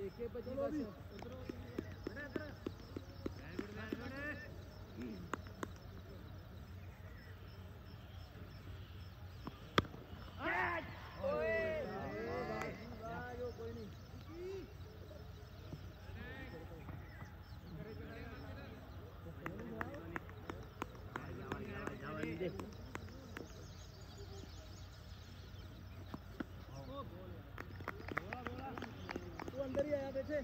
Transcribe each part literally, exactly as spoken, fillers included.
अंदर ही आया बैठे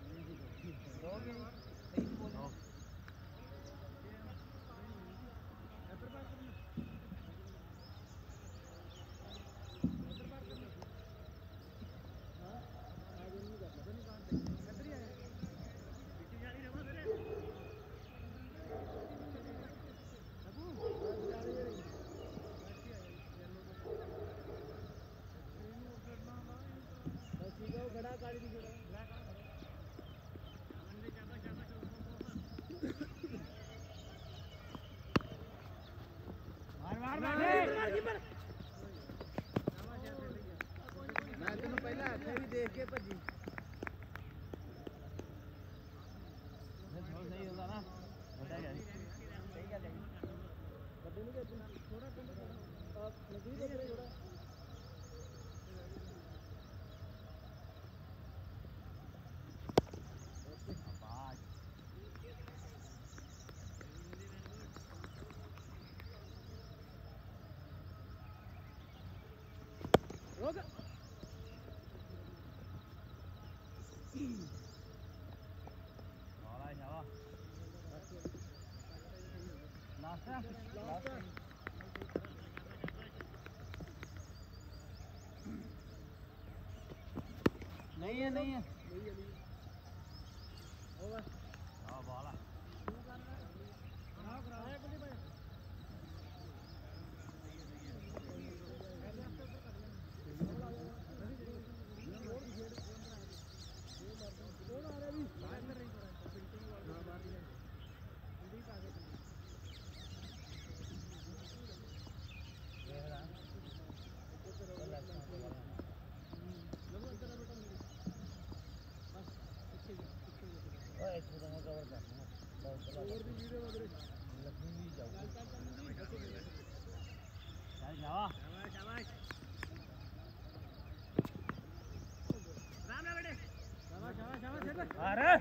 मैं तेन पहला आख्या भी देख के भजी सही होगा ना सही गल है थोड़ा थोड़ा नहीं है नहीं है हाँ बाला अरे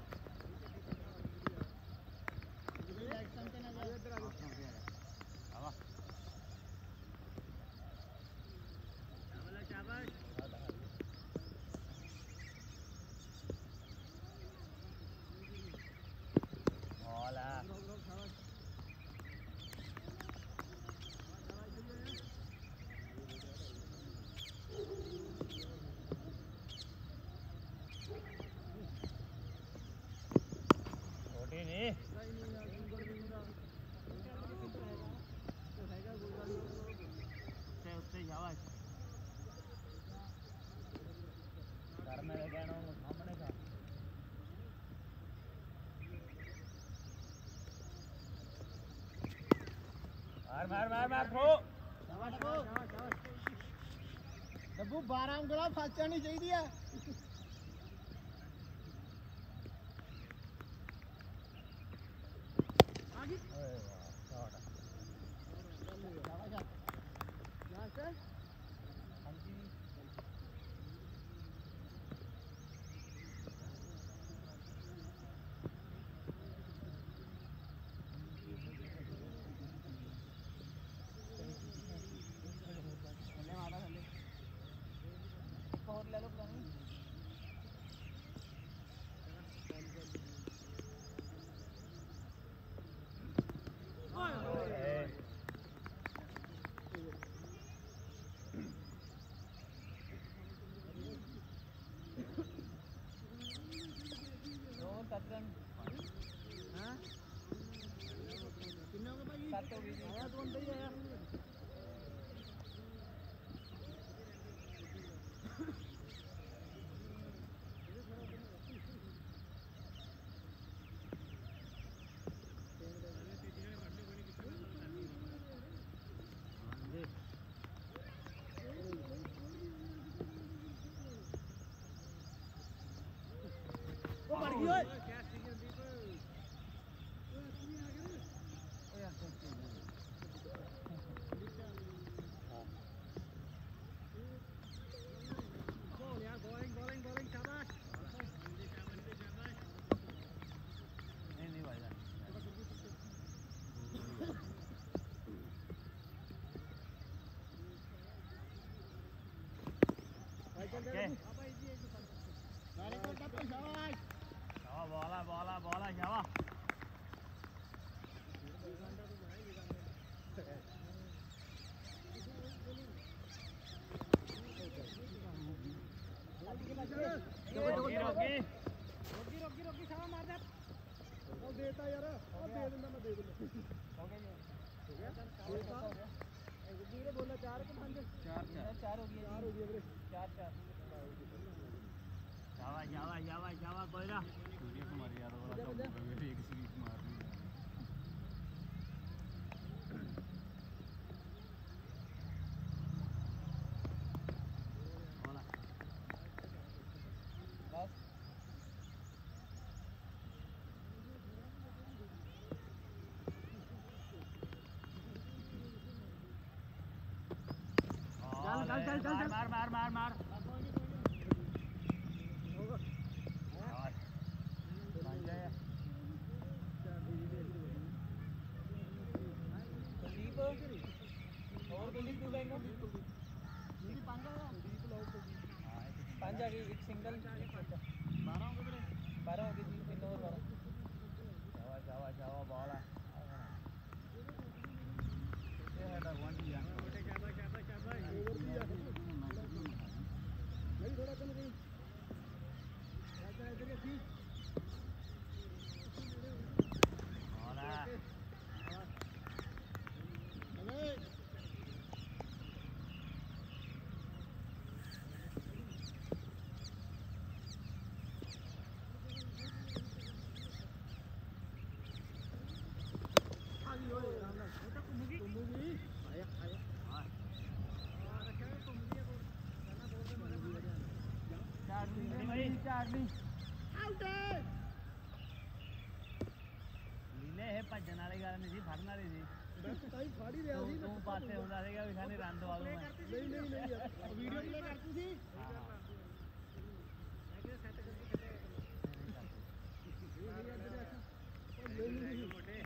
मार मार मार थ्रो डब्बू बारह ਉਂਗਲਾਂ ਫਸ ਜਾਣੀ ਚਾਹੀਦੀ ਆ ਆ ਗਈ ਓਏ ਵਾਹ ਸ਼ਾਟ ਸ਼ਾਬਾਸ਼ ਯਾਰ ਹਾਂਜੀ bola bola bola Jawa. Rogi rogi rogi rogi rogi sama मार दे और देता यार और दे दूंगा मैं दे दूंगा हो गया हो गया रोगी रे बोला चार के पांच चार चार चार हो गया चार हो गया रे चार चार जावा जावा जावा जावा कोयला सूर्य कुमार यार वाला तो मेरे एक सीरीज मार दी बोला बस चल चल चल चल मार मार मार मार पांच आ गई एक सिंगल बारह हो गए बारह हो गई तीन ओवर बारह जावा जावा जावा बॉल है ये है द वन दिया बेटे क्या भाई क्या भाई क्या भाई ओवर दिया नहीं थोड़ा कम गई राजा इधर थी बॉल है अरे लीले है भजन वाली गल नहीं फड़न वाली थी फाड़ी रहा सी तू पासे होंदा सीगा भी खाली रन दवा दूं मैं नहीं नहीं नहीं वीडियो प्ले करती थी हां मैं कि सेट करके चले ये नहीं मोटे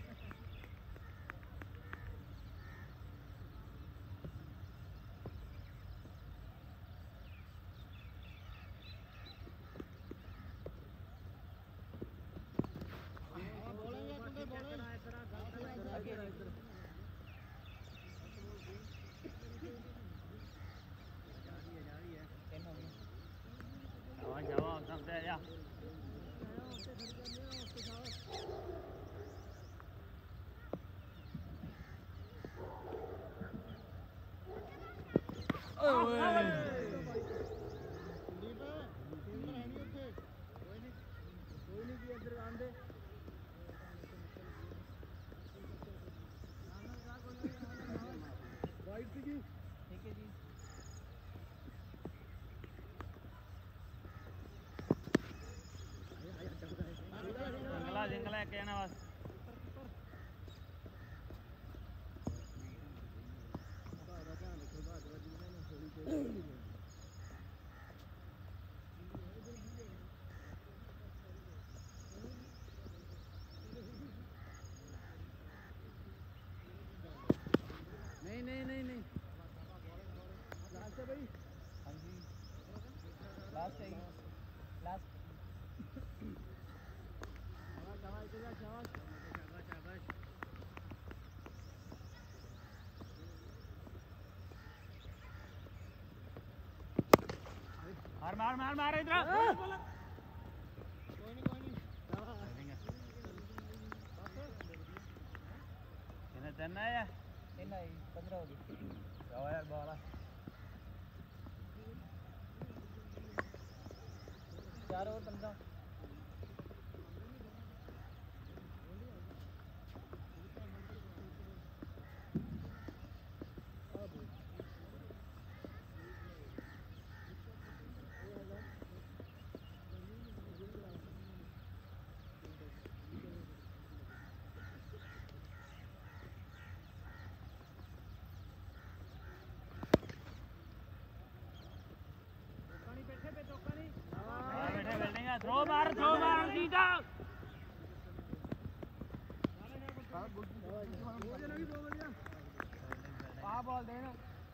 जिंगला के ना बस नहीं नहीं नहीं नहीं लास्ट है भाई हाँ जी लास्ट है लास्ट मार मार मार मार इधर कोई नहीं कोई नहीं कितने टन है या कितना है पंद्रह हो गई जाओ यार बॉल चार ओवर पंद्रह ਬਾਲ ਦੇਣ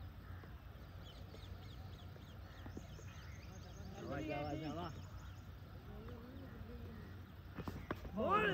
ਜਾਵਾ ਜਾਵਾ ਜਾਵਾ ਬੋਲ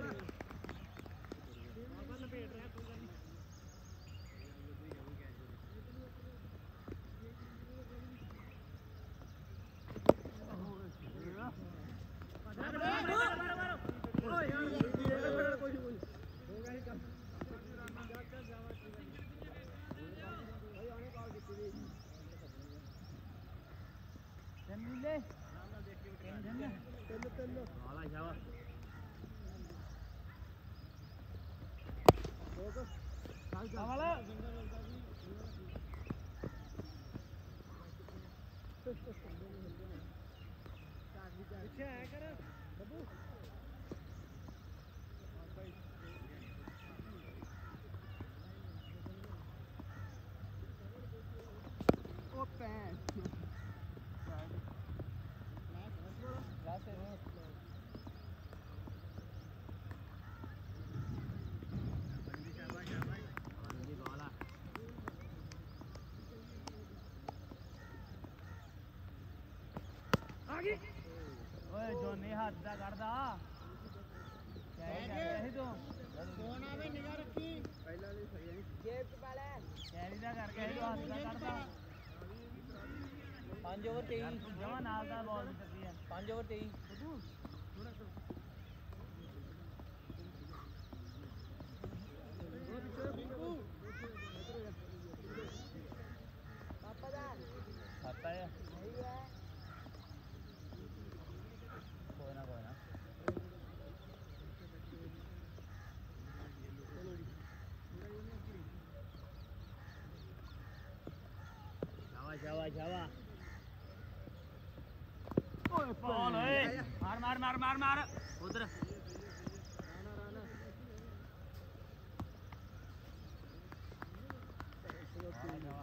ਪਿੱਛੇ ਆਇਆ ਕਰ ਬੱਬੂ ਉਹ ਪੈਨ ਓਏ ਜੋਨੀ ਹੱਥ ਦਾ ਕੱਢਦਾ ਕਹਿ ਤੂੰ ਫੋਨ ਆਵੇ ਨਿਗਾਹ ਰੱਖੀ ਪਹਿਲਾਂ ਲਈ ਸਹੀ ਹੈ ਜੇਬ ਚ ਪਾ ਲੈ ਕੈਰੀ ਦਾ ਕਰਕੇ ਤੂੰ ਹੱਥ ਦਾ ਕੱਢਦਾ ਪੰਜ ਓਵਰ ਤੇਈ ਜਮਾ ਨਾਲ ਦਾ ਬਾਲ ਦੀ ਚੱਕੀ ਹੈ ਪੰਜ ਓਵਰ ਤੇਈ ਥੋੜਾ ਪਾਪਾ ਦਾ ਪਾਪਾ ਹੈ ਨਹੀਂ ਹੈ ਕੋਈ ਨਾ ਕੋਈ ਨਾ जावा जावा जावा ओए बॉल ओए मार मार मार मार मार उधर राना राना जावा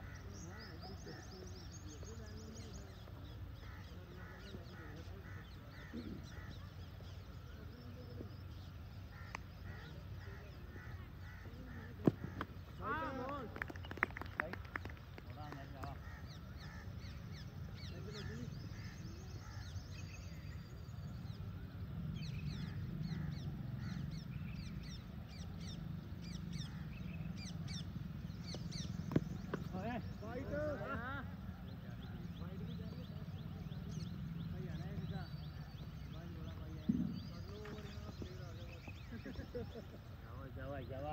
जावा जावा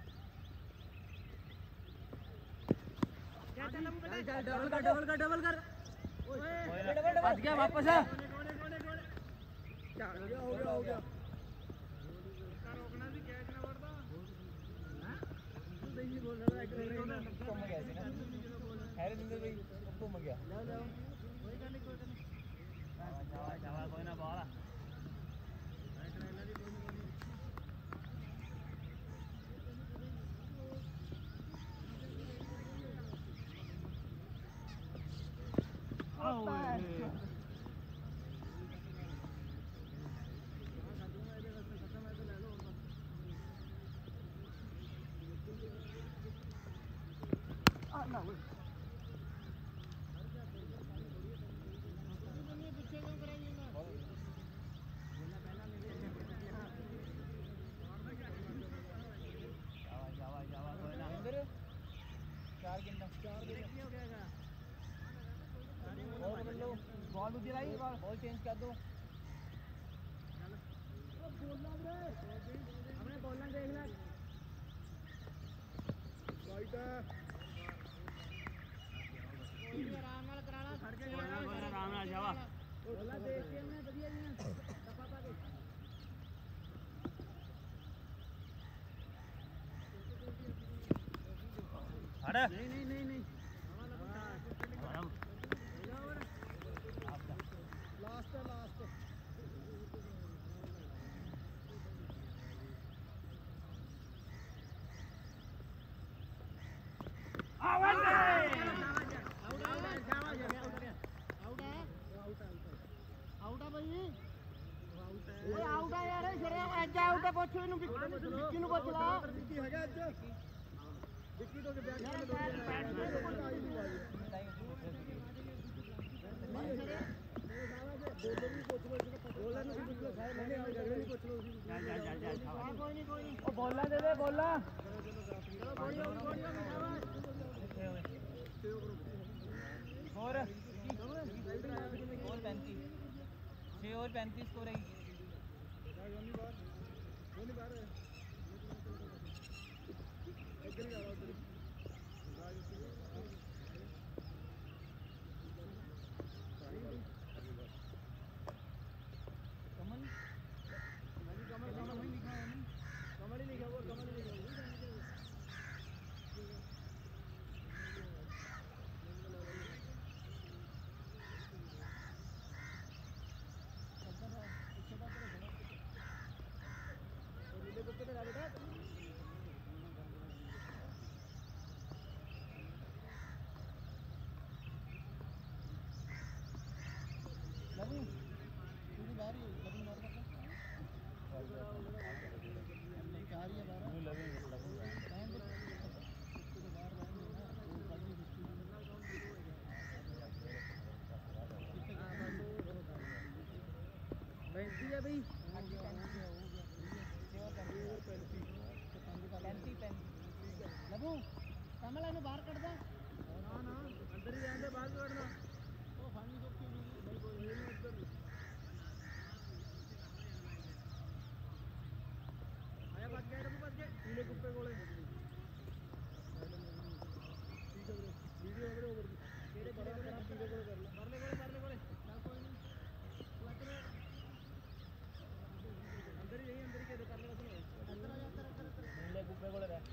डबल कर डबल कर डबल कर बच गया वापस हो गया हो गया हो गया रोकना भी कैच ना वरदा हां तू नहीं बोल रहा है घूम गया सी ना हैरे जिंदर भाई घूम गया लो लो कोई गल नहीं कोई गल नहीं जावा जावा कोई ना बॉल बॉल उधर आई बॉल चेंज कर दो हमने बॉलर देख ला राइट है आराम नाल कराना खड़ के आराम नाल जावा बॉलर देख के हमने बढ़िया जी टप्पा पा के हट नहीं नहीं नहीं नहीं लास्ट है लास्ट आवाज आउट आउट जावा जावा आउट है आउट है आउट है भाई ओए आउट है यार शरे आज आउट है पूछ इनु विक्की नु पूछ ला विक्की हैगा आज विक्की तो के बैक में दो जन आई नहीं वाली बॉलर ने कुछ लो सारे मैंने और झगड़े नहीं पूछ लो जा जा जा जा कोई नहीं कोई नहीं ओ बोलना दे दे बोलना चलो बॉडी होगी बॉडी होगी और और पैंतीस छः और पैंतीस को रहेगी पैंतीस है भाई लबू कमला ने बाहर कर दे ना ना अंदर ही रहने दे बाहर क्यों करना ओ फानी सब की नहीं कोई नहीं उधर आया बात गया लबू बात गया पीले कुप्पे कोले ठीक है वीडियो वगैरह ओवर तेरे तेरे को आप पीले कोले कर लो मारने कोले मारने कोले चल कोई नहीं अंदर ही यही अंदर ही के कर ले बस अंदर आ जा अंदर अंदर पीले कुप्पे को लगा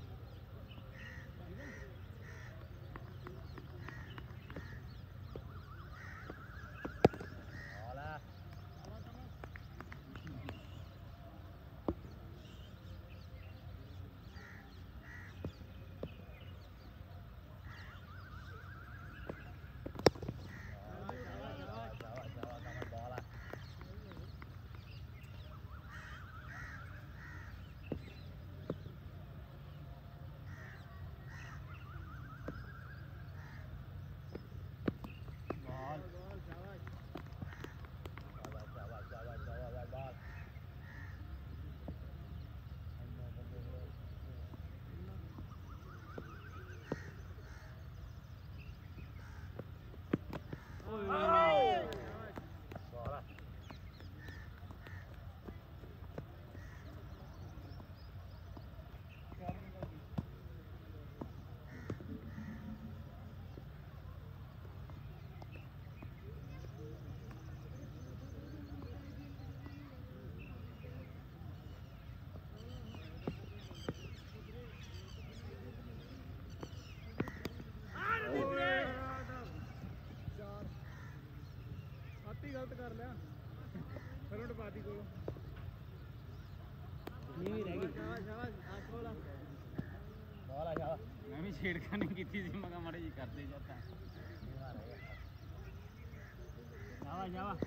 गलत कर लिया फ्रंट पाती को नहीं रह गई शाबाश शाबाश हाथ बोला बोला शाबाश मैं भी छेड़खानी की थी मगर मरे जी कर दे जाता शाबाश शाबाश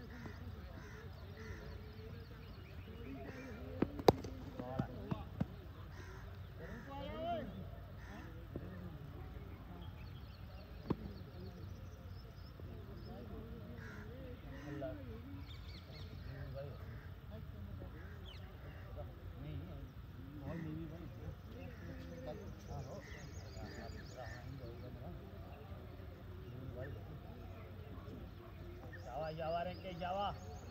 Jawa rengke Jawa.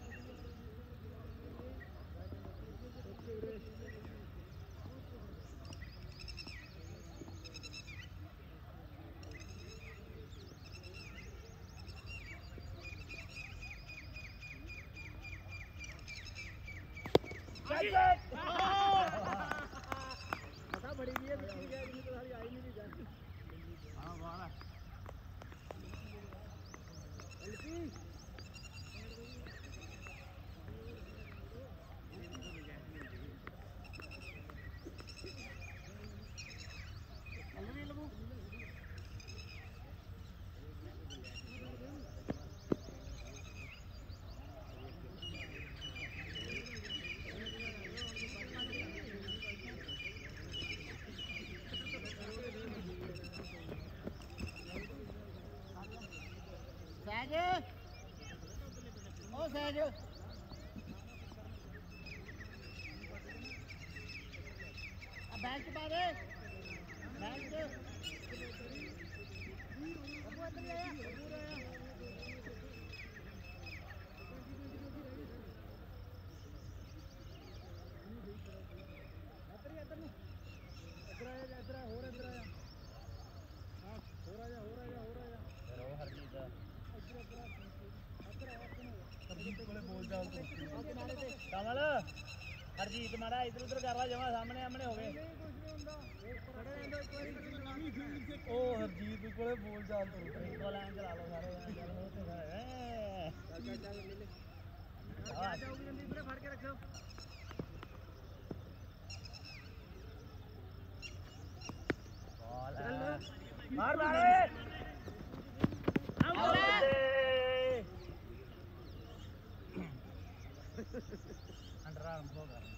बता बड़ी है बिल्कुल क्या इतनी तो सारी आई नहीं जाती हां वाला एलपी ਸਹਿਜ ਉਹ ਸਹਿਜ ਆ ਬੈਂਚ ਪਾ ਦੇ ਬੈਂਚ ਬੱਬੂ ਇੱਧਰ ਹੀ ਆਇਆ ਬੱਬੂ ਆਇਆ ਇੱਧਰ ਨੂੰ ਇੱਧਰ ਆਇਆ ਇੱਧਰ ਆ ਹੋਰ ਇੱਧਰ ਆਇਆ ਹਾਂ ਹੋਰ ਆ ਜਾ ਹੋਰ ਆ ਜਾ ਹੋਰ ਆ ਜਾ ਫਿਰ ਉਹ ਹਰਜੀਤ ਇੱਧਰ ਇੱਧਰ ਇੱਧਰ ਆ ਆਪਣੇ ਹਰਜੀਤ ਕੋਲੇ ਬੋਲ ਜਾ ਕਮਲ ਹਰਜੀਤ ਮਾੜਾ ਇੱਧਰ ਉੱਧਰ ਕਰ ਲਾ ਜਮਾ ਸਾਹਮਣੇ ਆਮਣੇ ਹੋ ਗਏ ਉਹ ਹਰਜੀਤ ਕੋਲੇ ਬੋਲ ਜਾ ਤੂੰ ਲਾਈਨ ਚਲਾ ਲਓ ਸਾਰੇ ਚੱਲ ਹੋ ਤੇ ਚੱਲ ਚੱਲ ਚੱਲ ਮਿਲੇ ਆ ਜਾਊਗੀ ਜੰਦੀ ਵੀਰੇ ਫੜ ਕੇ ਰੱਖੋ ਮਾਰ ਮਾਰ ਆਊਟ ਅੰਡਰ ਆਰਮ ਹੋ ਗਿਆ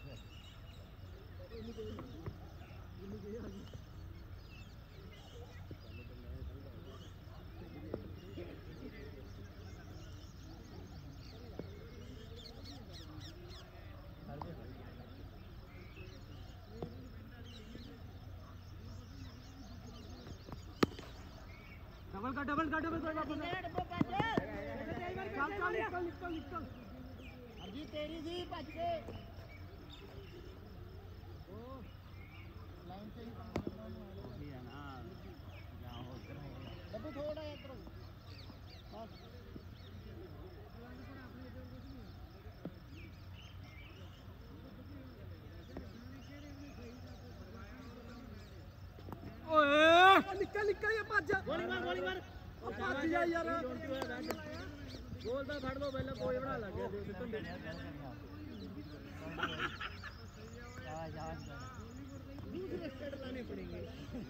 डबल का डबल का डबल का डबल चल चल निकल निकल निकल अर्जी तेरी थी भज के ओ लाइन से ही ये है ना जहां हो उधर हो डब्बू थोड़ा इधर बस ओए निकल निकल ये भज गोली मार गोली मार ओ भज जा यार गोल दा फड़ लो पहले कोई बना लगे दूसरे स्टेट लाने पड़ेंगे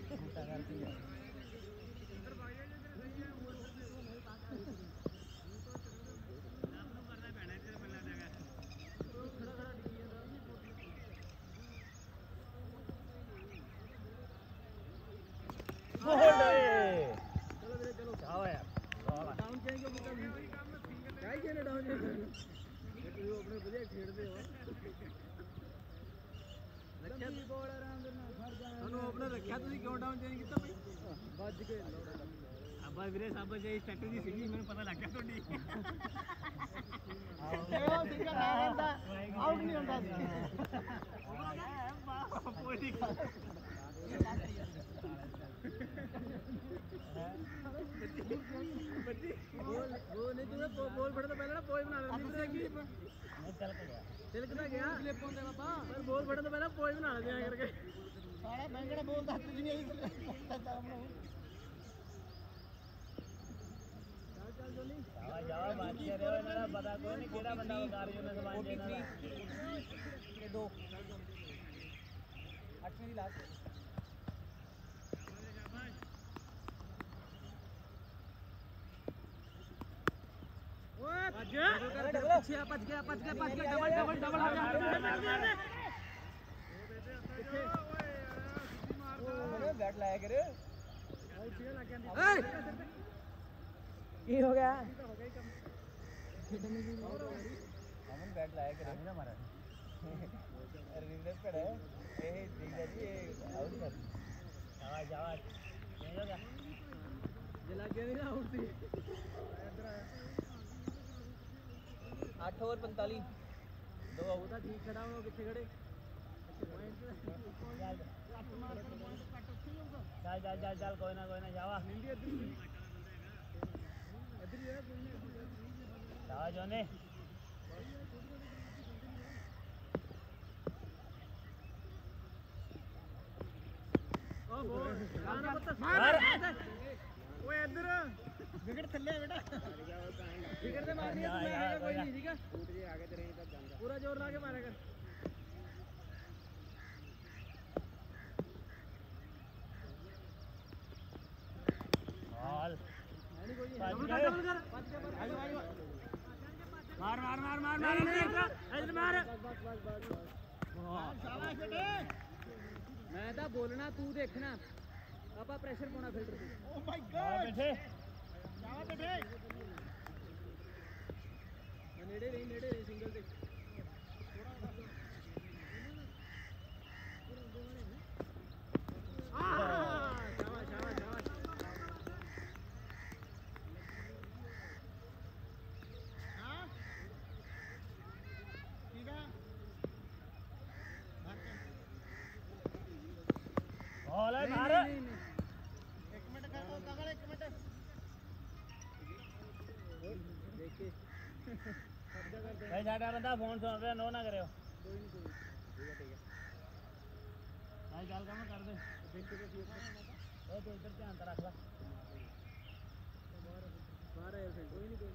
चलो मेरे चलो जाओ यार डाउन चेंज हो गया क्या ही कहने डाउन चेंज ये तू अपने बढ़िया खेलते हो रखिया तू बॉल आराम से ना फड़ जा ਤੁਹਾਨੂੰ ਆਪਣਾ ਰੱਖਿਆ ਤੁਸੀਂ ਕਿਉਂ ਡਾਊਨ ਚੇਂਜ ਕੀਤਾ ਬਈ ਵੱਜ ਕੇ ਅੱਬਾ ਵੀਰੇ ਸਭ ਜੇ ਸਟ੍ਰੈਟਜੀ ਸੀਗੀ ਮੈਨੂੰ ਪਤਾ ਲੱਗ ਗਿਆ ਤੁਹਾਡੀ ਉਹ ਸਿੱਕਾ ਨਾ ਰਹਿੰਦਾ ਆਊਟ ਨਹੀਂ ਹੁੰਦਾ ਸੀ ਕੋਈ ਨਹੀਂ ਬੱਚੀ ਬੋਲ ਉਹ ਨਹੀਂ ਤੂੰ ਬੋਲ ਫੜਨ ਤੋਂ ਪਹਿਲਾਂ ਨਾ ਪੋਇ ਬਣਾ ਲੈਂਦੀ ਸੀ ਕੀ मैं चल के गया ਤਿਲਕ ਤਾਂ ਗਿਆ ਸਲਿੱਪ ਹੁੰਦੇ ਬਾਬਾ ਪਰ ਬੋਲ ਫੜਨ ਤੋਂ ਪਹਿਲਾਂ ਪੋਇ ਬਣਾ ਲੈਂਦੇ ਆ ਕਰਕੇ ਸਾਲਾ ਮੈਂ ਕਿਹੜਾ ਬੋਲ ਦੱਸ ਤੁਝ ਨਹੀਂ ਆਈ ਚੱਲ ਚੱਲ ਜੋਨੀ जावा जावा बात कर रहे हो मेरा पता कोई नहीं केड़ा बंदा कार जो ने समान देना ये दो आठवीं की लास्ट ओए भज गया भज गया भज गया भज गया डबल डबल डबल आ जा ओए बैट लाया करे की हो गया हमन बैट लाया करे ना मारा रिवर्स पड़ा है ए ठीक है जी आउट कर जावा जावा चेंज हो गया ये लग गया नहीं ना आउट थी इधर आया आठ ओवर पैंतालीस दो आउट था ठीक खड़ा हो किथे खड़े चल चल चल चल कोई ना कोई ना जावा जावा जोने ओ बोल गाना बता मार ओए इधर विकेट थल्ले बेटा विकेट से मारनी है तू मारेगा कोई नहीं ठीक है टूट जे आगे तेरे तक जाएगा पूरा जोर लगा के मारेगा बॉल मार मार मार मार मार इधर मार शाबाश बेटे मैं तो बोलना तू देखना आपा प्रेशर पाना फिल्टर पे ओ माय गॉड बैठे जावा बेटे नेड़े नहीं नेड़े नहीं सिंगल से भाई साढ़ा बंदा फोन सुन रहा नो ना करो भाई गल कम कर दे ओ तू इधर ध्यान तो रख ला बाहर है कोई नहीं कोई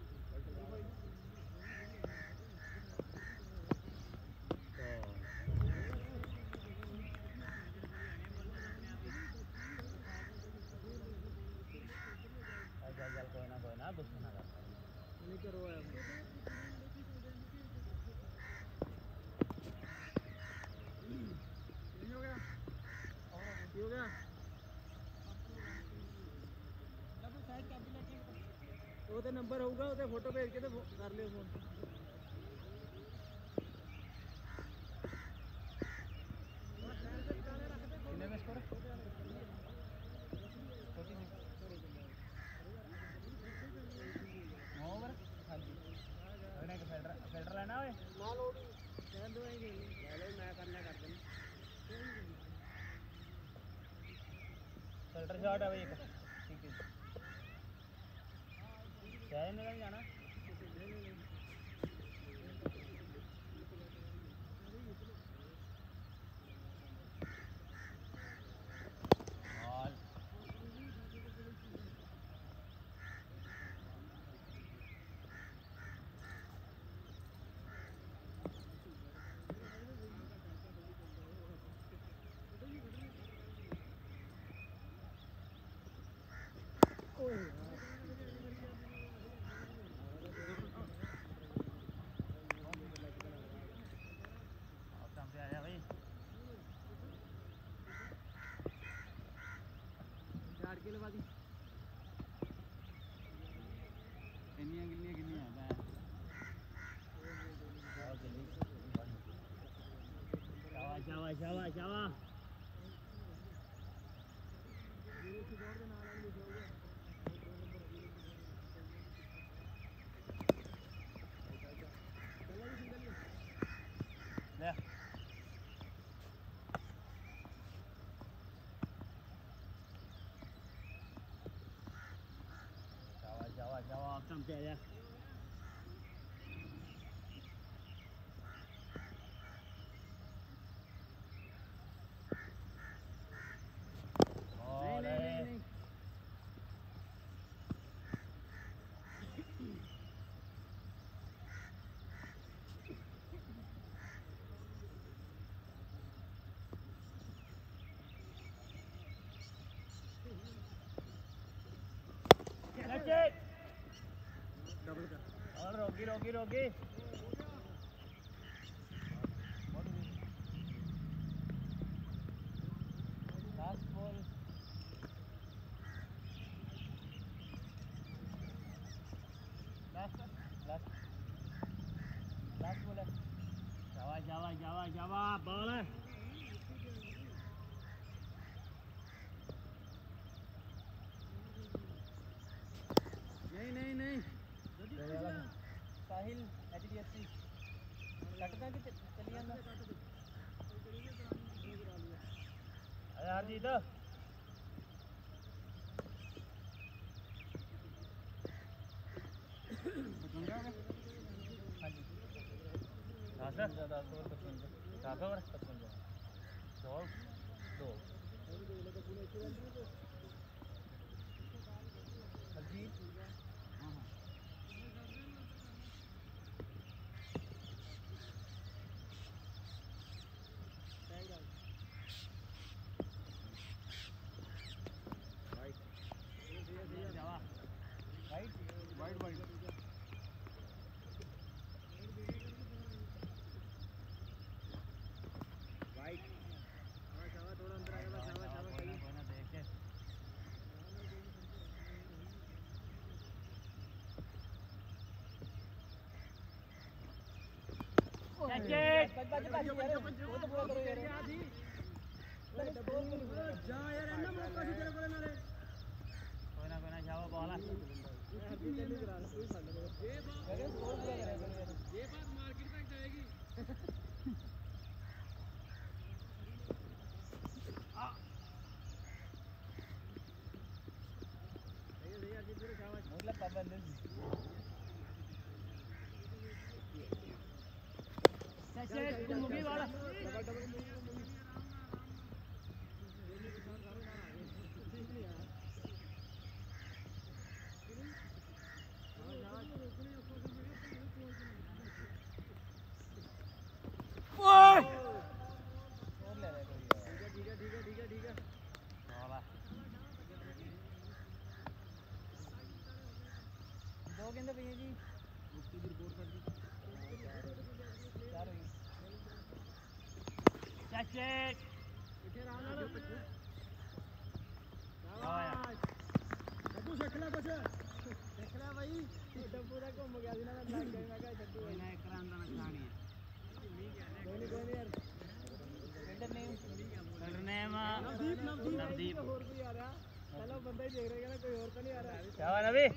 चल चल कोई ना कोई ना गुस्सा ना कर नहीं करो है हो गया हो गया वो तो नंबर होगा वो फोटो भेज के तो कर लियो फोन कितने का स्कोर नौ ओवर हाँ जी अगले का फिल्टर फिल्टर लेना है ना लोड कहन दो ही खेलनी ले लो मैं करना कर देना फिल्टर शॉट है भाई एक ठीक है चाहे निकल जाना के लगा दी इन्नियां गिल्लियां गिल्लियां मैं शाबाश शाबाश शाबाश शाबाश ले jawab sampai ya नहीं नहीं नहीं नहीं डबल कर और रोगी रोगी रोगी last ball last last last ball है शाबाश शाबाश शाबाश शाबाश बॉल है नहीं नहीं नहीं Sahil H D F C कटदा कि चली जांदा अरे हरजीत हाँ जी दस दस ओवर पचवंजा दस ओवर पचवंजा दो दो हरजीत हाँ हाँ वाइड वाइड वाइट शाबाश शाबाश थोड़ा अंदर आएगा शाबाश शाबाश कोई ना देख के जा यार है ना मौका सी तेरे कोले नाले कोई ना कोई ना जाओ बॉल आ हरदी नहीं करा कोई फड़ ले ये बात ये बात मार्केट तक जाएगी आ ये यार जी पूरे शाबाश मतलब पाबंद सेट तुम मुगी वाला दो गेंद भैया जी उसकी भी रिपोर्ट कर दी चार हुई चाचे इधर आना ना शाबाश डब्बू देखला कुछ देखला भाई डब्बू दा घूम गया ਸੀ ਨਾ ਮੈਂ ਲੱਗ ਗਿਆ ਮੈਂ ਕਿਹਾ ਡੱਬੂ ਇਹਨਾਂ ਇੱਕ ਰਨ ਦਾ ਨੁਕਸਾਨ ਹੀ ਹੈ ਕੋਈ ਨਹੀਂ ਕੋਈ ਨਹੀਂ ਯਾਰ ਫਿਲਡਰ ਨੇਮ ਫਿਲਡਰ ਨੇਮ ਨਵਦੀਪ ਨਵਦੀਪ ਹੋਰ ਕੋਈ ਆ ਰਿਹਾ ਚਲੋ ਬੰਦਾ ਹੀ ਦੇਖ ਰਿਹਾ ਕਿ ਕੋਈ ਹੋਰ ਤਾਂ ਨਹੀਂ ਆ ਰਿਹਾ ਸ਼ਾਬਾਸ਼ ਨਵੀ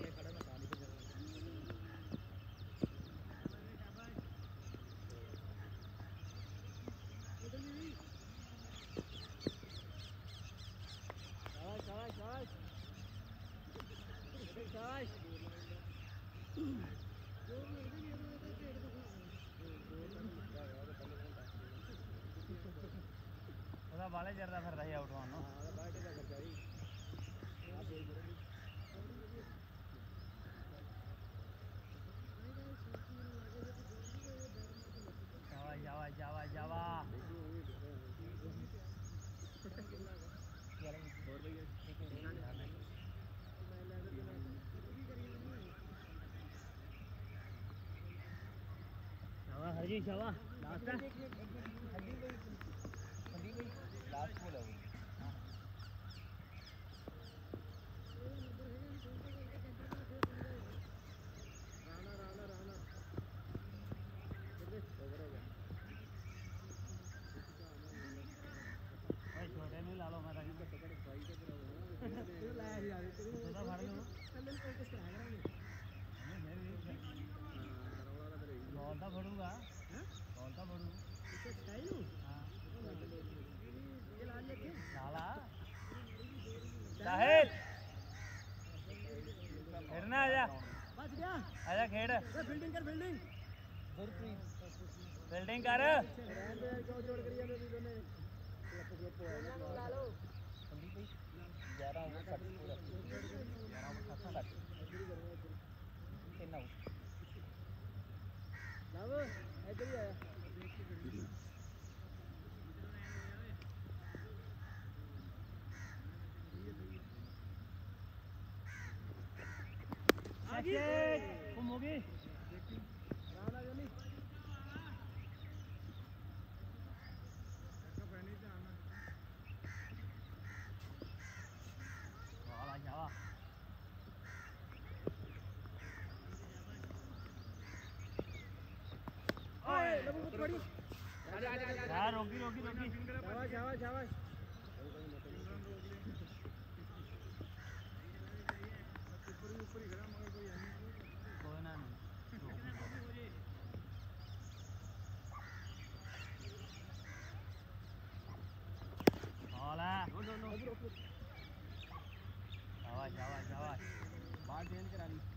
ਉਹਦਾ ਬਾਲੇ ਜਰਦਾ ਫਿਰਦਾ ਸੀ ਆਊਟ ਹੋਣ ਨੂੰ ਹਾਂ ਬਾਲੇ ਦਾ ਕਰਦਾ ਸੀ ਆ ਬੋਲ ਜਾਵਾ ਜਾਵਾ ਜਾਵਾ ਜਾਵਾ ਹੋਰ ਭਈਆ शाबाश हरजी शाबाश लास्ट है हड्डी भाई हड्डी भाई लास्ट बोला वो राणा राणा राणा ओवर हो गया भाई छोटे नहीं ला लो मैं ताकि पकड़ भाई के पूरा लाया यार थोड़ा फाड़ लो कल को कुछ कराएगा बॉल तो भरूंगा हैं बॉल तो भरूं इसे स्टाइल हूं हां ये ला लेके साला साहिल खेलना आजा बच गया आजा खेल फील्डिंग कर फील्डिंग गुरप्रीत फील्डिंग कर रहने दे क्यों जोड़ करिए मेरे दोनों ने ला लो संदीप भाई ग्यारह ओवर कट पूरा ग्यारह ओवर खत्म कट तीन आउट लाओ इधर ही आया आगे तुम होगी राणा जनी का पानी से आना वाला जावा ओए लबू को छोड़ी आजा आजा आजा यार रोकी रोकी रोकी शाबाश शाबाश शाबाश ऊपर ऊपर ही खड़ा मगर कोई है नहीं कोई ना ओला नो नो नो शाबाश शाबाश शाबाश बाल चेंज करा ली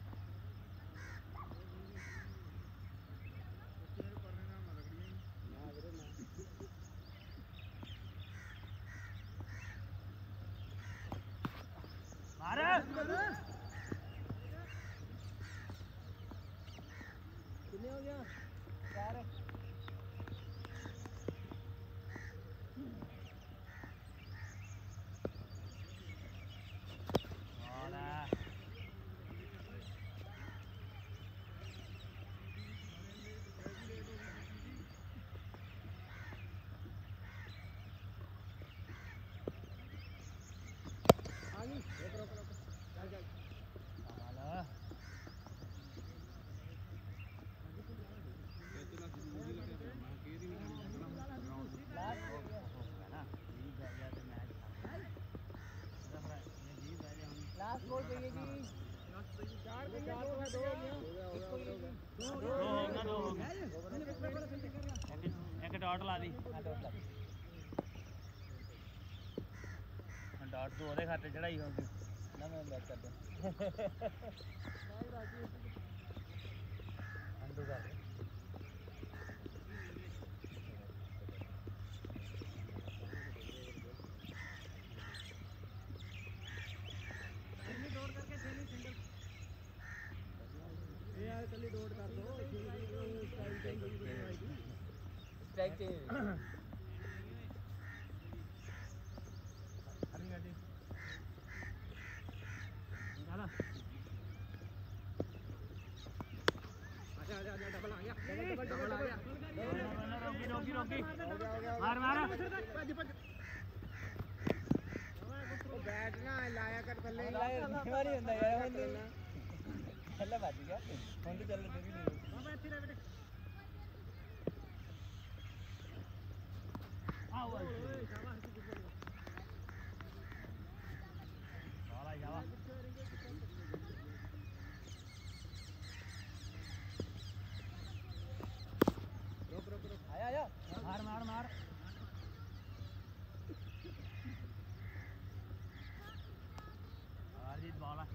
कितने हो गया चार लास्ट बॉल चाहिए जी चार पे चार तो है दो इसको ये जी दो होगा दो होगा एक डॉट ला दी हाँ डॉट ला डॉट तो ਉਹਦੇ ਖਾਤੇ ਚੜਾਈ ਹੋਊਗੀ ना मैं बैक कर दूँ अंडू कर दे यार चली डोट कर दो स्ट्राइक चाहिए हरी गाड़ी चला आजा आजा आजा डबल आ गया डबल डबल डबल आ गया रोकी रोकी रोकी हो गया हो गया मार मार भज भज ओ बैट ना लाया कर थल्ले हमारी ਹੁੰਦਾ यार ਹੁਣ ਪਹਿਲਾਂ ਵੱਜ ਗਿਆ ਹੁਣ ਤੇ ਚੱਲ ਦੇ ਵੀ ਨਹੀਂ ਬਾਬਾ ਇੱਥੇ ਰਹਿ ਬੇਟੇ आओ ਓਏ ਸ਼ਾਬਾਸ਼ वाला जावा रुक रुक रुक आया आया मार मार मार हारजीत वाला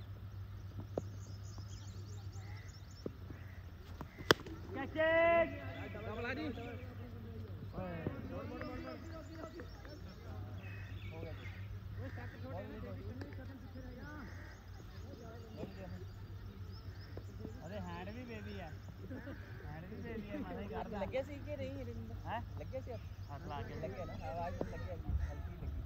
कैच डबल आ जी हो गया अरे हैंड भी बेबी है हैंड भी बेबी है मजा ही हाथ करता लग गया सी कि नहीं रिंद है लग गया सी हाथ ला के लग गया ना आवाज में लग गया हल्की लगी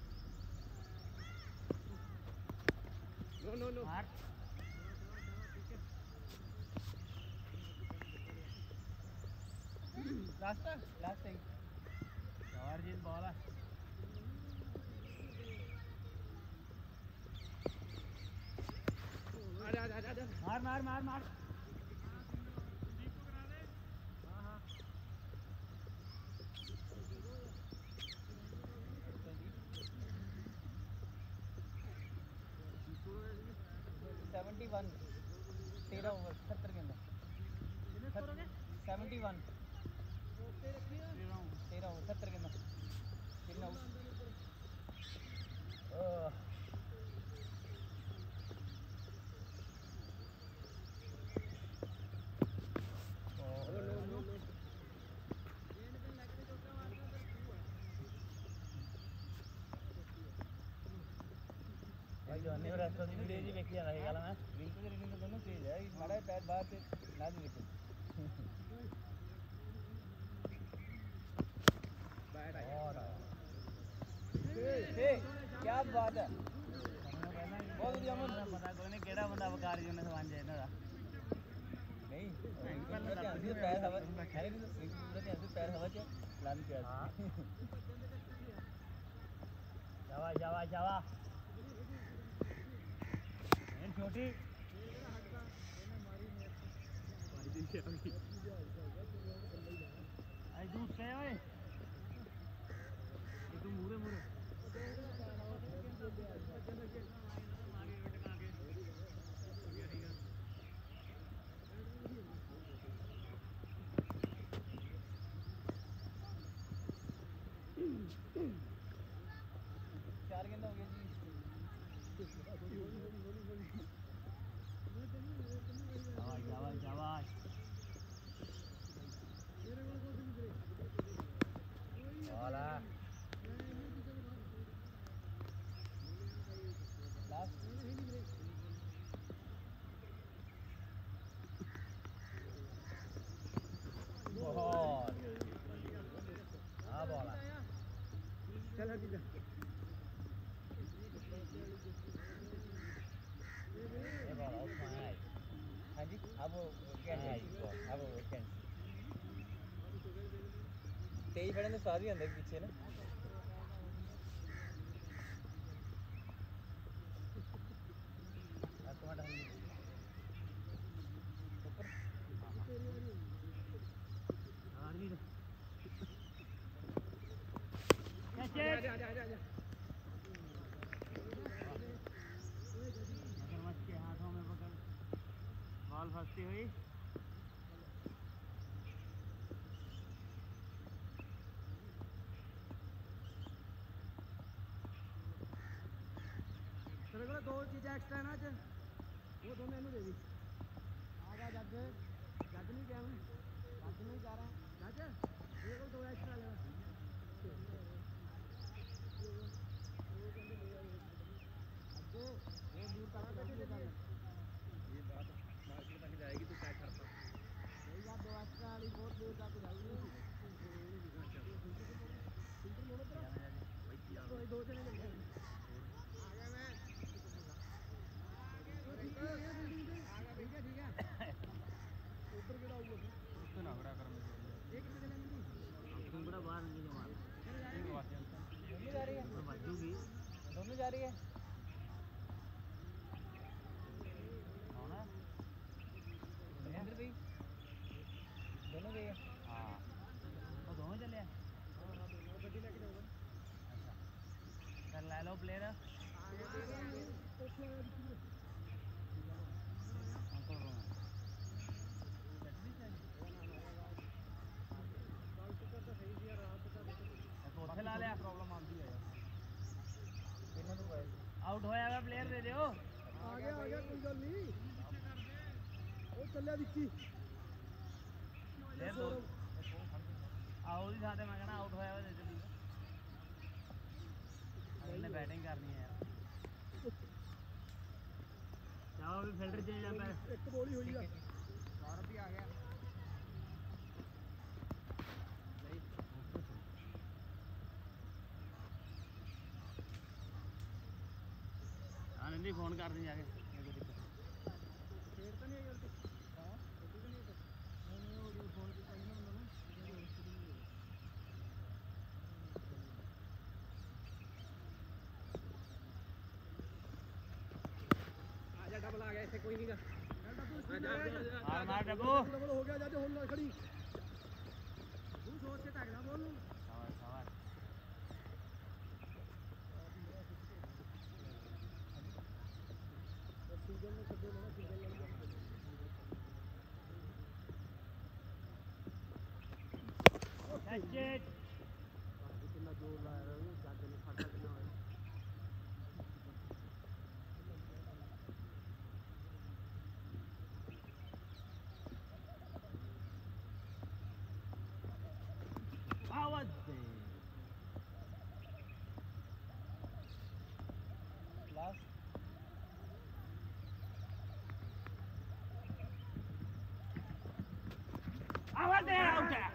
नो नो नो मार लास्ट लास्ट सही हारजीत वाला आजा आजा आजा मार मार मार मार सेवेंटी वन तेरह ओवर सत्तर के अंदर सेवेंटी वन तेरह ओवर सत्तर के अंदर तीन आउट भाई जोने और रास्ता दी वीडियो जी देखी जाना है गाला मैं बिल्कुल रीडिंग तो दोनों तेज है मारा पैर बाहर से ना दी लेकिन बैट आ और ए क्या बात है बहुत बढ़िया मन पता कोई नहीं केड़ा बंदा वकार जी ने सवांज है इन्हां दा नहीं पैर हवा है नहीं तो पूरा ध्यान से पैर हवा च लान के हां जावा जावा जावा इन छोटी आई दूध से ओए ये तू मुरे मुरे चार गेंद हो गए जी जावा जावा जावा वाला लास्ट बहुत हां बोला चल हटी जा ये बोला उसमें हाँ जी अब वो कैंसिल अब वो कैंसिल तेज फड़ने तो स्वाद भी अंदर पीछे ना आजा आजा आजा आजा फंसती हुई तेरे को दो चीज़ें एक्स्ट्रा है ना आज वो दो मैनू दे दी आ गया जज जज नहीं गया मैं जज नहीं जा रहा जज ये को दो एक्स्ट्रा ले अज्जे वो दूर तक ये बात मार्केट तक जाएगी तो क्या करता नहीं यार दो एक्स्ट्रा वाली बहुत दूर तक जाएगी दो जने लग गए आ गया मैं ठीक है ठीक है ठीक है ऊपर गिरा हुआ उसको ना बड़ा कर मुझे एक कितने चले मिली तुम बड़ा बाहर नहीं मार दोनों जा रही है बाजूगी दोनों जा रही है कौन है महेंद्र भाई दोनों गए हाँ वो दोनों चले हैं गड्डी लेके जाऊंगा अच्छा कर ले लो प्लेयर ਉੱਥੇ ਲਾ ਲਿਆ ਪ੍ਰੋਬਲਮ ਆਉਂਦੀ ਹੈ ਇਹਨਾਂ ਨੂੰ ਆਊਟ ਹੋਇਆ ਵਾ ਪਲੇਅਰ ਦੇ ਦਿਓ आ गया आ गया कोई गल नहीं वो चलिया विक्की ਪਲੇਅਰ ਦੋ ਆਹ ਉਹਦੀ ਥਾਂ ਤੇ ਮੈਂ ਕਹਿੰਦਾ ਆਊਟ ਹੋਇਆ ਵਾ ਦੇ ਦੇ ਇਹਨੇ ਬੈਟਿੰਗ ਕਰਨੀ ਹੈ ਯਾਰ ਚਾਹੋ ਵੀ ਫਿਲਡਰ ਚੇਂਜ ਜਾਂਦਾ एक बॉल ही हुई है ਸੌਰਵ ਵੀ ਆ ਗਿਆ हाँ नहीं फोन कर दी जाके खेल तो नहीं है यार हां तो नहीं है नहीं वो फोन पे करना ਹੁੰਦਾ ਨਾ आजा डबल आ गया ऐसे कोई नहीं का मार मार डब्बू डबल हो गया जाते होल खड़ी तू सोच के ताकना बोल सवार सवार सीजन में कदे ना सीजन लग कैच इट कितना जोर ला रहा है जाते ने फटा कितना है आवाज दे लास्ट आवाज दे आउट है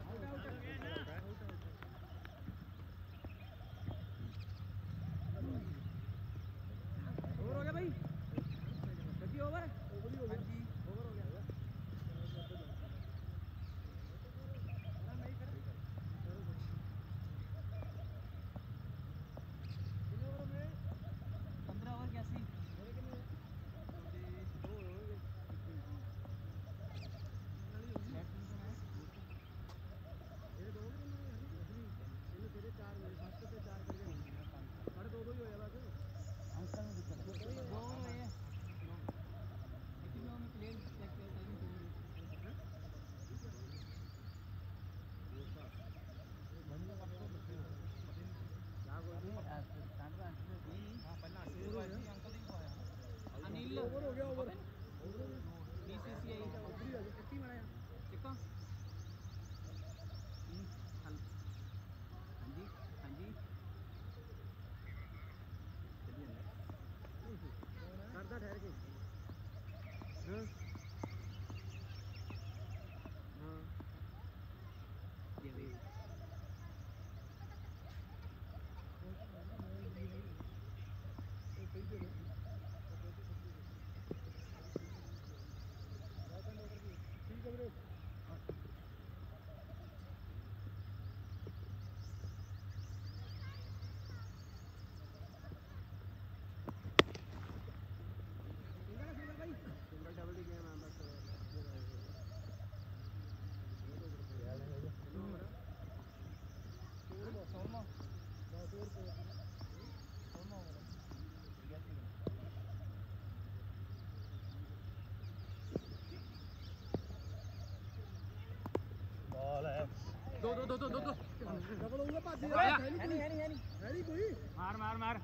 ओवर हो गया भाई गड्डी ओवर ओवर ही हो गया जी ओवर हो गया नहीं कर कितने ओवर में पंद्रह ओवर कैसी मेरे के लिए दो हो गए मेरे दो ओवर में इन्हें तेरे चार मेरे फर्स्ट पे चार करके साढ़े दो दो ही होया बस अंकल में दिक्कत दो ओवर है लेकिन में प्लेयर चेक करता है अनिल ओवर हो गया ओवर बीसीसीआई उधरी आ गया कितनी बनाया चिक्का हाँ जी हाँ जी करदा ठहर के हां हां ये भी ठीक है ब्रो सिंगल डबल की गेम ਦੋ ਦੋ ਦੋ ਦੋ ਦੋ ਡਬਲ ਹੋਊਗਾ ਭੱਜ ਆਇਆ। ਯਾਰ ਹੈ ਨਹੀਂ ਹੈ ਨਹੀਂ ਹੈ ਨਹੀਂ ਹੈ ਨਹੀਂ ਕੋਈ ਮਾਰ ਮਾਰ ਮਾਰ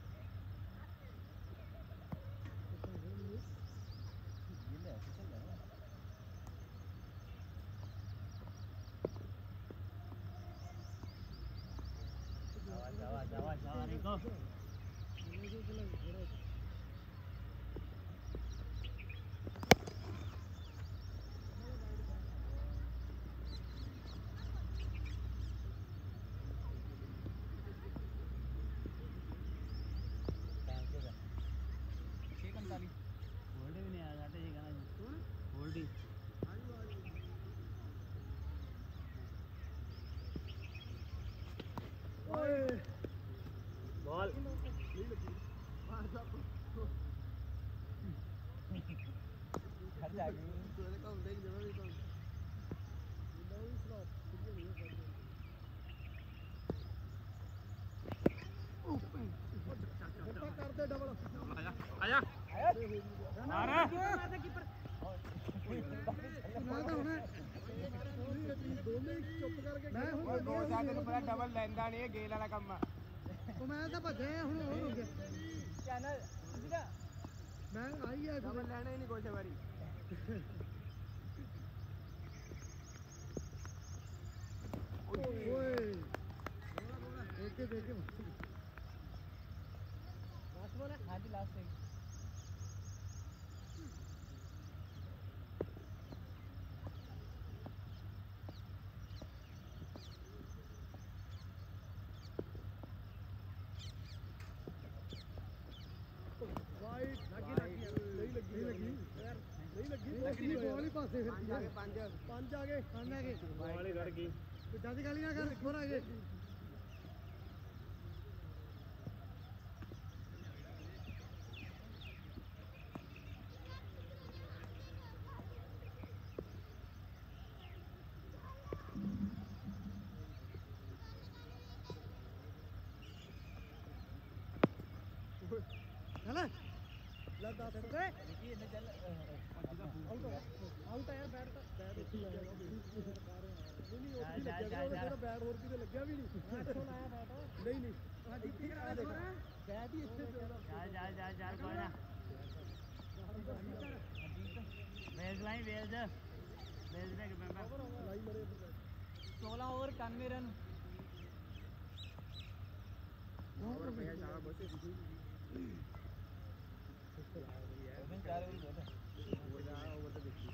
जावा जावा जावा रिको होल्ड भी नहीं आया जाते ये गाना होल्ड ही ਓਏ बॉल घर जाके ਤੇਰੇ ਕੰਮ ਦੇਖ ਜਮਾ ਵੀ ਕੰਮ ਨਹੀਂ ਸਲਾਪ ਕਿੱਥੇ ਕਰਦੇ ਡਬਲ ਆਇਆ ਆਇਆ मार ਮੈਂ ਤਾਂ ਹੁਣ ਦੋਨੇ ਚੁੱਪ ਕਰਕੇ ਮੈਂ ਹੁਣ ਦੋ ਚਾਰ ਤੈਨੂੰ ਪਤਾ ਡਬਲ ਲੈਂਦਾ ਨਹੀਂ ਇਹ ਗੇਲ ਵਾਲਾ ਕੰਮ ਆ ਉਹ ਮੈਂ ਤਾਂ ਭੱਜਿਆ ਹੁਣ ਹੋਰ ਹੋ ਗਿਆ चैनल सीधा ਮੈਂ ਆਈ ਆ ਡਬਲ ਲੈਣਾ ਹੀ ਨਹੀਂ ਕੋਈ ਵਾਰੀ ਓਏ ਦੇਖੇ ਦੇਖੇ लास्ट बॉल है हाँ जी लास्ट है ਵਾਈਟ ਲੱਗੀ ਲੱਗੀ ਨਹੀਂ ਲੱਗੀ ਲੱਗੀ ਯਾਰ ਨਹੀਂ ਲੱਗੀ ਲੱਗੀ ਬੋਲ ਹੀ ਪਾਸੇ ਫਿਰ ਪੰਜ ਆ ਗਏ ਪੰਜ ਪੰਜ ਆ ਗਏ ਪੰਜ ਆ ਗਏ बॉल ही गड़ गई ਜਦ ਗਾਲੀ ਨਾ ਕਰ ਹੋਰ ਆ ਗਏ चला ला दस रुपए देखिए मैं चल ਆਊਟ ਆ ਯਾਰ ਬੈਟ ਤਾਂ ਬੈਟ ਉੱਥੇ ਆ ਗਿਆ ਨਹੀਂ ਨਹੀਂ ਉੱਥੇ ਲੱਗਿਆ ਜਿਹੜਾ ਬੈਟ ਹੋਰ ਕਿਤੇ ਲੱਗਿਆ ਵੀ ਨਹੀਂ ਇੱਥੋਂ ਲਾਇਆ ਬੈਟ ਨਹੀਂ ਨਹੀਂ ਸਾਡੀ ਕੀ ਆ ਦੇਖ ਬੈਟ ਹੀ ਇੱਥੇ ਪਿਆ जा जा जा जा कौन है वेज लाई वेज वेज दे के मेंबर ਲਾਈ ਮਰੇ सोलह ओवर इक्यानवे रन ਹੋਰ ਰੁਪਏ ਸਾਰਾ ਬਸ चार ओवर बहुत है ਉਹ ਜਾ ਉਹ ਤਾਂ ਦੇਖੀ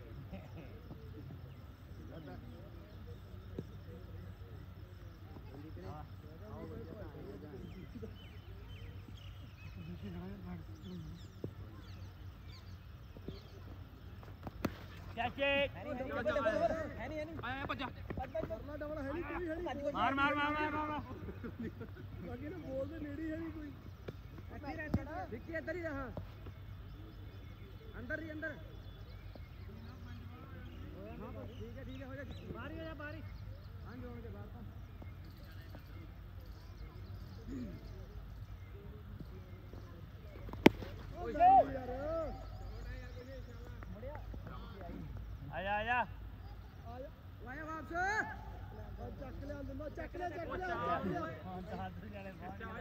कैच है नहीं है नहीं ਆਇਆ ਭੱਜਾ ਕਰਨਾ ਡਬਲ ਹੈ ਨਹੀਂ ਕੋਈ ਹੈ ਨਹੀਂ मार मार मार मार मार ਅੱਗੇ ਨਾ ਬੋਲ ਦੇ ਨੇੜੇ ਹੈ ਨਹੀਂ ਕੋਈ ਵਿੱਕੀ ਇੱਧਰ ਹੀ ਰਹਾ ਅੰਦਰ ਹੀ ਅੰਦਰ ਠੀਕ ਹੈ ਠੀਕ ਹੈ ਹੋ ਜਾ बाहर ही हो जा बाहर ही ਹਾਂ ਜੋ ਹੋਣਗੇ ਬਾਹਰ ਤਾਂ ਓਏ ਯਾਰ आया आया ਆਇਆ ਆਇਆ ਵਾਪਸ ਚੱਕ ਲਿਆ ਦਿੰਦਾ ਚੱਕ ਲਿਆ ਚੱਕ ਲਿਆ ਚੱਕ ਲਿਆ हां तो हाथ से जाने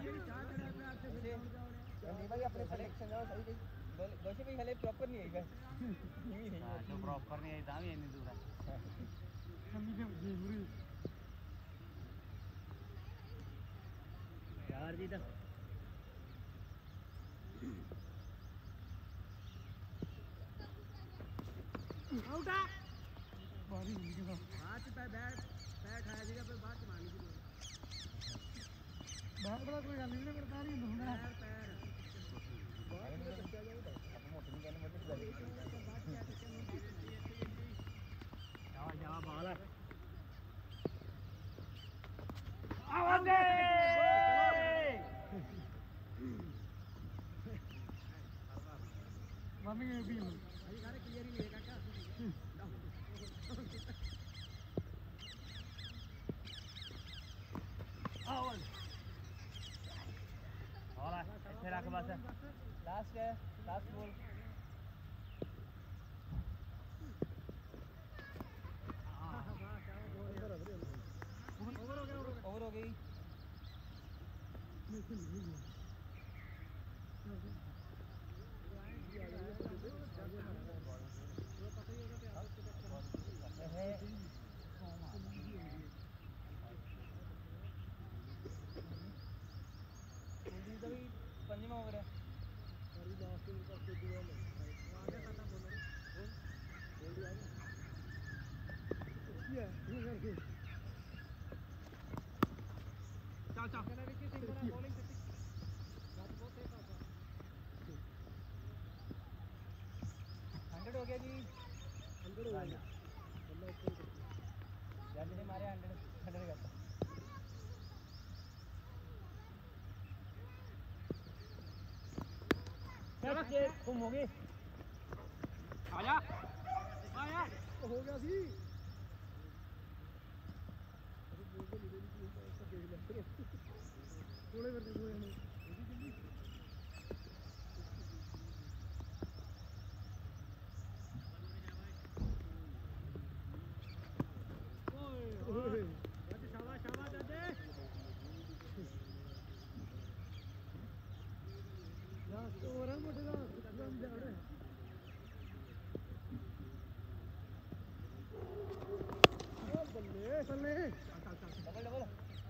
ਨਹੀਂ ਭਾਈ ਆਪਣੇ ਸਿਲੈਕਸ਼ਨ ਦਾ ਸਹੀ ਗਈ ਦੋਸ਼ੀ ਵੀ ਹਲੇ ਪ੍ਰੋਪਰ ਨਹੀਂ ਆਏਗਾ हां तो प्रॉपर नहीं आई था भी इतनी दूर है ਕੰਮੀ ਦੇ ਜੀਵਰੀ यार जी तो ਆਊਟ ਆ ਬਾਰੀ ਨਹੀਂ ਕਿਦਾ ਬਾਅਦ ਚ ਪੈ ਬੈਟ ਬੈਟ ਆਇਆ ਸੀਗਾ ਫਿਰ ਬਾਅਦ ਚ ਮਾਰਨੀ ਸੀ ਬੈਟ ਦਾ ਕੋਈ ਗੱਲ ਨਹੀਂ ਕਰਦਾ ਨਹੀਂ ਹੁੰਦਾ ਪੈਰ जावा जावा बॉल है आवाज दे ਮੰਮੀ ਨੇ ਵੀ ਅਜੀ ਸਾਰੇ ਕਲੀਅਰ ਹੀ ਹੈ ਕਾਕਾ आवाज बॉल है इथे रख बस लास्ट है लास्ट बॉल ਅੰਦਰ ਆ ਵੀਰੇ और हो गई पंजवा ओवर है चल चल हंड्रेड हो गया जी हंड्रेड हो गया यार मैंने मारे हंड्रेड हंड्रेड करता तुम हो गई आजा आया हो गया सी थोड़े करके सोए नहीं शाबाश शाबाश दादे लास्ट ओवर है मोटे का रन जा रहे ओ बल्ले बल्ले चल चल डबल डबल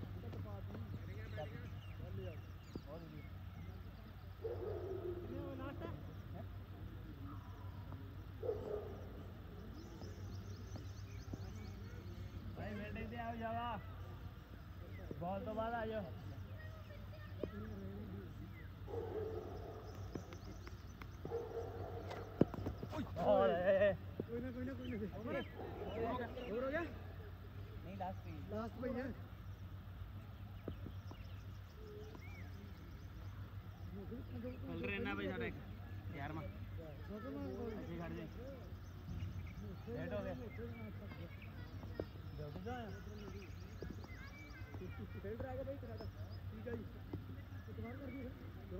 भाई बैठे थे आओ जावा बॉल तो बाद आ जाओ कोई ना कोई ना कोई ना ओवर हो गया नहीं लास्ट पे लास्ट पे है चल रहे ना भाई सारे यार मां ऐसे खड़ जाए लेट हो गया जल्दी जा फील्डर आएगा भाई तेरा ठीक है जी तो तुम्हारा कर दिया तो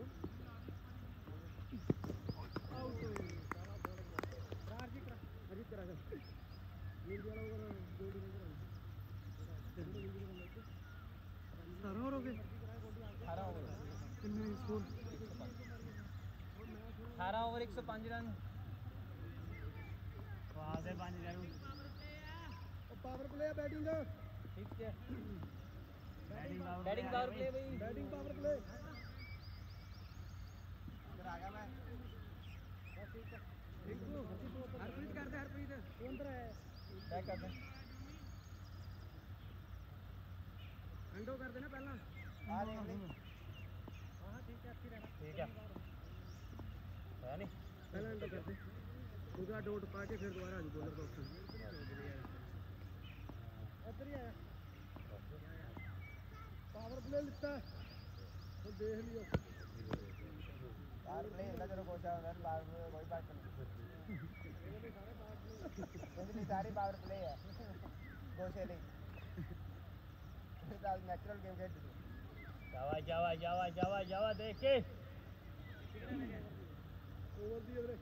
आउट हार्दिक हार्दिक करा कर नील वाला ओवर गोल्ड नहीं करा सारा हो गए अठारह ओवर कितने स्कोर अठारह ओवर एक सौ पाँच रन वहाँ से पाँच जरूर पावर प्ले है बैटिंग का ठीक है बैटिंग पावर प्ले भाई बैटिंग पावर प्ले इधर आ गया मैं हरप्रीत कर दे हरप्रीत कौन तरह है बैक कर दे हैंडओवर कर देना पहला हां देख ले हां ठीक है अच्छी रहना ठीक है है नहीं पहला हैंडओवर कर दे दूसरा डॉट पा के फिर दोबारा आज बॉलर का ऑप्शन इधर ही आया पावर प्ले लिखता है तो देख लियो पावर प्ले इधर करो कोच है पावर प्ले वही बात कर इतनी सारी पावर प्ले है गोशे नहीं इधर नेचुरल गेम खेल जावा जावा जावा जावा जावा देख के ओवर दिए रे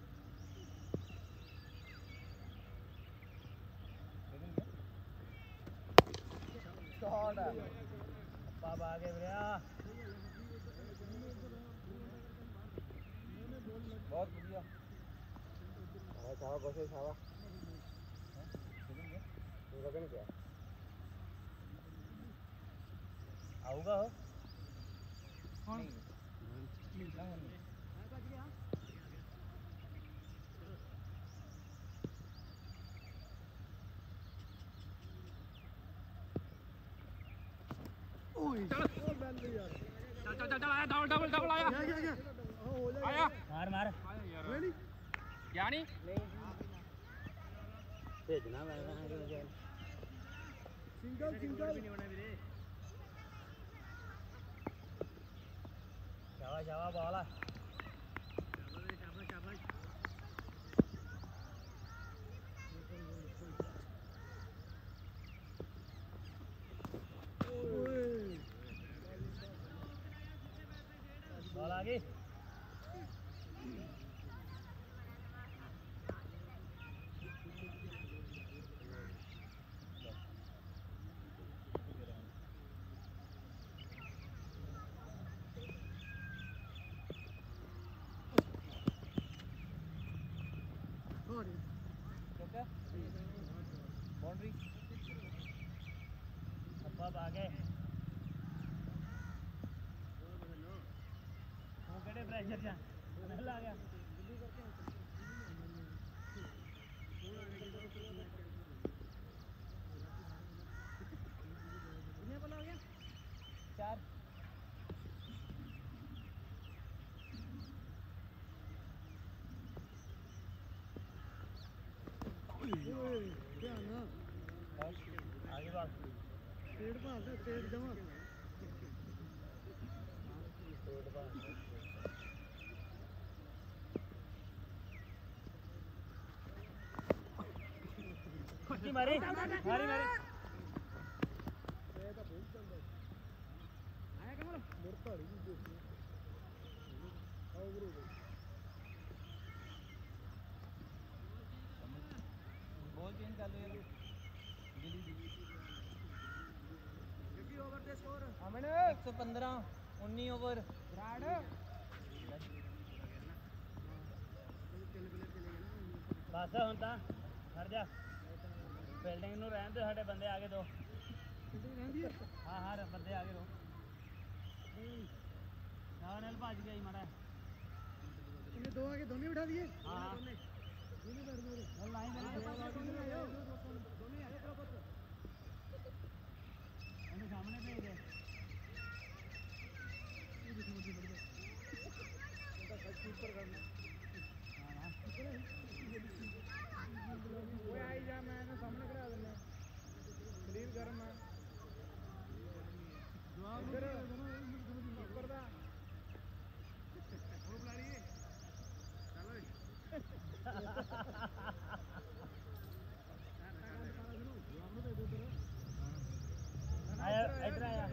शॉट बाबा आगे भैया बहुत बढ़िया आया छावा बसे छावा रगन क्या आऊगा हो कौन ओए चल ओ बैल यार चल चल चल आया डबल डबल डबल आया गया गया हो जाएगा आया मार मार आया यार नहीं क्या नहीं भेजना मैं सिंगल सिंगल शाबाश शाबाश बॉला शाबाश शाबाश बॉल आ गई ਮਾਰੀ ਚੁੱਕ ਬਾਉਂਡਰੀ ਅੱਪਾ ਆ ਗਏ ਉਹ ਕਿਹੜੇ ਪ੍ਰੈਸ਼ਰ ਚ ਮਹਿਲ ਆ ਗਿਆ ਕਿੰਨੇ ਬੋਲ ਹੋ ਗਿਆ ਚਾਰ ਧਿਆਨ ਨਾਲ आगे बात पेड़ भाग पेड़ जमा खुशी मारी मारी मारी ਇਹ ਤਾਂ ਬਹੁਤ ਚੰਦਾ ਆਇਆ ਕਮਲ ਮੁਰਤਾ ਨਹੀਂ ਦੇਖੀ ਆਓ ਗੁਰੂ बॉल चेंज कर लो यार कितनी ओवर दे स्कोर अमन एक सौ पंद्रह उन्नीस ओवर विराट बस हुण तां हट जा फील्डिंग नूं रहण दे साडे बंदे आगे दो रहंदी है हाँ हाँ बंदे आगे दो नाल भज गया माड़ा इन्हें दो आगे दोनों बिठा दिए हाँ दोनों बैठ गए चल लाइन बना दोनों आए दोनों आए प्रॉपर इन्हें सामने भेज दे ऊपर करना हाँ हाँ वो आई जा मैं ना सामने करा देना शरीर गर्म है इधर ऊपर दा वो बुला लिए चलो आया इधर आया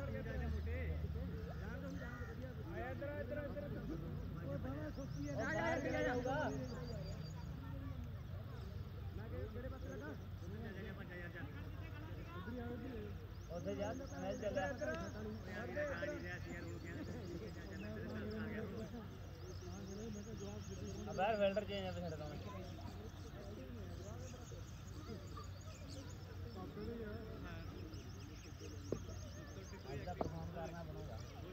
आया इधर इधर इधर वो बड़ा सोची है जा यार किधर जाऊंगा मैं मेरे पास लगा उधर जा मैच चल रहा अब यार वेल्डर चेंज है छड़ दूं आज का परफॉर्म करना बनूंगा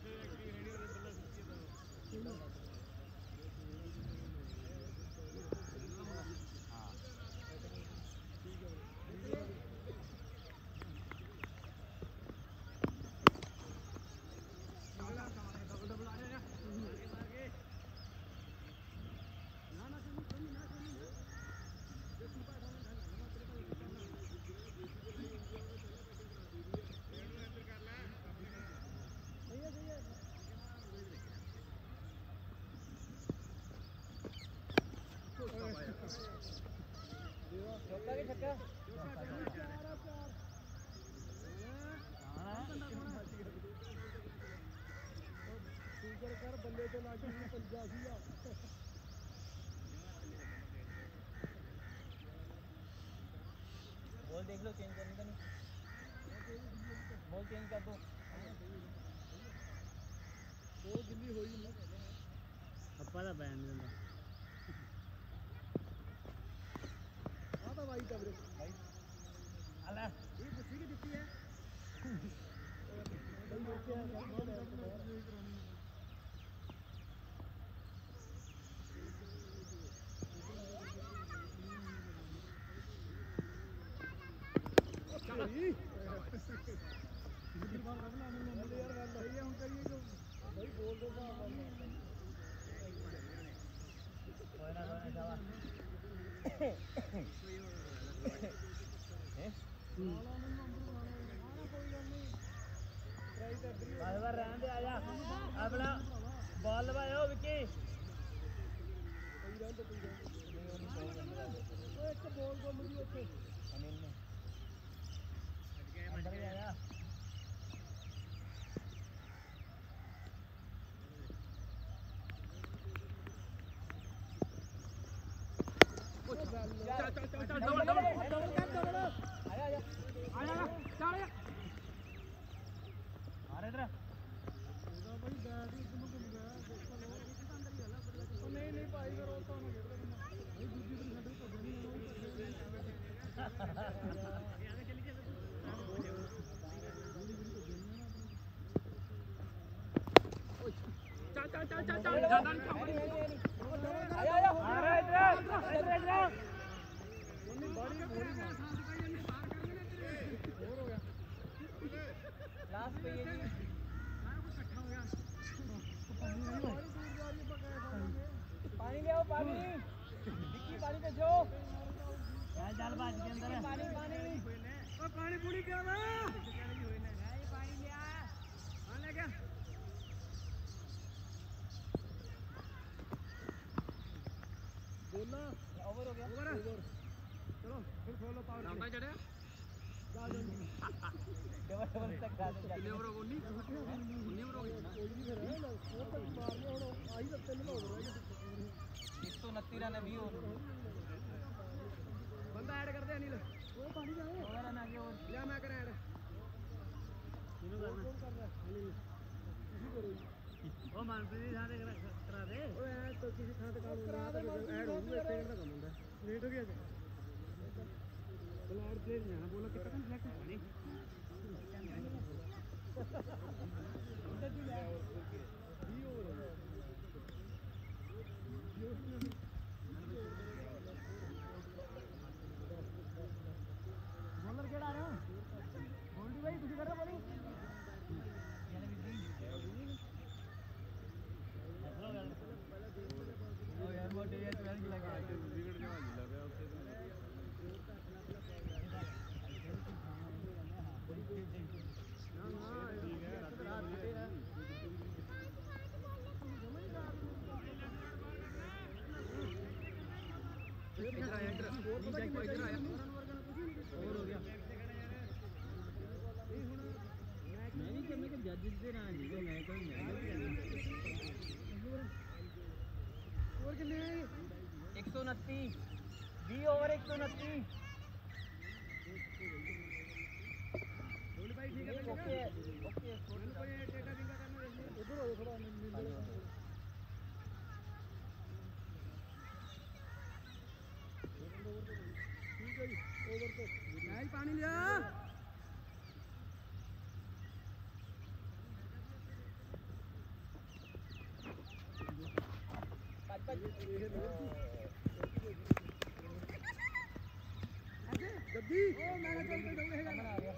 चौका के छक्का स्पीकर कर बल्ले तो लागी पंजाबी आ बॉल देख लो चेंज करने का नहीं बॉल चेंज कर दो वो गिल्ली होई नहीं अप्पा दा बैन नहीं होंदा आ तो भाई तब रे भाई अल्लाह ये बुद्धि की दिखती है भाई बोल दो कोई ना कोई ना जावा बार बार रहने दे आजा अपना बॉल लवाओ विकी एक बॉल को मुझे ओके अनिल ने अंदर ही आया नहीं नहीं भाई करो तो नहीं दूसरी तरफ चल चल चल चल चल ज्यादा नहीं आया आया अरे इधर इधर इधर बड़ी बड़ी और हो गया लास्ट पे ये जी इकट्ठा हो गया पानी ले आओ पानी डिक्की पानी पे जो जाल जाल बाज के अंदर है पानी पानी ओ पानी पूरी क्या ना नहीं पानी ले आ हां ले गया बोलना ओवर हो गया ओवर चलो फिर खोलो पावर राउंड चढ़े डबल डबल तक गा दे कितने ओवर हो गई उन्नीस ओवर हो गई कोई नहीं फिर है ना वो तक मारने ਹੁਣ ਆਹੀ ਤਾਂ ਤਿੰਨ ਹੋ ਰਹੇ एक सौ उनतीस रन है भी और बंदा ऐड कर दे अनिल ਉਹ ਪਾਣੀ ਜਾਏ ओवर रन आगे और लिया मैं करें ऐड ਕਿਹਨੂੰ ਕਰਨਾ ਕਰ ਰਿਹਾ ਅनिल ਤੁਸੀਂ ਕਰੋ ਜੀ ओ मनप्रीत थां ते करा दे ਓਏ ਐ ਤਾਂ ਕਿਸੇ ਥਾਂ ਤੇ ਕੰਮ ਕਰਾ ਦੇ ਐਡ ਹੋ ਗਿਆ ਸੈਕਿੰਡ ਦਾ ਕੰਮ ਹੁੰਦਾ ਲੇਟ ਹੋ ਗਿਆ ਜੀ ਬਲੈਡ ਪਲੇਅਰ ਜਾਣਾ ਬੋਲੋ ਕਿੱਥੇ ਤੱਕ ਸਿਲੈਕਟ ਹੋਣੀ बॉलर केड़ा आ रहा गोल्डी भाई तुझे कर रहा बॉलिंग ओ यार वो डे ट्वेल्व लगा विकेट के बाद लगा उससे ਨਾ ਨਾ ਠੀਕ ਹੈ ਰਾਤ ਤੇ ਹੈ इधर आया इधर इधर आया और हो गया मैं नहीं कि मैं कि जजेस दे रहा जी मैं तो और कितने एक सौ उनतीस बीस ओवर एक सौ उनतीस भाई ठीक है ओके ओके कोई टेका जिंगा करना इधर हो थोड़ा ठीक है जी ओवर तो नहीं पानी लिया गद्दी ओ मैं चल के जाऊंगा हेगा आ गया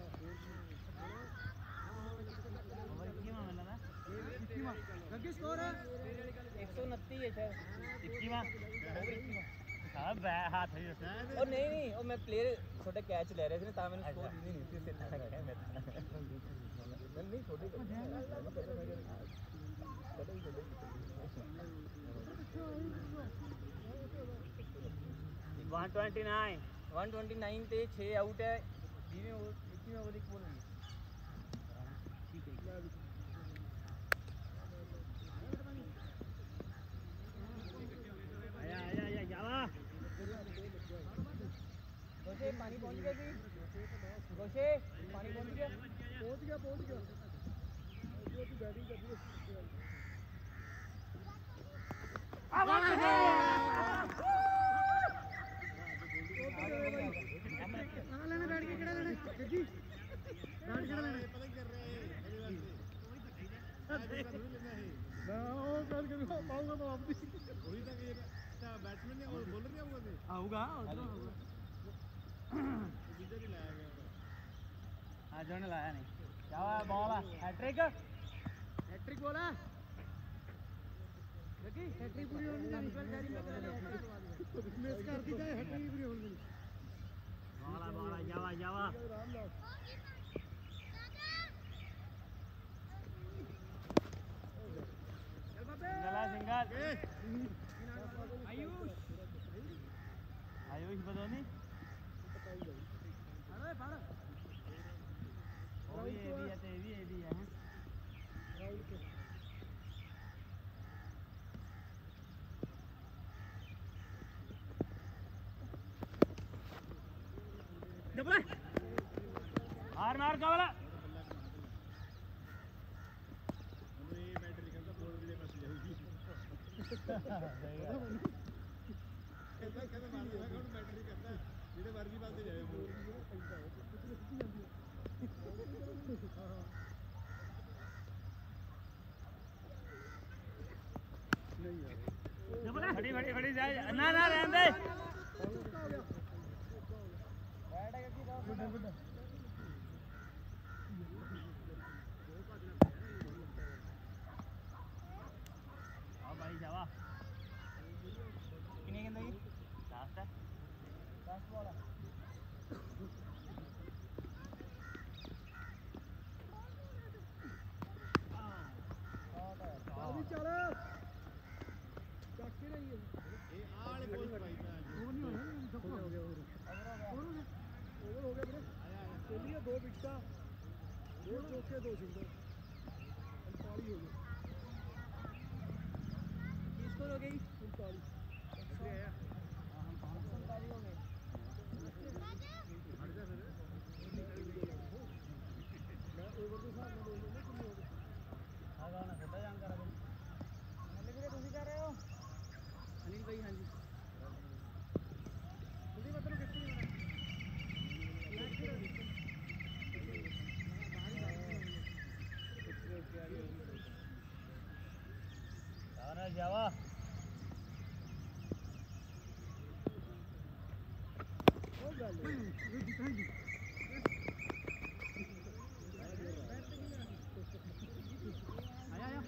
ओवर कितना मिला ना गद्दी स्कोर है एक सौ उनतीस है सर इक्कीवा सब हाथ है और नहीं नहीं और मैं प्लेयर छोटे कैच ले रहे थे ना मैंने स्कोर दी नहीं थी इससे इतना गया मैं नहीं छोटे one twenty nine one twenty nine थे छः आउट है बीस में इक्कीस में ओवर एक बॉल हुई आया आया आया जावा गोशे पानी पहुंच गया जी गोशे पानी पहुंच गया पहुंच गया पहुंच गया जो तू बैटिंग कर रही कहां लेना बैठ के केड़ा लेना गद्दी बैठ केड़ा लेना पता कर रहे हैं ना वो कर के पाऊंगा तो वापस वही तक ये अच्छा बैट्समैन ने और बॉलर नहीं आऊंगा मैं आऊगा उधर होगा इधर ही लाया गया हां जोने लाया नहीं क्या बॉल है हैट्रिक हैट्रिक बोला गद्दी हैट्रिक पूरी होनी चाहिए कल जारी में मिस कर दी जाए हैट्रिक पूरी होनी चाहिए बॉल बॉल जावा जावा रामदास सिंगल सिंगल आयुष आयुष बदोनी अरे फाड़ वो भी ये भी है ते भी ये भी है राहुल के डबल मार मार का वाला ये बैटरी करता बोल भी दे पास जाएगी सही है कहता कहता मारता कौन बैटरी करता ਜਿਹੜੇ ਮਰਜ਼ੀ ਬੰਦੇ ਜਾਏ ਹੋਰ ਵੀ ਜਿਹੜਾ ਪੈਂਦਾ ਉਹ ਕੁਝ ਲਿਖਦੀ ਜਾਂਦੀ ਹੈ ਹਾਂ ਹਾਂ ਨਹੀਂ ਯਾਰ खड़ी खड़ी खड़ी जाए ना ना रहने दे बैठ गया की गुड गुड हां भाई जावा कितने गेंद लगी लास्ट है लास्ट बॉल है चल भी चल ਚੱਕ ਰਹੀ ਹੈ ਇਹ ਆਹ ਵਾਲੇ ਬੋਲ ਭਾਈ ਉਹ ਨਹੀਂ ਹੋਣਾ ਸਭ ਹੋ ਗਿਆ ਹੋਰ ਓਵਰ ਹੋ ਗਿਆ ਵੀਰੇ ਚੱਲੀਏ ਦੋ ਵਿਕਟਾਂ ਦੋ ਚੌਕੇ ਦੋ ਸਿੰਗਲ ਉਨਤਾਲੀ ਹੋ ਗਏ किस स्कोर हो गई उनताली कितने आया हां हम उनतालीस हो गए हट जा फिर मैं ओवर के हिसाब ਨਾਲ ਬੋਲ ਰਿਹਾ ਕਿੰਨੇ ਹੋ ਗਏ आ गाना छोटा जान कर अनिल ਵੀਰੇ ਤੁਸੀਂ ਕਰ ਰਹੇ ਹੋ अनिल भाई हां जी जल्दी मतलब कितनी होना जाना जावा ओ गल ये दिखाई आया आया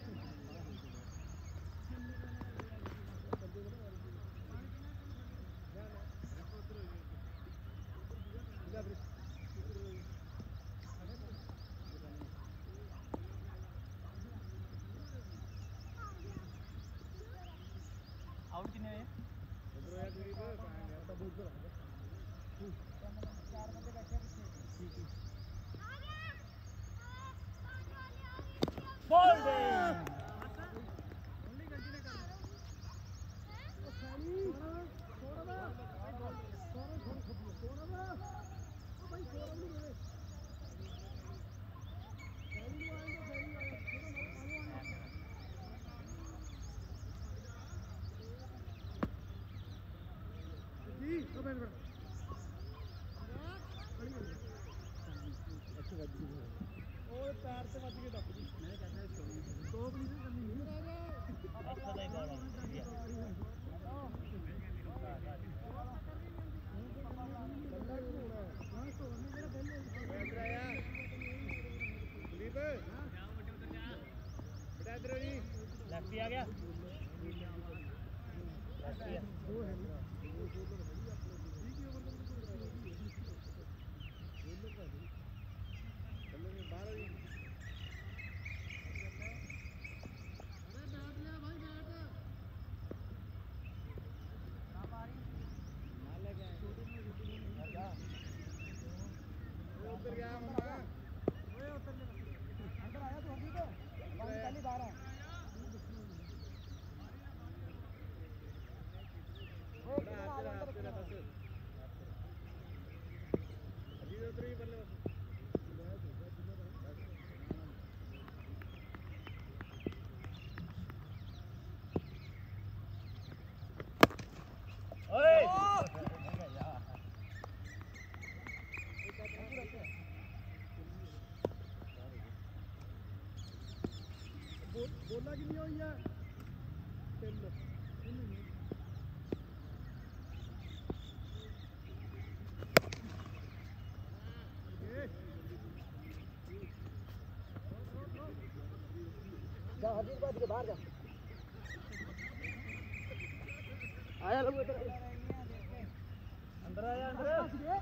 आउट कितने हुए उधर यार मेरी पे तब उधर चार बंदे बैठे ठीक है बॉल दे ओनली कंटिन्यू कर ओ सानी थोड़ा ना थोड़ा थोड़ा खपलो थोड़ा ना ओ भाई थोड़ा नहीं मेरे सानी आएगा सानी आएगा थोड़ा ना आगे जी तो बैठ बैठ अच्छा बच गई ओए पैर से बच के टप गई मैंने कहता है स्टॉप स्टॉप नहीं करनी अच्छा नहीं बॉल लेफ्टी आ गया लेफ्टी उतर गया मम्मा ओए उतर ले अंदर आया तू अभी तो पानी पहली बार है ओए तेरा अंदर तेरा बस अभी उतर ही बल्ले ओए बोला कि नहीं हुई है तीन जा हदीस बात के बाहर जा आया लोग इधर अंदर आया अंदर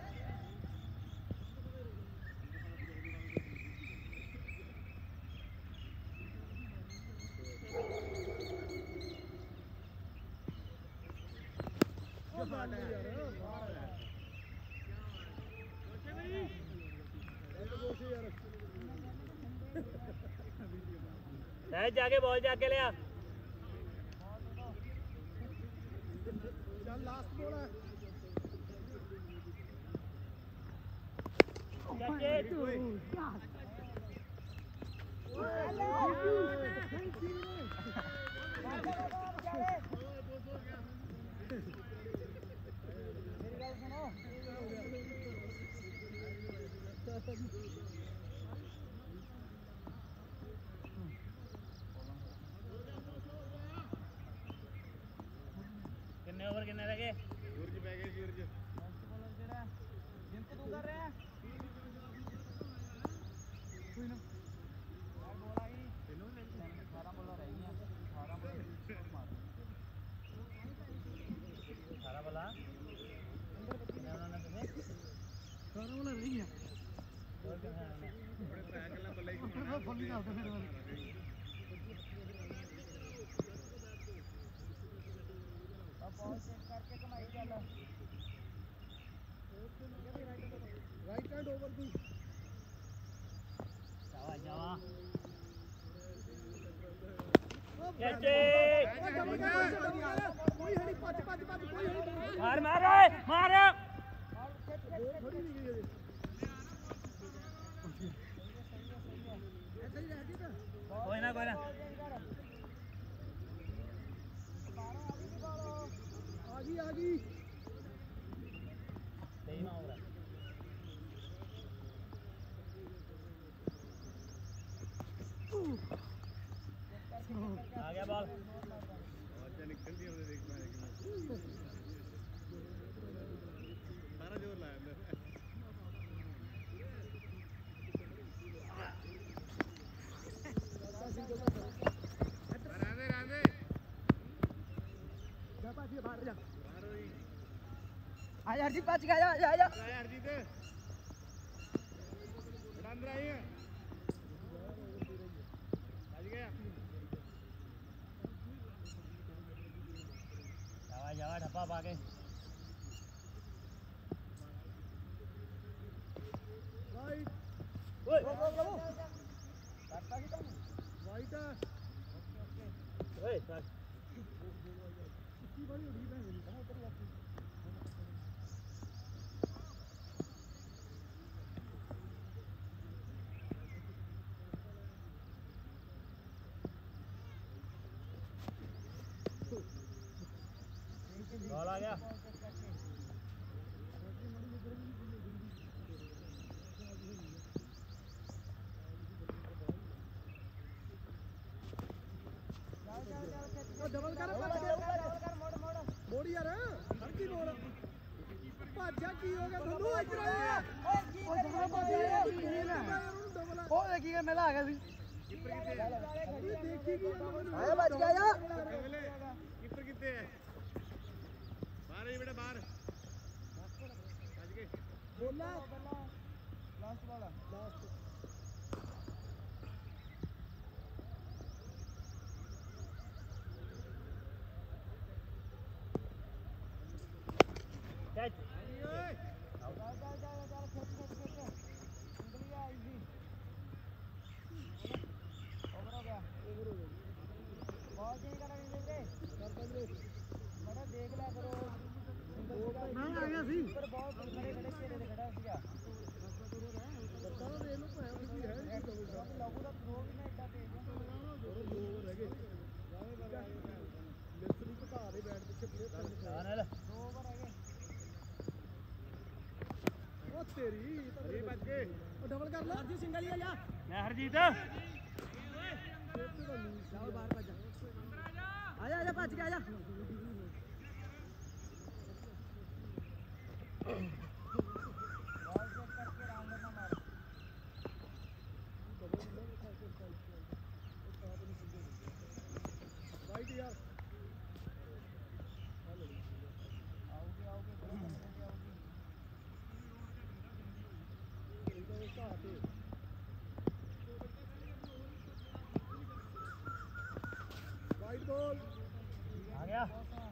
सहज जाके बॉल जाके ले आ चल लास्ट बॉल है कैच मेरी बात सुनो ਬੋਲਰ ਕਿੰਨੇ ਰਹਿ ਗਏ ਸੂਰਜ ਪੈ ਗਏ ਸੂਰਜ ਨੈਕਸਟ ਬੋਲਰ ਜਿਹੜਾ ਜਿੰਕ ਤੂੰ ਕਰ ਰਿਹਾ ਕੋਈ ਨਾ ਯਾਰ ਬੋਲ ਆ ਗਈ ਤੈਨੂੰ ਅਠਾਰਾਂ ਬੋਲਰ ਰਹਿ ਗਈਆਂ ਅਠਾਰਾਂ ਬੋਲਰ ਮਾਰ ਅਠਾਰਾਂ ਬੋਲਾ ਕਿੰਨੇ ਉਹਨਾਂ ਨੇ ਤੁਸੀਂ ਅਠਾਰਾਂ ਬੋਲਰ ਰਹਿ ਗਈਆਂ ਹੋਰ ਕਿੰਨੇ ਨੇ ਆਪਣੇ ਟਰੈਕ ਨਾਲ ਬੱਲੇ ਹੀ ਉਹ ਫੁੱਲੀ ਕਰਦੇ ਫਿਰ ਵਾਲੀ ਬਾਲ ਚੈੱਕ ਕਰਕੇ ਕਮਾਈ ਚੱਲ ਰਾਈਟ ਹੈਂਡ ਓਵਰ ਦੀ ਜਾਵਾ ਜਾਵਾ ਕੋਈ ਹਣੀ ਭੱਜ ਭੱਜ ਭੱਜ ਕੋਈ ਹਣੀ ਮਾਰ ਮਾਰ ਓਏ ਮਾਰ ਥੋੜੀ ਨਹੀਂ ਗਈ ਕੋਈ ਨਾ ਕੋਈ ਨਾ ਆ ਗਈ ਆ ਗਈ ਸਹੀ ਨਾ ਹੋ ਰਿਹਾ ਆ ਗਿਆ ਬਾਲ ਆਵਾਜ਼ਾਂ ਨਿਕਲਦੀਆਂ ਉਹਦੇ ਦੇਖ ਮੈਂ ਸਾਰਾ ਜ਼ੋਰ ਲਾਇਆ ਅੰਦਰ ਰਾਂਦੇ ਰਾਂਦੇ ਜਾ ਭਾਜੀ ਬਾਹਰ ਜਾ ਬਾਹਰ ਹੋਈ ਆ ਯਾਰ ਜੀ ਭੱਜ ਗਿਆ ਆ ਜਾ ਆ ਜਾ ਆਇਆ ਹਰਜੀਤ ਬੜਾ ਅੰਦਰ ਆਈ ਹੈ ਭੱਜ ਗਿਆ ਜਾਵਾ ਜਾਵਾ ਠੱਪਾ ਪਾ ਕੇ ਰਾਈਟ ਓਏ ਕਰਤਾ ਕੀ ਕੰਮ ਰਾਈਟ ਓਏ ਚੱਲ ਕੀ ਬੜੀ ਉੜੀ ਭੈਣ ਦੀ ਕਹਾਂ ਉਤਰ ਜਾਂਦੀ बाल आ गया ਡਬਲ ਕਰ ਮੋੜ ਯਾਰ ਹਰ ਕੀ ਮੋੜ ਭਾਜਾ ਕੀ ਹੋ ਗਿਆ ਤੁਹਾਨੂੰ ਇੱਧਰ ਆਇਆ ਓਏ ਜਮਾ ਭਾਜਾ ਡਬਲ ਉਹ ਦੇਖੀ ਕਿ ਮੇਲਾ ਆ ਗਿਆ ਸੀ ਕੀਪਰ ਕਿੱਥੇ ਹੈ ਦੇਖੀ ਕੀ ਆਇਆ ਭੱਜ ਗਿਆ ਯਾਰ ਕੀਪਰ ਕਿੱਥੇ ਹੈ ਬਾਹਰ ਹੀ ਬੇਟਾ ਬਾਹਰ ਭੱਜ ਗਏ ਬੋਲਾ ਲਾਸਟ ਵਾਲਾ ਲਾਸਟ कैच ਓਏ ਮੈਂ ਆ ਗਿਆ ਸੀ ਉਹ ਤੇਰੀ ਤੇਰੀ ਵੱਜ ਗਏ ਉਹ ਡਬਲ ਕਰ ਲਾ ਜੀ ਸਿੰਗਲ ਹੀ ਆ ਜਾ मैं हरजीत ਜਾਓ ਬਾਹਰ ਭੱਜ ਆ ਜਾ ਆ ਜਾ ਭੱਜ ਕੇ ਆ ਜਾ ਰਾਈਟ ਯਾਰ राइट बॉल आ गया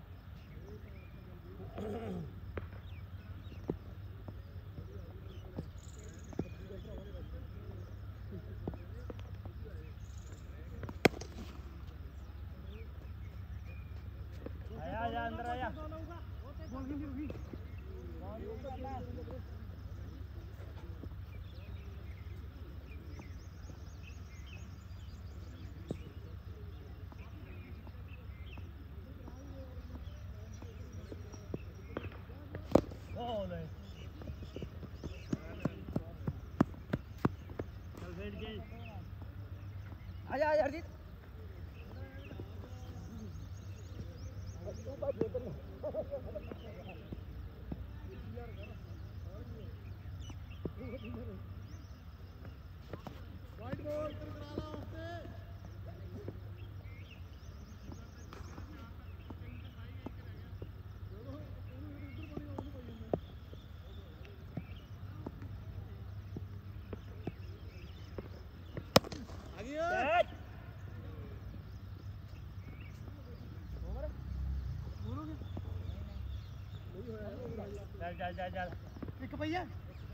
आया आया अंदर आया बॉल भी नहीं रुकी गोल है चल बैठ गए आ जा हरजीत ਵਾਈਟ ਬਾਲ ਤੇ ਕਰਾ ਲਾ ਉੱਤੇ ਚੱਲ ਚੱਲ ਚੱਲ ਚੱਲ ਇੱਕ ਪਈਆ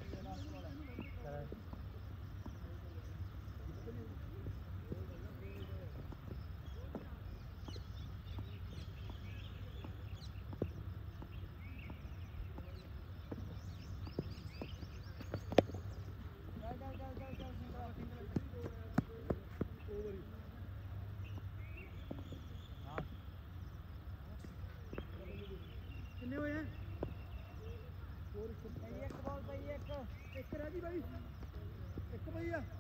ਕਿੰਨੇ ਹੋਏ ਆ ਇੱਕ ਬਾਲ ਪਈ ਇੱਕ ਇੱਕ ਰਹਿ ਗਈ ਬਾਈ ਇੱਕ ਪਈ ਆ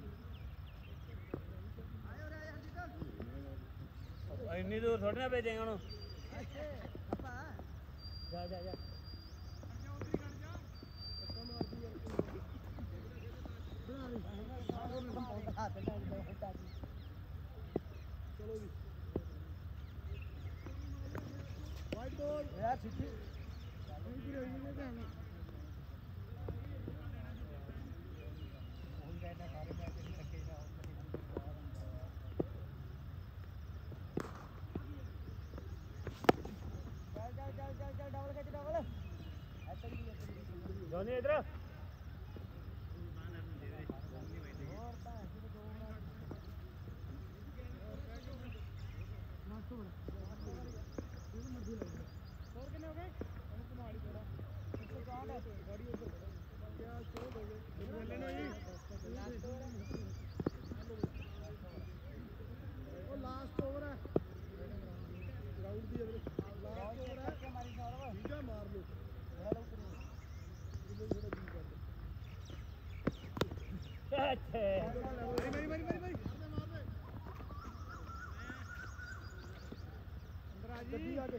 ਆਇਓ ਰੇ ਹਰਜੀਤ ਇੰਨੀ ਦੂਰ ਥੋੜੀ ਨਾ ਭੇਜੇਗਾ ਉਹਨੂੰ ਅੱਪਾ ਜਾ ਜਾ ਜਾ ਚਲੋ ਜੀ ਵਾਈਟ ਬਾਲ ਯਾਰ ਸਿੱਧੀ ਨਹੀਂ ਪੂਰੀ ਹੋਈ ਨਹੀਂ ਭੈਣ ਹੁਣ ਕਹਿੰਦਾ ਸਾਰੇ ਮੈਚ ਨਹੀਂ ਸੱਕੇਗਾ ਚੱਲ ਚੱਲ ਚੱਲ ਚੱਲ ਚੱਲ ਡਬਲ ਖਿੱਚ ਡਬਲ ਇੱਧਰ ਹੀ ਜੋਨੀ ਇਧਰ ਹੋਰ ਤਾਂ ਅਸੀਂ ਦੋ ਮੈਚ ਨਾਸੋ ਬੜਾ ਇਹ ਮਰਜ਼ੀ ਲੱਗ ਹੋਰ ਕਿੰਨੇ ਹੋ ਗਏ ਉਹਨੂੰ ਕੁਮਾਰੀ ਥੋੜਾ ਇੱਕ ਸੌ ਚੌਂਹਠ ਹੈ ਗਾੜੀ ਉੱਧਰ ਕਿਆ ਸ਼ੋਅ ਹੋ ਗਏ ਲੈ ਲੈਣਾ ਜੀ ਉਹ ਲਾਸਟ ਓਵਰ ਹੈ ਗਰਾਊਂਡ ਦੀ ਅਗਲੇ ਲਾਸਟ ਓਵਰ ਹੈ ਮਾਰੀ ਸਾਰਾ ਠੀਕ ਹੈ ਮਾਰ ਲਓ ਥੋੜਾ ਲਓ ਕਰੀ ਥੋੜਾ ਜੀ ਕਰ ਅੱਛੇ ਮਾਰੀ ਮਾਰੀ ਮਾਰੀ ਮਾਰੀ ਮਾਰ ਦੇ ਅੰਦਰ ਆ ਜੀ ਗੱਡੀ ਲਾ ਕੇ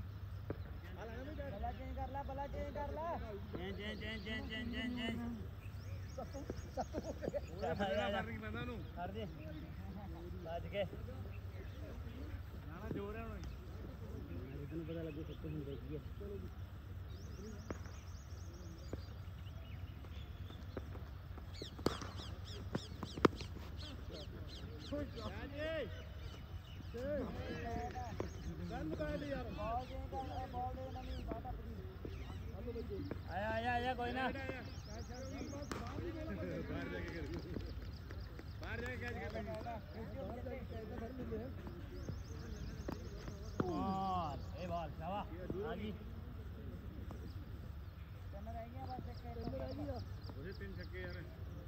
ਬਲਾ ਚੇਂਜ ਕਰ ਲੈ ਬਲਾ ਚੇਂਜ ਕਰ ਲੈ change change change change change change change ਸੱਤੂ ਸੱਤੂ ਹੋ ਗਿਆ ਪੂਰਾ ਫੜਨਾ ਕਰਨੀ ਪੈਂਦਾ ਉਹਨੂੰ ਕਰ ਦੇ ਵੱਜ ਕੇ ਨਾਣਾ ਜੋਰ ਹੈ ਹੁਣ ਤੈਨੂੰ ਪਤਾ ਲੱਗੂ ਸੱਤੂ ਹੁੰਦਾ ਕੀ ਹੈ ਚਲੋ ਜੀ ਗੰਦ ਬੈਠ ਯਾਰ ਬਾਲ ਦੇ ਬਾਲ ਦੇ ਨਵੀਂ ਬਾਟ ਆਪਣੀ ਹਲੋ ਬਈ ਆਇਆ ਆਇਆ ਆਇਆ ਕੋਈ ਨਾ ਬਾਹਰ ਜਾ ਕੇ ਕਰ ਬਾਹਰ ਜਾ ਕੇ ਕੈਚ ਕਰ ਲੈ ਬਾਹਰ ਜਾ ਕੇ ਕੈਚ ਫੜ ਲੈਂਦੇ ਹੈ ਬਾਲ ਇਹ ਬਾਲ ਸ਼ਾਬਾ ਹਾਂ ਜੀ ਤਿੰਨ ਰਹਿ ਗਈਆਂ ਬਸ ਇੱਕ ਤਿੰਨ ਰਹਿ ਗਈਆਂ ਉਹਦੇ ਤਿੰਨ ਛੱਕੇ ਯਾਰ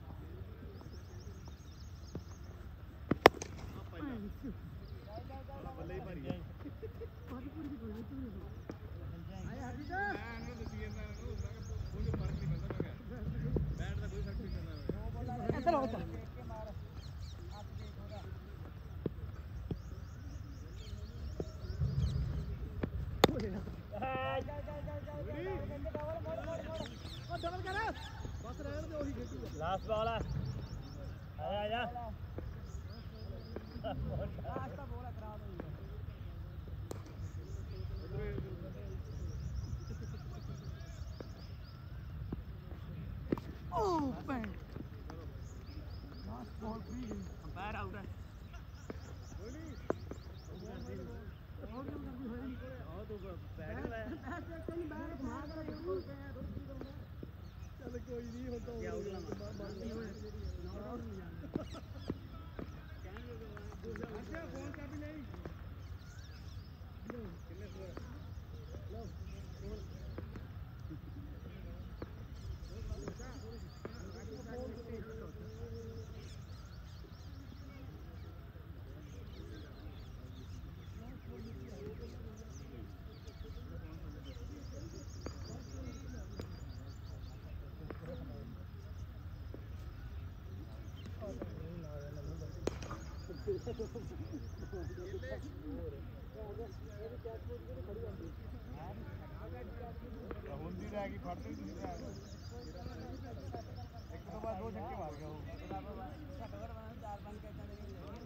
ਆ ਪਹਿਲਾ ਬੱਲੇ ਹੀ ਭਰੀ ਪਾਣੀ ਪੂਰੀ ਦੀ ਕੋਈ ਨਹੀਂ ਆਇਆ ਹੱਡੀ ਦਾ ਮੈਂ ਇਹਨੂੰ ਦੱਸੀ ਜਾਂਦਾ ਇਹਨੂੰ ਮੈਂ ਕਿਹਾ ਕੋਈ ਫਰਕ ਨਹੀਂ ਪੈਂਦਾ ਮੈਂ ਕਿਹਾ ਬੈਟ ਦਾ ਕੋਈ ਫਰਕ ਨਹੀਂ ਪੈਂਦਾ ਦੋ ਬੋਲਾਂ ਇੱਧਰ ਆਓ ਚੱਲ ਕੇ ਮਾਰ ਹੱਥ ਦੇ ਥੋੜਾ ਚੱਲ ਚੱਲ ਚੱਲ ਚੱਲ ਡਬਲ ਮੋੜ ਮੋੜ ਮੋੜ ਉਹ ਡਬਲ ਕਰ ਬਸ ਰਹਿਣ ਦੇ ਉਹੀ ਖੇਡੂਗਾ ਲਾਸਟ ਬਾਲ ਆ ਆਇਆ ਆਇਆ ਲਾਸਟ ਦਾ ਬੋਲ ਖਰਾਬ ਹੋ ਗਿਆ Oh, bang! Last ball free gਈ ਅੰਪਾਇਰ ਆਊਟ ਹੈ ਕੋਈ ਨਹੀਂ ਹੋਰ ਕਿਉਂ ਕਰਦੀ ਹੋਈ ਆਹ ਤੂੰ ਬੈਟ ਲਾਇਆ ਕੋਈ ਬੈਟ ਮਾਰ ਕੇ ਜ਼ਰੂਰ ਪਿਆ ਰੁਕੀ ਬੰਦਾ ਚੱਲ ਕੋਈ ਨਹੀਂ ਹੁਣ ਤਾਂ ਆਊਟ ਲਾਵਾਂ ਮੰਨਦੀ ਹੋਏ ਅੱਛਾ ਫੋਨ ਕਰ ਵੀ ਨਹੀਂ ਕਿੰਨੇ ਸਕੋਰ ਲਓ ਇਹਦੀ ਕੈਚ ਪੂਰੀ ਖੜੀ ਆ ਫੜਦੇ ਤੁਸੀਂ ਤਾਂ ਇੱਕ ਤੋਂ ਬਾਅਦ ਦੋ ਛੱਕੇ ਮਾਰ ਗਿਆ ਉਹ ਚਾਰ ਪੰਜ ਕੈਚਾਂ ਦੇ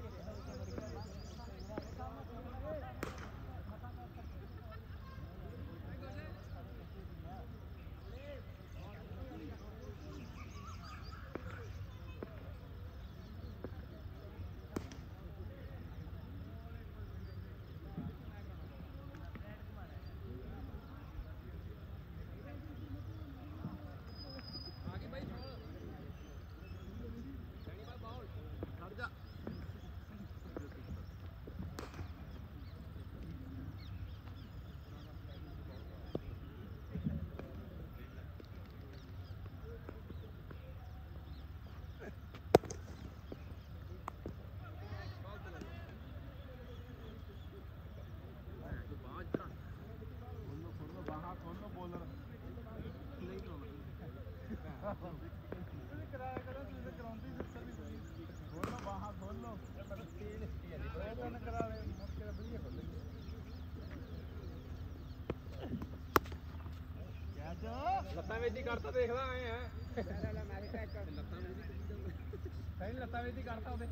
ਲੱਤਾਂ ਵਿੱਚ ਹੀ ਕਰਤਾ ਦੇਖਦਾ ਆਏ ਹੈ ਲੱਤਾਂ ਵਿੱਚ ਲੱਤਾਂ ਵਿੱਚ ਹੀ ਕਰਤਾ ਉਹਦੇ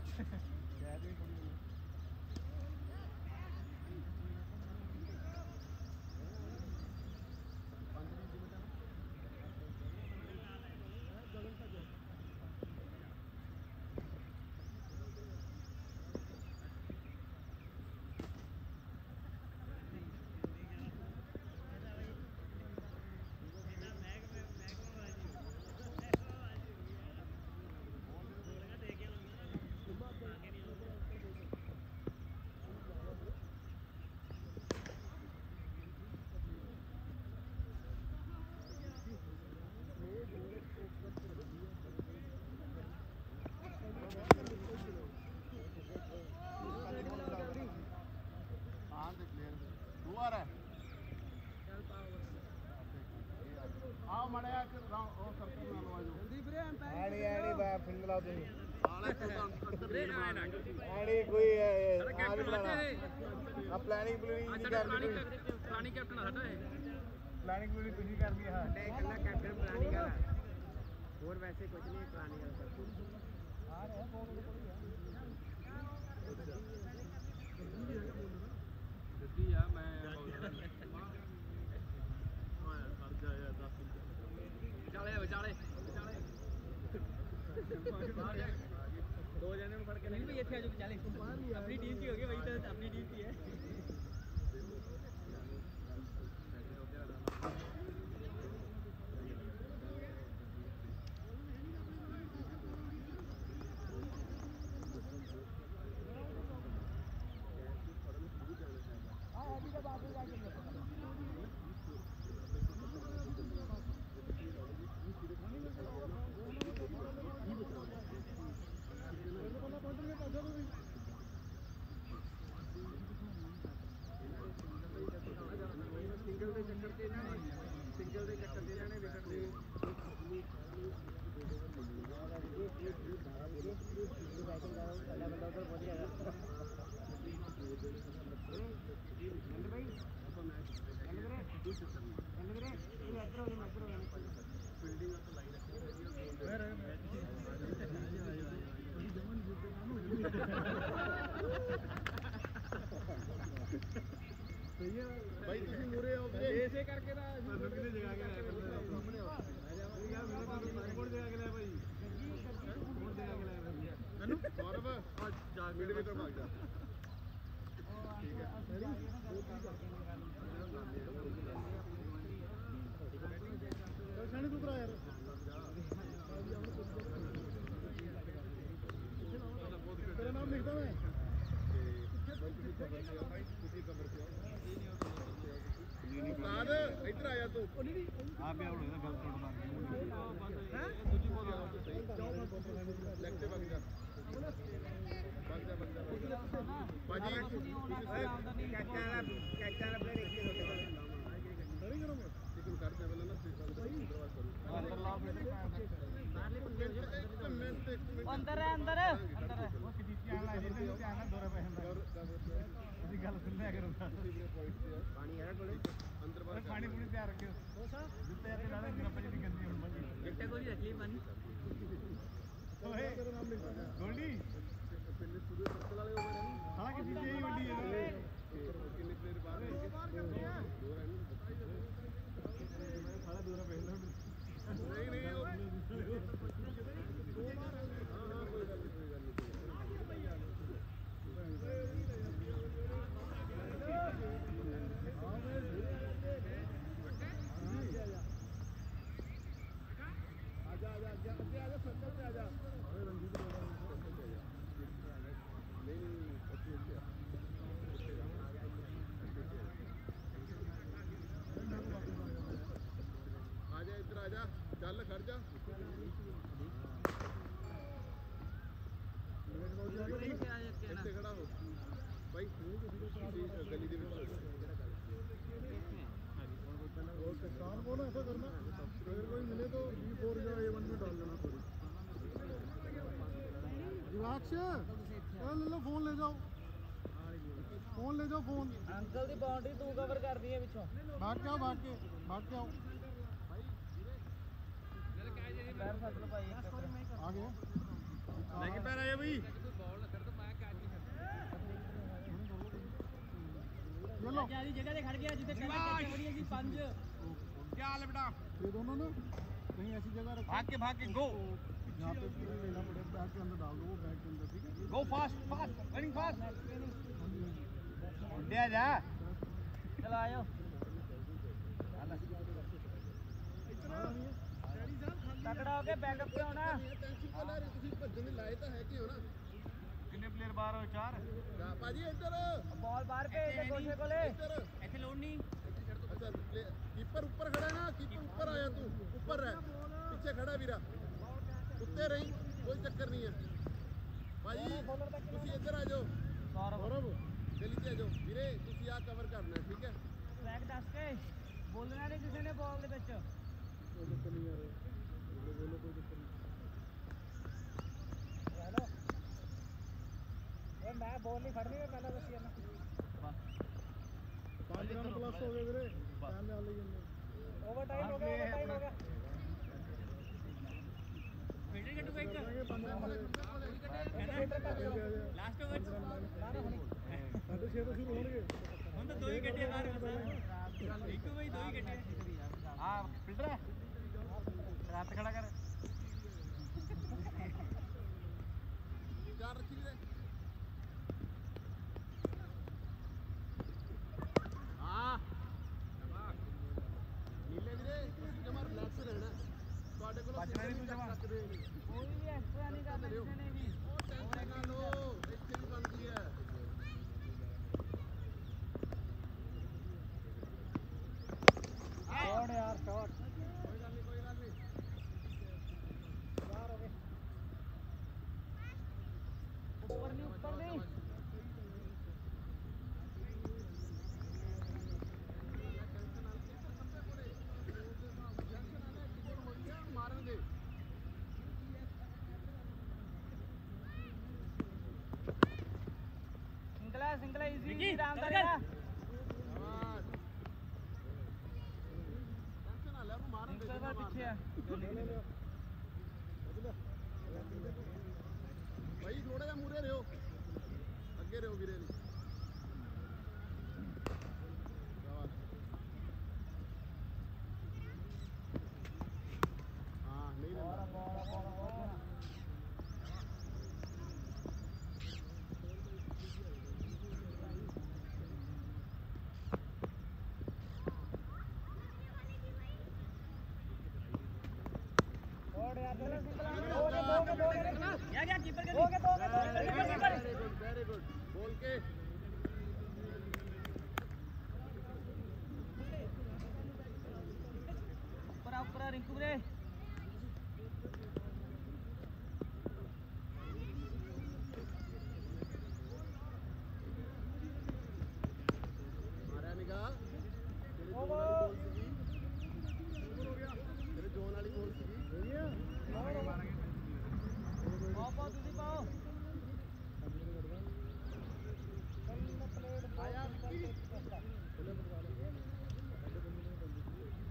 ਪਲੈਨਿੰਗ ਪਲੈਨਿੰਗ ਕੈਪਟਨ ਆ ਸਾਡਾ ਇਹ ਪਲੈਨਿੰਗ ਪਲੈਨਿੰਗ ਤੁਸੀਂ ਕਰਦੀ ਹਾਂ ਇਕੱਲਾ ਕੈਪਟਨ ਪਲਾਨਿੰਗ ਵਾਲਾ ਹੋਰ ਵੈਸੇ ਕੁਝ ਨਹੀਂ ਪਲਾਨਿੰਗ ਵਾਲਾ ਕਰਦਾ ਆ ਰਿਹਾ ਕੋਲ ਉਹਦੇ ਕੋਲ ਹੀ ਆ ਦਿੱਤੀ ਆ ਮੈਂ ਵਿਚਾਲੇ ਵਿਚਾਲੇ ਵਿਚਾਲੇ ਦੋ ਜਣੇ ਨੂੰ ਫੜ ਕੇ ਨਹੀਂ ਵੀ ਇੱਥੇ ਆਜੋ ਵਿਚਾਲੇ ਆਪਣੀ ਟੀਮ ਕੀ ਹੋ ਗਈ ਬਈ ਤਾਂ ਆਪਣੀ ਟੀਮ ਕੀ ਹੈ ਸਿੰਗਲ ਦੇ ਚੱਕਰ ਦੇ ਇਹਨਾਂ ਨੇ ਵਿਕਟ ਦੇ ਭਾਈ ਤੁਸੀਂ ਮੂਰੇ ਹੋ ਵੀਰੇ ਐਸੇ ਕਰਕੇ ਨਾ ਸਾਨੂੰ ਕਿਹਨੇ ਜਗਾ ਕੇ ਲਾਇਆ ਸਾਹਮਣੇ ਆ ਯਾਰ ਮੇਰਾ ਤਾਂ ਕੋਣ ਜਗਾ ਕੇ ਲਾਇਆ ਭਾਈ ਕੋਣ ਜਗਾ ਕੇ ਲਾਇਆ ਭਾਈ ਮੈਨੂੰ ਗੌਰਵ ਆ ਜਾ ਮਿਡ ਵਿਕਟ ਭਾਗ ਜਾ ਠੀਕ ਹੈ ਸਾਨੀ ਤੂੰ ਭਰਾ ਯਾਰ ਤੇਰਾ ਨਾਮ ਲਿਖਦਾ ਮੈਂ ਤੁਸੀਂ ਕਵਰ ਕਿਉਂ ਉਸਤਾਦ ਇੱਧਰ ਆ ਜਾ ਤੂੰ ਆ ਪਿਆ ਹੁਣ ਇਹਦਾ ਗੱਲ ਸੁਣਦਾ ਹੈ ਦੂਜੀ ਬੋਲ ਲੈਗ ਤੇ ਵਗ ਜਾ ਵਗ ਜਾ ਵਗ ਜਾ ਬਾਜੀ ਕੈਚਾਂ ਵਾਲਾ ਕੈਚਾਂ ਵਾਲਾ ਪਲੇਅਰ ਇੱਕ ਹੀ ਤੁਹਾਡੇ ਕੋਲ ਸਰੀ ਕਰੋਗੇ ਲੇਕਿਨ ਕਰਦੇ ਪਹਿਲਾਂ ਨਾ ਅੰਦਰ ਲਾ ਅੰਦਰ ਹੈ ਅੰਦਰ ਅੰਦਰ ਹੈ ਉਹ ਕਿਦੀ ਧਿਆਨ ਲਾ ਜਿੰਨੇ ਨੂੰ ਧਿਆਨ ਨਾਲ ਦੋਰੇ ਪੈ ਜਾਂਦਾ ਅਸੀਂ ਗੱਲ ਸੁਣਿਆ ਕਰੋ ਪਾਣੀ ਹੈ ਕੋਲੇ ਅੰਦਰ ਬਾਹਰ ਪਾਣੀ ਪੂਣੀ ਧਿਆਨ ਰੱਖਿਓ ਜੁੱਤੇ ਤੇ ਨਾਲੇ ਗਰੁੱਪ ਜਿਹੜੀ ਗੰਦੀ ਹੁਣ ਮੰਗੀ ਗਿੱਟੇ ਕੋਈ ਰੱਖ ਲਈ ਪਾਣੀ ਓਏ ਤੇਰਾ ਨਾਮ ਲਿਖ ਗੋਲਡੀ ਪਿੰਡ ਪੂਰੇ ਸਰਕਲ ਵਾਲੇ ਹੋ ਗਏ ਸਾਲਾ ਕਿੱਥੇ ਗਈ ਗੋਲਡੀ ਇਹ ਕਿੰਨੇ ਪਲੇਅਰ ਬਾਹਰ ਹੋ ਗਏ ਬਾਹਰ ਕਰਦੇ ਆ ਦੋ ਰਨ ਸਾਲਾ ਦੂਰਾ ਪਹਿਲਾਂ ਨਹੀਂ ਨਹੀਂ ਉਹ ਹਾਂ ਹਾਂ ਕੋਈ ਗੱਲ ਨਹੀਂ ਕੋਈ ਗੱਲ आजा आजा आजा आजा सर्कल पे आजा अरे रंजीत सर्कल पे आजा नहीं नहीं अच्छे अच्छे आजा इधर आजा चल खड़ जा ਇੱਥੇ ਖੜਾ ਹੋ ਭਾਈ ਗਲੀ ਦੇ ਵਿੱਚ और किसान को ना ऐसा करना अगर कोई मिले तो बी फोर या ए वन में डाल देना थोड़ी युवाक्ष ले लो फोन ले जाओ फोन ले जाओ फोन अंकल दी बाउंड्री तू कवर कर दी है पिछों भाग के आओ भाग के भाग के आओ पैर फट लो भाई आ गए लेके पैर आए भाई ये लो जिस जगह ते खड़ गया जिथे पहले कैच बड़ी सी पंज क्या हाल है बेटा ये दोनों ना कहीं ऐसी जगह रखो भाग के भाग के गो यहाँ पे लेना पड़ेगा बैग के अंदर डाल दो वो बैग के अंदर ठीक है go fast fast running fast ले जा चलो आयो तगड़ा हो के बैकअप पे होना टेंशन को ले रहे ਤੁਸੀਂ ਭੱਜਣ ਦੀ ਲਾਏ ਤਾਂ ਹੈ ਕਿ ਹੋਣਾ कितने प्लेयर बाहर हो चार ਭਾਜੀ ਇੱਧਰ बॉल बाहर पे इधर कोशे कोले ਇੱਧਰ ऐसे लोड नहीं अच्छा कीपर ऊपर खड़ा है ना कीपर ऊपर आया तू ऊपर रह पीछे खड़ा वीरा उत्ते रही कोई चक्कर नहीं है भाई ਤੁਸੀਂ ਇੱਧਰ ਆ ਜਾਓ गौरव गली ਤੇ ਆ ਜਾਓ ਵੀਰੇ ਤੁਸੀਂ ਆ ਕਵਰ ਕਰਨਾ ਹੈ ਠੀਕ ਹੈ ट्रैक दस के बोलना नहीं किसी ने बॉल दे विच कोई चक्कर नहीं आ रहा बोलो कोई चक्कर नहीं हेलो ए मैं बॉल नहीं फड़नी मैं पहले दसी ना पाँच रन प्लस हो गए वीरे टाइम डाल ली जल्दी ओवर टाइम हो गया ओवर टाइम हो गया फील्डर कटू एक लास्ट ओवर ना ना होनी साढ़े छह तो शुरू होंगे हम तो दो ही गड्ढे मार बस एक भाई दो ही गड्ढे हां फिल्टर है रात खड़ा कर चार रखी वीरे हां नीले वीरे ਤੁਸੀਂ ਜਮਾ ਰਿਲੈਕਸ ਰਹਿਣਾ ਤੁਹਾਡੇ ਕੋਲ ਭੱਜਣਾ ਨਹੀਂ ਤੂੰ ਜਮਾਂ। ਸਕਦੇ कोई भी एक्स्ट्रा नहीं करना किसी ने भी ਉਹ ਟੈਨਸ਼ਨ ਨਾ ਲਓ ਇੱਥੇ ਵੀ ਬਣਦੀ ਹੈ शॉट यार शॉट ਕੋਈ ਗੱਲ ਨਹੀਂ ਕੋਈ ਗੱਲ ਨਹੀਂ बाहर हो गए ऊपर नहीं ऊपर नहीं ਮਾਰਨਗੇ सिंगला सिंगला इजी राम करेगा ਆਵਾਜ਼ ਟੈਨਸ਼ਨ ਨਾ ਲੈ ਉਹਨੂੰ ਮਾਰਨ ਦੇ सिंगल बार पीछे है ਭਾਈ ਥੋੜਾ ਜਿਹਾ ਮੂਰੇ ਰਹੋ ਅੱਗੇ ਰਹੋ ਵੀਰੇ ਨੂੰ ਆਵਾਜ਼ ਹਾਂ ਨਹੀਂ ਲੈਂਦਾ और यार चलो सिंगला हो गए दो के दो के क्या क्या कीपर के हो गए दो के दो के keeper very good very good ball के ऊपर ऊपर रिंकू रे ਮਾਰਿਆ ਨਿਗਾਹ ਤੇਰੇ ਓ ਜ਼ੋਨ ਵਾਲੀ ਬੋਲ ਸੀਗੀ ਤੇਰੇ ਜ਼ੋਨ ਵਾਲੀ ਬੋਲ ਸੀਗੀ पाओ पाओ तुसी पाओ ਆਇਆ ਵਿੱਕੀ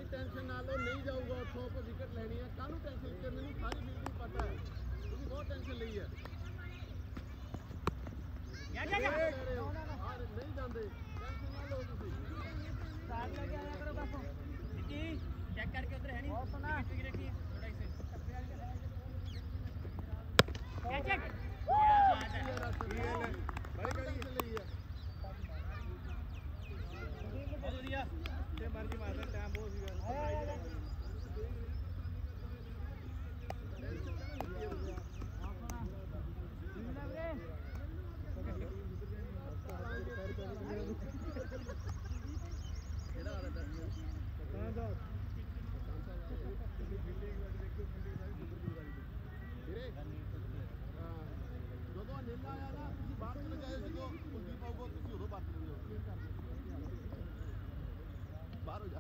ਟੈਨਸ਼ਨ ਨਾ ਲਓ, ਨਹੀਂ ਜਾਊਗਾ ਉੱਥੋਂ, ਆਪਾਂ ਵਿਕਟ ਲੈਣੀ ਹੈ। ਕਾਹਨੂੰ ਟੈਨਸ਼ਨ ਲੈਣੀ, ਮੈਨੂੰ ਸਾਰੀ ਫੀਲਡਿੰਗ ਪਤਾ ਹੈ, ਤੁਸੀਂ ਬਹੁਤ ਟੈਨਸ਼ਨ ਲਈ ਹੈ। ਜਾ ਜਾ ਜਾ ਨਹੀਂ ਜਾਂਦੇ, ਟੈਨਸ਼ਨ ਨਾ ਲਓ ਤੁਸੀਂ। साथ लगे आया करो बस विकी चेक करके उधर है नहीं और सुना विकेट रखिए थोड़ा इसे चेक चेक क्या बात है ये ले बड़ी गाड़ी से ली है बहुत दिया ਤੇ ਮਰਜੀ ਮਾਰਦਾ ਟਾਈਮ ਬਹੁਤ ਸੀਗਾ ਜਦੋਂ ਨੀਲਾ ਆਇਆ ਨਾ ਤੁਸੀਂ ਬਾਹਰ ਚਲੇ ਜਾਏ, ਜਦੋਂ ਕੁਲਦੀਪ ਆਊਗਾ ਤੁਸੀਂ ਉਦੋਂ ਬਾਹਰ ਚਲੇ ਜਾਓ। ਬਾਹਰ ਹੋ ਜਾ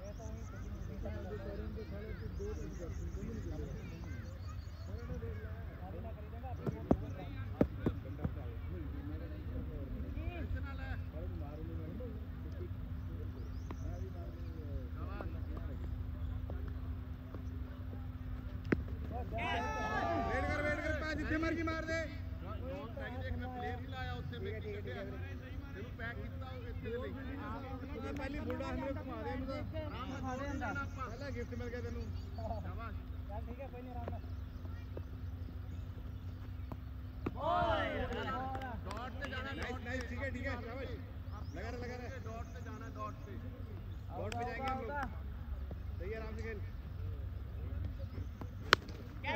ਵੇਟ ਕਰ ਵੇਟ ਕਰ ਪਾ ਜਿੱਥੇ ਮਰਜੀ ਮਾਰ ਦੇ ਨੌਨ ਪੈਕ ਦੇਖ, ਮੈਂ ਪਲੇਅਰ ਨਹੀਂ ਲਾਇਆ ਉੱਥੇ, ਮੈਂ ਕੀ ਕੱਢਿਆ ਇਹਨੂੰ ਪੈਕ ਕੀਤਾ ਉਹ ਇੱਥੇ ਦੇ ਲਈ। ਪਹਿਲੀ ਬੁਲਡਾ ਹਮੇ ਘੁਮਾ ਦੇ ਇਹਨੂੰ ਤਾਂ ਆਰਾਮ ਨਾਲ ਜਾਣਾ ਆਪਾਂ। ਪਹਿਲਾ ਗਿਫਟ ਮਿਲ ਗਿਆ ਤੈਨੂੰ ਸ਼ਾਬਾਸ਼। चल ठीक है कोई नहीं आराम से ओए डॉट पे जाना, नाइस डॉट नाइस ठीक है ठीक है शाबाश लगा रहा लगा रहा डॉट पे जाना, डॉट पे डॉट पे जाएंगे हम लोग सही है आराम से खेल क्या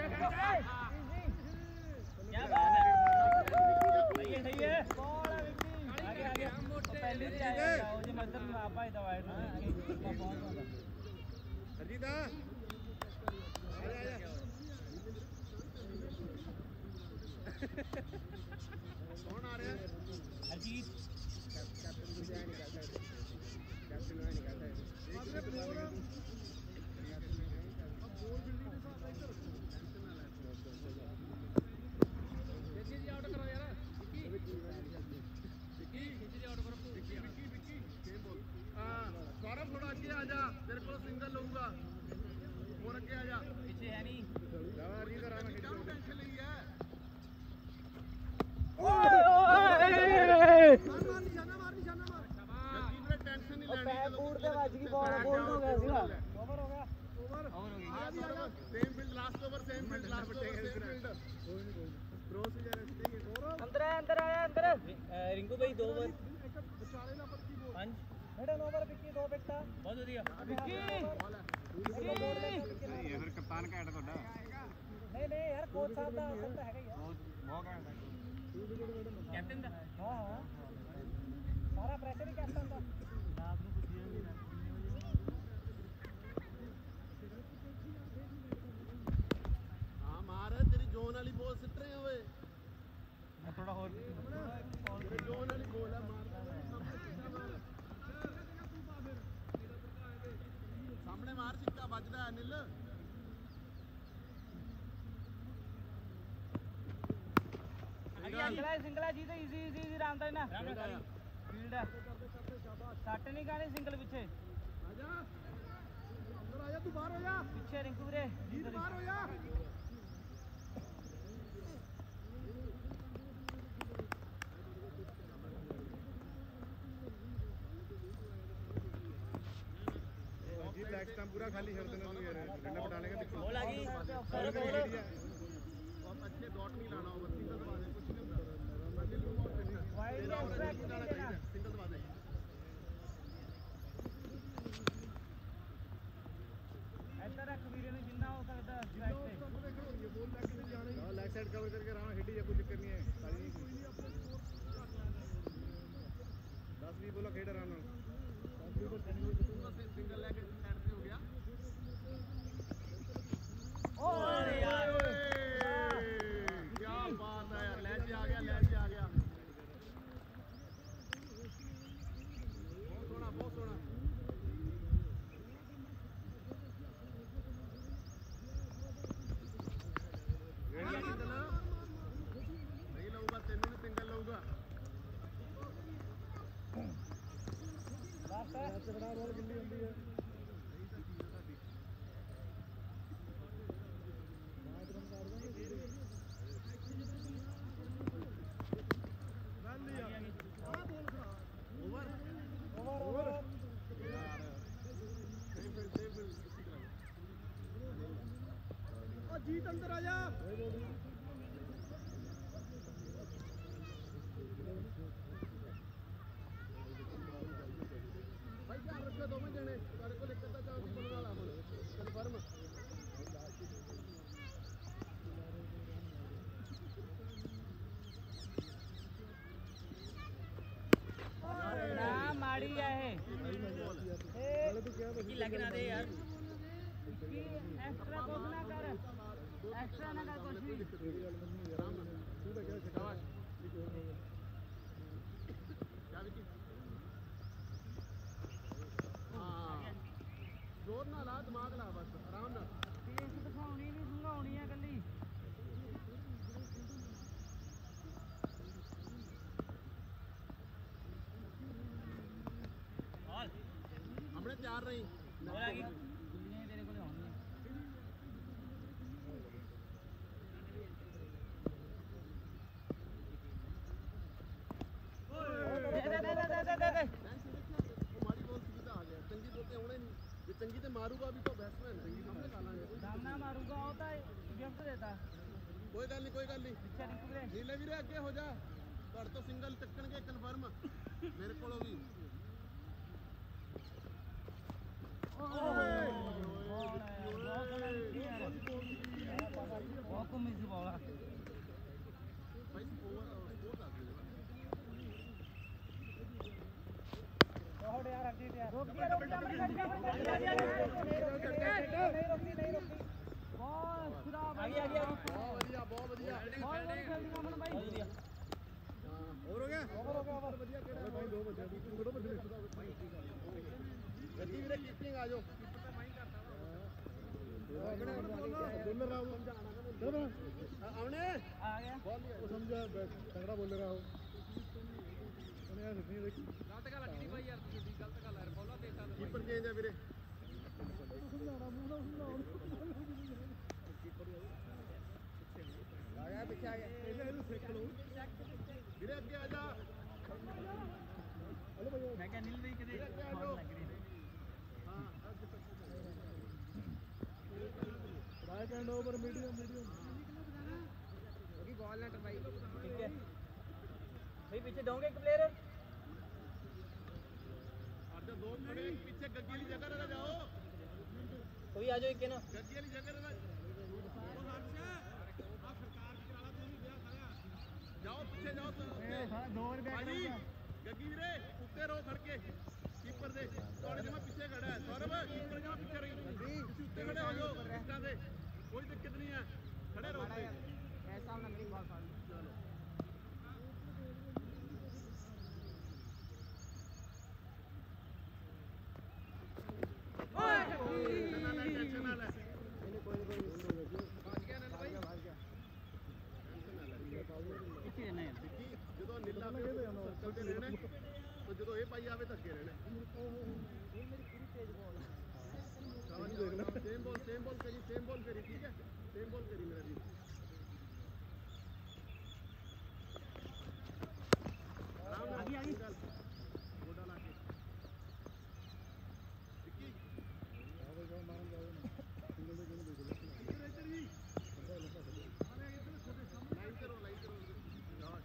बात है सही है सही है आगे आगे पहले से आया वो जो मतलब आप आए दवाई ना पहुंच हरजीत आ आजा आजा कौन आ रहा है? हरजीत कैप्टन मुझे नहीं कहता है कैप्टन नहीं कहता है अब बोल बिल्डिंग के साथ इधर जैसे जी आउट करो यार विकी विकी विकी जी आउट करो विक्की विक्की विक्की गेम बोल। हां सौरभ थोड़ा आगे आ जा, तेरे को सिंगल लूंगा, और आगे आ जा। पीछे है नहीं जावा हरजीत आराम से क्या टेंशन ली है? ओए ओए मार मार निशाना मार निशाना मार जल्दी में टेंशन नहीं लेनी। पैर बूट दे ਵੱਜ ਗਈ ਬਾਲ ਬੋਲ ਹੋ ਗਿਆ ਸੀਗਾ ओवर हो गया ओवर ओवर हो गई हां Saurabh, same field last over, same field last over, same field. Cross ही जा रहा है गौरव अंदर है अंदर आया अंदर रिंकू भाई दो ओवर ਵਿਚਾਲੇ ਨਾ ਪੱਤੀ ਬੋਲ पांच मिडल ओवर विक्की दो विकेट बहुत ਵਧੀਆ विक्की ਨਹੀਂ ਇਹ ਫਿਰ ਕਪਤਾਨ ਘੈਂਟ ਤੁਹਾਡਾ नहीं नहीं यार कोच साहब ਦਾ ਅਸਲ ਤਾਂ ਹੈਗਾ ਹੀ ਆ ਬਹੁਤ ਬਹੁਤ ਘੈਂਟ ਕੈਪਟਨ ਦਾ ਹਾਂ ਹਾਂ ਸਾਰਾ ਪ੍ਰੈਸ਼ਰ ਹੀ ਕੈਪਟਨ ਦਾ ਰਾਤ ਨੂੰ ਪੁੱਛਿਆ ਵੀ ਨਾ हां मार, तेरी जोन वाली बॉल सिट रहे हैं ओए, ਥੋੜਾ ਹੋਰ तेरी जोन वाली बॉल है, मार सामने मार, सिक्का बजदा है अनिल। ਸਿੰਗਲਾ ਸਿੰਗਲਾ ਜੀ ਤੇ ਈਜ਼ੀ ਈਜ਼ੀ ਈਜ਼ੀ ਰਾਮ ਦਾ ਨਾ ਫੀਲਡ ਹੈ ਸੱਟ ਨਹੀਂ ਗਾਣੀ ਸਿੰਗਲ ਪਿੱਛੇ ਆ ਜਾ ਅੰਦਰ ਆ ਜਾ ਤੂੰ ਬਾਹਰ ਹੋ ਜਾ ਪਿੱਛੇ ਰਿੰਕੂ ਵੀਰੇ ਜੀਤ ਬਾਹਰ ਹੋ ਜਾ जी बैक स्टंप पूरा खाली छोड़ देना तू यार डंडा पटाने का दिक्कत बॉल आ गई सौरभ बॉल बहुत अच्छे डॉट नहीं लाना होगा, सिंगल दबा दे, कुछ नहीं होता। अनिल को बहुत अच्छा वाइड तेरा और लेफ्ट अनिल को जाना चाहिए, सिंगल दबा दे। ਇੱਧਰ ਰੱਖ ਵੀਰੇ ਨੂੰ ਜਿੰਨਾ ਹੋ ਸਕਦਾ ਸਟ੍ਰਾਈਕ ਤੇ ये बॉल बैक से जाना ही लेग साइड कवर करके रहा हिट ही कोई चक्कर नहीं है सारी नहीं दस भी बोला खेड रहा ना सिंगल लेग साइड से हो गया। और यार क्या बात है यार, लेग आ गया, लेग आ गया, बहुत सोना, बहुत सोना। नहीं लूंगा, तेनू नहीं सिंगल लूंगा। बस बड़ा बॉल गिल्ली होती है ਓਵਰ ਯਾਰ ਸੇਮ ਫਿਲ ਸੇਮ ਫਿਲ ਓ ਜੀਤ ਅੰਦਰ ਆ ਜਾ ਭਾਈ ਧਿਆਨ ਰੱਖੋ ਦੋਵੇਂ ਜਣੇ ਤੁਹਾਡੇ ਕੋਲ ਇੱਕ ਅੱਧਾ ਚਾਂਸ ਬਣਨ ਵਾਲਾ ਹੁਣ ਕਨਫਰਮ ਨਾ ਮਾੜੀ ਆ ਇਹ ਨਾਲੇ ਤੂੰ ਕਿਹਾ ਕੀ ਲੱਗਣਾ ਦੇ ਯਾਰ ਕੀ ਐਕਸਟਰਾ ਕੁਝ ਨਾ ਕਰ ਐਕਸਟਰਾ ਨਾ ਕਰ ਕੁਝ ਵੀ ਆਰਾਮ ਨਾਲ ਤੂੰ ਤਾਂ ਕਿਹਾ ਸ਼ਿਕਾਇਤ ਕਿਆ ਵੀ ਹਾਂ ਜ਼ੋਰ ਨਾਲ ਲਾ ਦਿਮਾਗ ਲਾ ਬਸ ਆਰਾਮ ਨਾਲ ਤੇਜ਼ ਦਿਖਾਉਣੀ ਨਹੀਂ ਸੰਘਾਉਣੀ ਆ ਗੱਲੀ ਆਪਣੇ ਤਿਆਰ ਰਹੀ ਹੋਰ ਆ ਗਈ ਜਿੰਨੇ ਤੇਰੇ ਕੋਲ ਆਉਣੀ ਦੇ ਦੇ ਦੇ ਦੇ ਦੇ ਦੇ ਦੇ ਉਹ ਮਾੜੀ ਬੋਲ ਸੀ ਤਾਂ ਆ ਗਿਆ ਚੰਗੀ ਬੋਲ ਤੇ ਆਉਣਾ ਨਹੀਂ ਜੇ ਚੰਗੀ ਤੇ ਮਾਰੂਗਾ ਵੀ ਤਾਂ ਬੈਟਸਮੈਨ ਹੈ ਸਾਹਮਣੇ ਲਾ ਲਾਂਗੇ ਦਾਨਾ ਮਾਰੂਗਾ ਉਹ ਤਾਂ ਗਿਫਟ ਦੇਤਾ ਕੋਈ ਗੱਲ ਨਹੀਂ ਕੋਈ ਗੱਲ ਨਹੀਂ ਪਿੱਛੇ ਨਿਕਲ ਵੀਰੇ ਨੀਲੇ ਵੀਰੇ ਅੱਗੇ ਹੋ ਜਾ ਤੁਹਾਡੇ ਤੋਂ ਸਿੰਗਲ ਚੱਕਣਗੇ ਕਨਫਰਮ ਮੇਰੇ ਕੋਲੋਂ ਵੀ ਓਏ ਬਹੁਤ ਮਿਸ ਬਾਲ ਆ ਭਾਈ ਓਵਰ ਸਕੋਰ ਲੱਗ ਗਿਆ ਬਹੁਤ ਯਾਰ ਅੱਗੇ ਤੇ ਰੋਕ ਗਿਆ ਰੋਕ ਗਿਆ ਨਹੀਂ ਰੋਕੀ ਨਹੀਂ ਰੋਕੀ ਬਹੁਤ ਖਰਾਬ ਆ ਗਈ ਆ ਗਈ ਬਹੁਤ ਵਧੀਆ ਬਹੁਤ ਵਧੀਆ ਬਹੁਤ ਜਲਦੀ ਕੰਮ ਨਾ ਬਾਈ ਵਧੀਆ ਹੋਰ ਹੋ ਗਿਆ ਹੋਰ ਹੋ ਗਿਆ ਬਸ ਵਧੀਆ ਕਿਹੜਾ ਭਾਈ ਦੋ ਬੱਚੇ ਤੂੰ ਕਿਹੜਾ ਬੱਚੇ ਗੱਡੀ ਵੀਰੇ ਕੀਪਿੰਗ ਆ ਜਾਓ ਬੋਲਰ ਆਉ ਸਮਝਾਣਾ ਆਉਣੇ ਆ ਗਿਆ ਉਹ ਸਮਝਾ ਤਗੜਾ ਬੋਲਰ ਆਉ ਉਹਨੇ ਆ ਨਹੀਂ ਦੇਖੀ ਗਲਤ ਗੱਲ ਕਿਹਦੀ ਬਾਈ ਯਾਰ ਤੂੰ ਗਲਤ ਗੱਲ ਯਾਰ ਬੋਲਾ ਦੇ ਚੱਲ ਕੀਪਰ ਚੇਂਜ ਆ ਵੀਰੇ ਸਮਝਾਣਾ ਮੂੰਹ ਨਾਲ ਸਮਝਾਉਣ ਆ ਗਿਆ ਪਿੱਛੇ ਆ ਗਿਆ ਪਹਿਲਾਂ ਇਹਨੂੰ ਸਿੱਖ ਲਓ ਵੀਰੇ ਅੱਗੇ ਆ ਜਾ ਹਲੋ ਭਾਈ ਮੈਂ ਕਿਹਾ ਨੀਲ ਵੀ ਕਿਤੇ ਬਹੁਤ ਲੱਗ ਰਹੀ ਹਾਂ right hand over medium medium ਉਹਦੀ ਬਾਲ ਨਾ ਟਰਵਾਈ ਠੀਕ ਹੈ भाई पीछे दोगे एक प्लेयर ਅੱਜ ਦੋ ਖੜੇ ਪਿੱਛੇ ਗੱਗੀ ਵਾਲੀ ਜਗ੍ਹਾ ਤੇ ਜਾਓ कोई आ जाओ एक ना ਗੱਗੀ ਵਾਲੀ ਜਗ੍ਹਾ ਤੇ ਉਹ ਹਰਸ਼ ਆ ਸਰਕਾਰ ਦੀ ਕਰਾਲਾ ਤੂੰ ਵੀ ਵਿਆਹ ਖਾਇਆ ਜਾਓ ਪਿੱਛੇ ਜਾਓ ਉੱਤੇ ਹਾਂ ਦੋ ਰੁਪਏ ਭਾਜੀ ਗੱਗੀ ਵੀਰੇ ਉੱਤੇ ਰੋ ਖੜ ਕੇ ਕੀਪਰ ਦੇ ਤੁਹਾਡੇ ਜਿਵੇਂ ਪਿੱਛੇ ਖੜਾ ਹੈ ਸੌਰਵ ਕੀਪਰ ਜਿਵੇਂ ਪਿੱਛੇ ਰਹੀ ਤੁਸੀਂ ਉੱਤੇ ਖੜੇ ਹੋ ਜਾਓ ਪਿੱਛਾਂ ਦੇ ਕੋਈ ਦਿੱਕਤ ਨਹੀਂ ਹੈ ਖੜੇ ਰਹੋ ਉੱਤੇ ऐसा ना मेरी बात ਚਲੋ ਜਦੋਂ ਨੀਲਾ ਸਰਕਲ ਤੇ ਰਹਿਣਾ ਤੇ ਜਦੋਂ ਇਹ ਪਾਈ ਆਵੇ ਤਾਂ ਅੱਗੇ ਰਹਿਣਾ ये मेरी पूरी तेज ball same ball same ball ਕਰੀ ਸੇਮ ਬੋਲ ਕਰੀ ਠੀਕ ਹੈ ਸੇਮ ਬੋਲ ਕਰੀ ਮੇਰਾ ਜੀ ਆਰਾਮ ਨਾਲ आगे, आगे। ਗੱਲ ਗੋਡਾ ਲਾ ਕੇ ਵਿੱਕੀ ਆਵੇ ਜੋ ਮਾਰਨ ਜਾਓ ਸਿੰਗਲ ਦੇ ਗੇਮ ਦੇਖ ਲਓ ਇੱਧਰ ਇੱਧਰ ਵੀ ਲਾਈਨ ਕਰੋ ਲਾਈਨ ਕਰੋ ਜਾਓ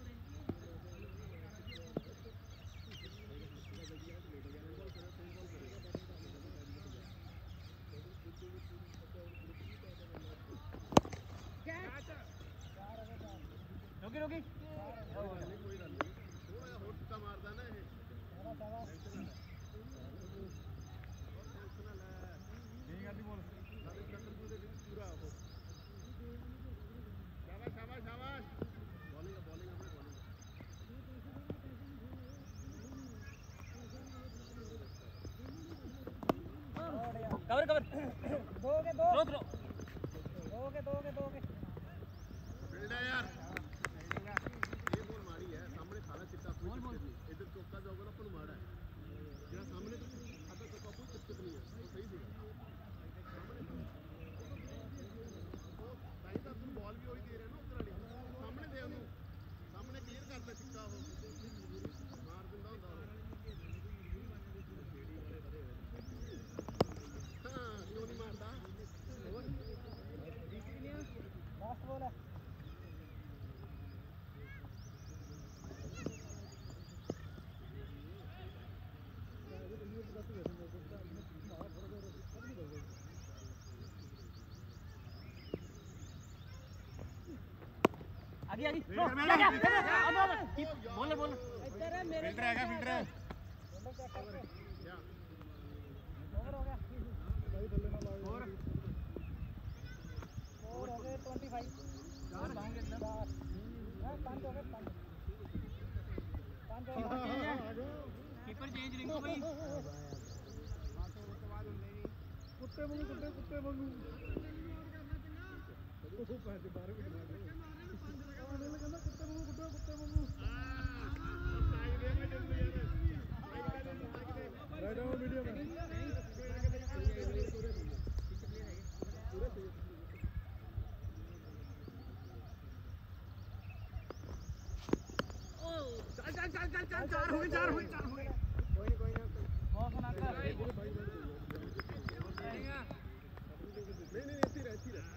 रोकी रोकी ਨਹੀਂ ਕੋਈ ਗੱਲ ਨਹੀਂ ਥੋੜਾ ਜਿਹਾ ਹੋਰ ਟੁੱਟਾ ਮਾਰਦਾ ਨਾ ਇਹ ਟੈਨਸ਼ਨ ਨਾ ਲੈ ਟੈਨਸ਼ਨ ਨਾ ਲੈ ਠੀਕ ਆ ਦੀ ਬੋਲ ਨਾਲੇ ਚੱਕਰ ਦੇ ਵਿੱਚ ਪੂਰਾ ਉਹ ਸ਼ਾਬਾਸ਼ ਸ਼ਾਬਾਸ਼ ਸ਼ਾਬਾਸ਼ ਬੋਲਿੰਗ ਬੋਲਿੰਗ ਆਪਣੇ ਬੋਲਿੰਗ कवर कवर दो के दो रोक रो दो के दो के दो के ਫੀਲਡ ਹੈ ਯਾਰ ਇਹ ਬੋਲ ਮਾੜੀ ਹੈ ਸਾਹਮਣੇ ਖਾਲਾ ਚਿੱਟਾ ਕੋਈ ਚੱਕਰ ਨਹੀਂ ਇੱਧਰ ਚੌਕਾ ਜਾਊਗਾ ਨਾ ਆਪਾਂ ਨੂੰ ਮਾੜਾ ਹੈ ਜਿਹੜਾ ਸਾਹਮਣੇ ਤੋਂ ਅੱਧਾ ਚੌਕਾ ਕੋਈ ਚੱਕਰ ਨਹੀਂ ਹੈ ਉਹ ਸਹੀ ਸੀਗਾ ਸਾਹਮਣੇ ਉਹ ਤਾਂ ਹੀ ਤਾਂ ਤੁਹਾਨੂੰ ਬਾਲ ਵੀ ਉਹੀ ਦੇ ਰਿਹਾ ਨਾ ਉੱਧਰ ਵਾਲੀ ਸਾਹਮਣੇ ਦੇ ਉਹਨੂੰ ਸਾਹਮਣੇ ਕਲੀਅਰ ਕਰ ਲੈ ਚਿੱਕਾ ਉਹ ਮਾਰ ਦਿੰਦਾ ਹੁੰਦਾ ਉਹ आगे आगे क्या क्या अब अब बोल बोल इधर है मेरे फिल्टर हैगा फिल्टर है ओवर हो गया भाई थल्ले ना लाओ और और हो गए पच्चीस चार पाएंगे एकदम हां पांच हो गए पांच पांच हो गए कीपर चेंज रिंगो भाई कुत्ते वांगू कुत्ते कुत्ते वांगू ਉਹ ਪੈਸੇ ਬਾਹਰ ਵੀ ਨਿਕਲ ਗਏ ਉਹਨੇ ਕਹਿੰਦਾ ਕੁੱਤੇ ਵਾਂਗੂ ਕੁੱਤੇ ਕੁੱਤੇ ਵਾਂਗੂ ਸਾਈਡ ਦੇ ਮੈਂ ਜਲਦੀ ਯਾਰ ਰਾਈਟ ਆਉਂ ਵੀਡੀਓ ਮੈਂ ਓ ਚੱਲ ਚੱਲ ਚੱਲ ਚੱਲ ਚੱਲ ਚਾਰ ਹੋ ਗਏ ਚਾਰ ਹੋ ਗਏ ਚਾਰ ਹੋ ਗਏ ਕੋਈ ਨਹੀਂ ਕੋਈ ਨਾ ਬਹੁਤ ਸੁਣਾ ਕਰ ਨਹੀਂ ਨਹੀਂ ਇੱਥੇ ਰਹਿ ਇੱਥੇ ਰਹਿ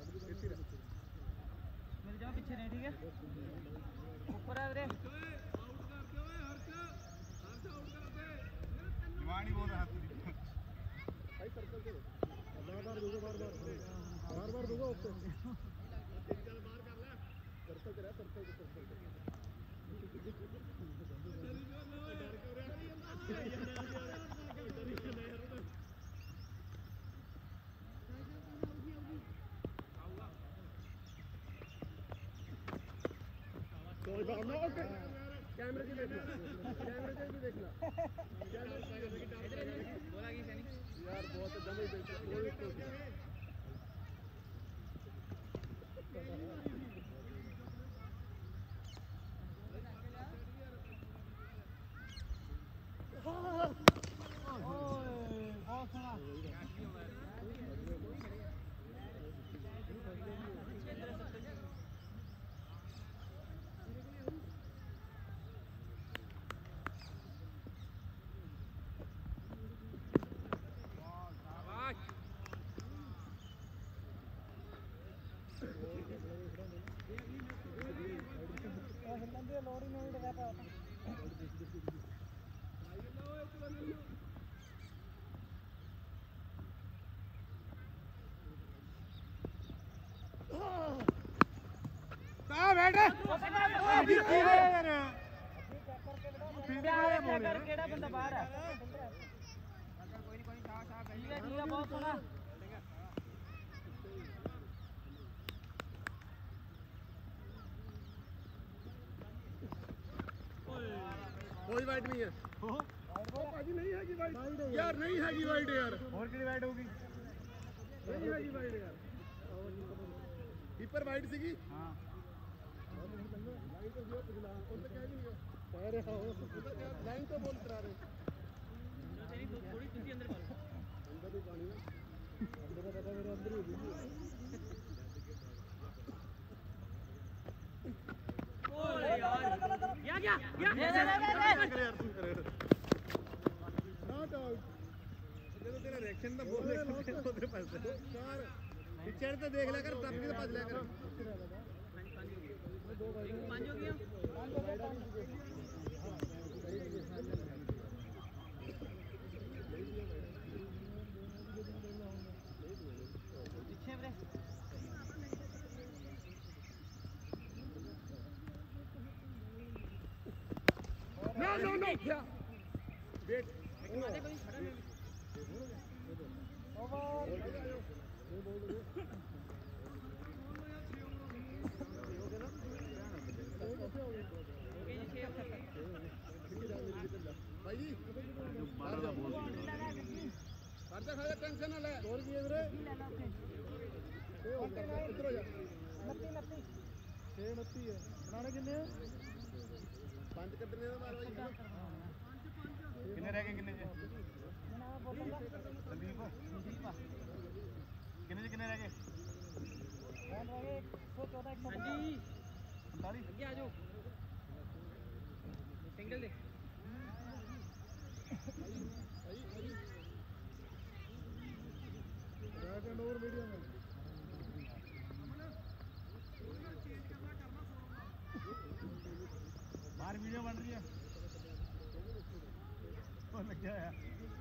मेरे जमा पीछे नहीं ठीक है ऊपर है वीरे आउट करते ओए हर्ष हर्ष आउट कर दे जवानी बोल रहा है भाई सर्कल के बार बार दूंगा बार बार बार बार दूंगा उसको चल बाहर कर ले सर्कल के रहा सर्कल के सर्कल के कैमरे की देखना कैमरे की भी देखना यार बहुत जमी देखना लोरी नहीं लगा पाया कहां बैठे यार यार केड़ा बंदा बाहर है कोई नहीं कोई साफ साफ ठीक है ठीक है बहुत सोना कोई वाइट नहीं है ओ भाजी नहीं है कि वाइट यार नहीं है कि वाइट यार और कितनी वाइट होगी नहीं है कि वाइट यार कीपर वाइट सीगी हां लाइन तो जो पिछला उन पे क्या नहीं है कह रहे हो लाइन तो बोल करा रहे तेरी थोड़ी तुझी अंदर पालो अंदर भी पानी ना अंदर का पता मेरे अंदर ही होगी ओए यार क्या क्या क्या यार तू करे नॉट आउट ये तो तेरा रिएक्शन तो बोल रहे तेरे पास चार पिक्चर तो देख ले कर तब भी तो पास ले कर पांच हो गया पांच हो गया पीछे ब्रे No, no, no. Yeah. Wait. मारे कोई खड़ा नहीं। ओवर। भाई जी बारह का बोल खर्चा खाया टेंशन ना ले और की इधर इधर हो जा नत्ती नत्ती छह नत्ती है बनाने कितने पांच कटने में मार भाई कितने रह गए कितने से संदीप कितने से कितने रह गए कौन रह गए एक सौ चौदह एक सौ पैंतालीस आगे आ जाओ सिंगल दे बैक एंड ओवर मीडियम में बाहर वीडियो बन रही है वो लग गया है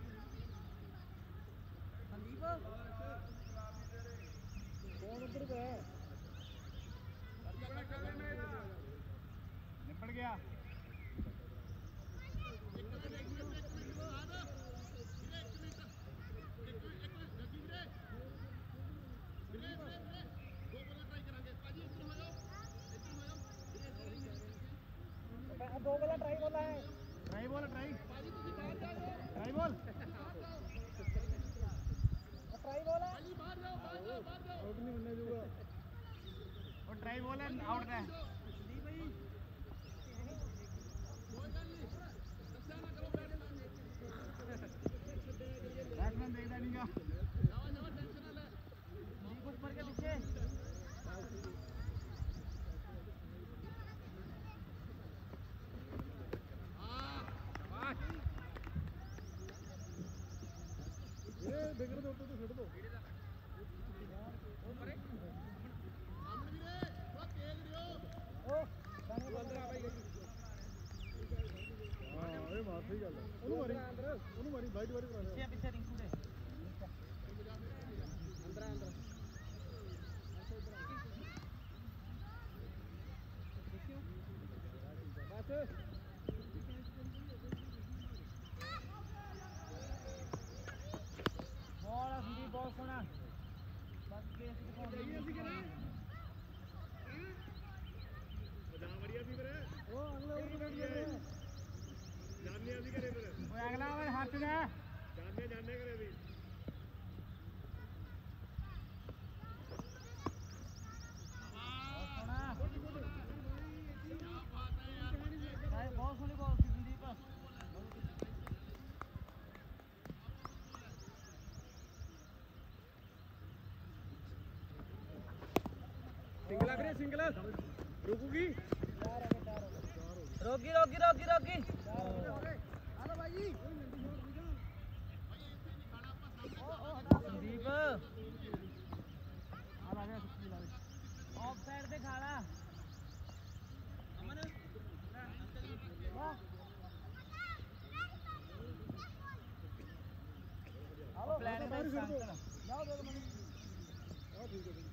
संदीप कौन उधर गया निपट गया दो बोला ट्राई बोला है try ball try try ball try बोला आउट नहीं बनने दूंगा और ट्राई बोल है आउट है बैट्समैन देखता नहीं का कुछ पर के पीछे बिगड़ दो तो छड़ दो अगला ओवर हाथ में जानने जानने करे भी बहुत सोनी बॉल थी संदीप सिंगल फिर सिंगल रुकूगी रोकी रोकी रोकी रोकी हेलो भाई संदीप ऑफ साइड पे खाड़ा अमन आओ प्लान में जाओ दे दो मनी हां ठीक है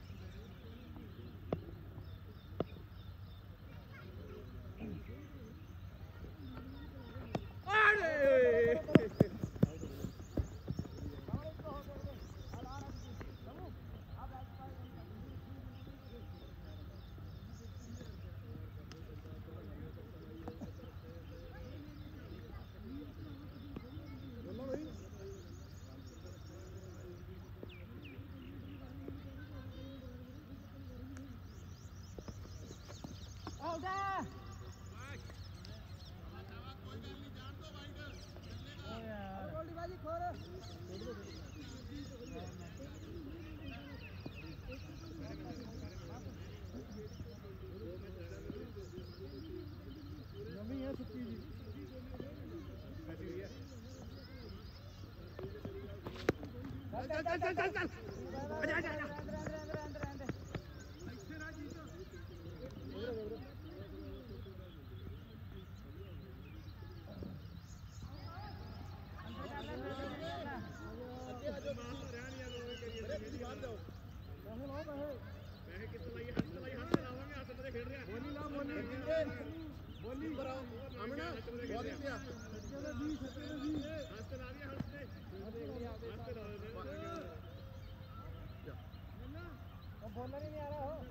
चल चल चल चल चल आजा आजा आजा अंदर अंदर अंदर अंदर अंदर ऐसे ना जीतो बोलना नहीं आ रहा हो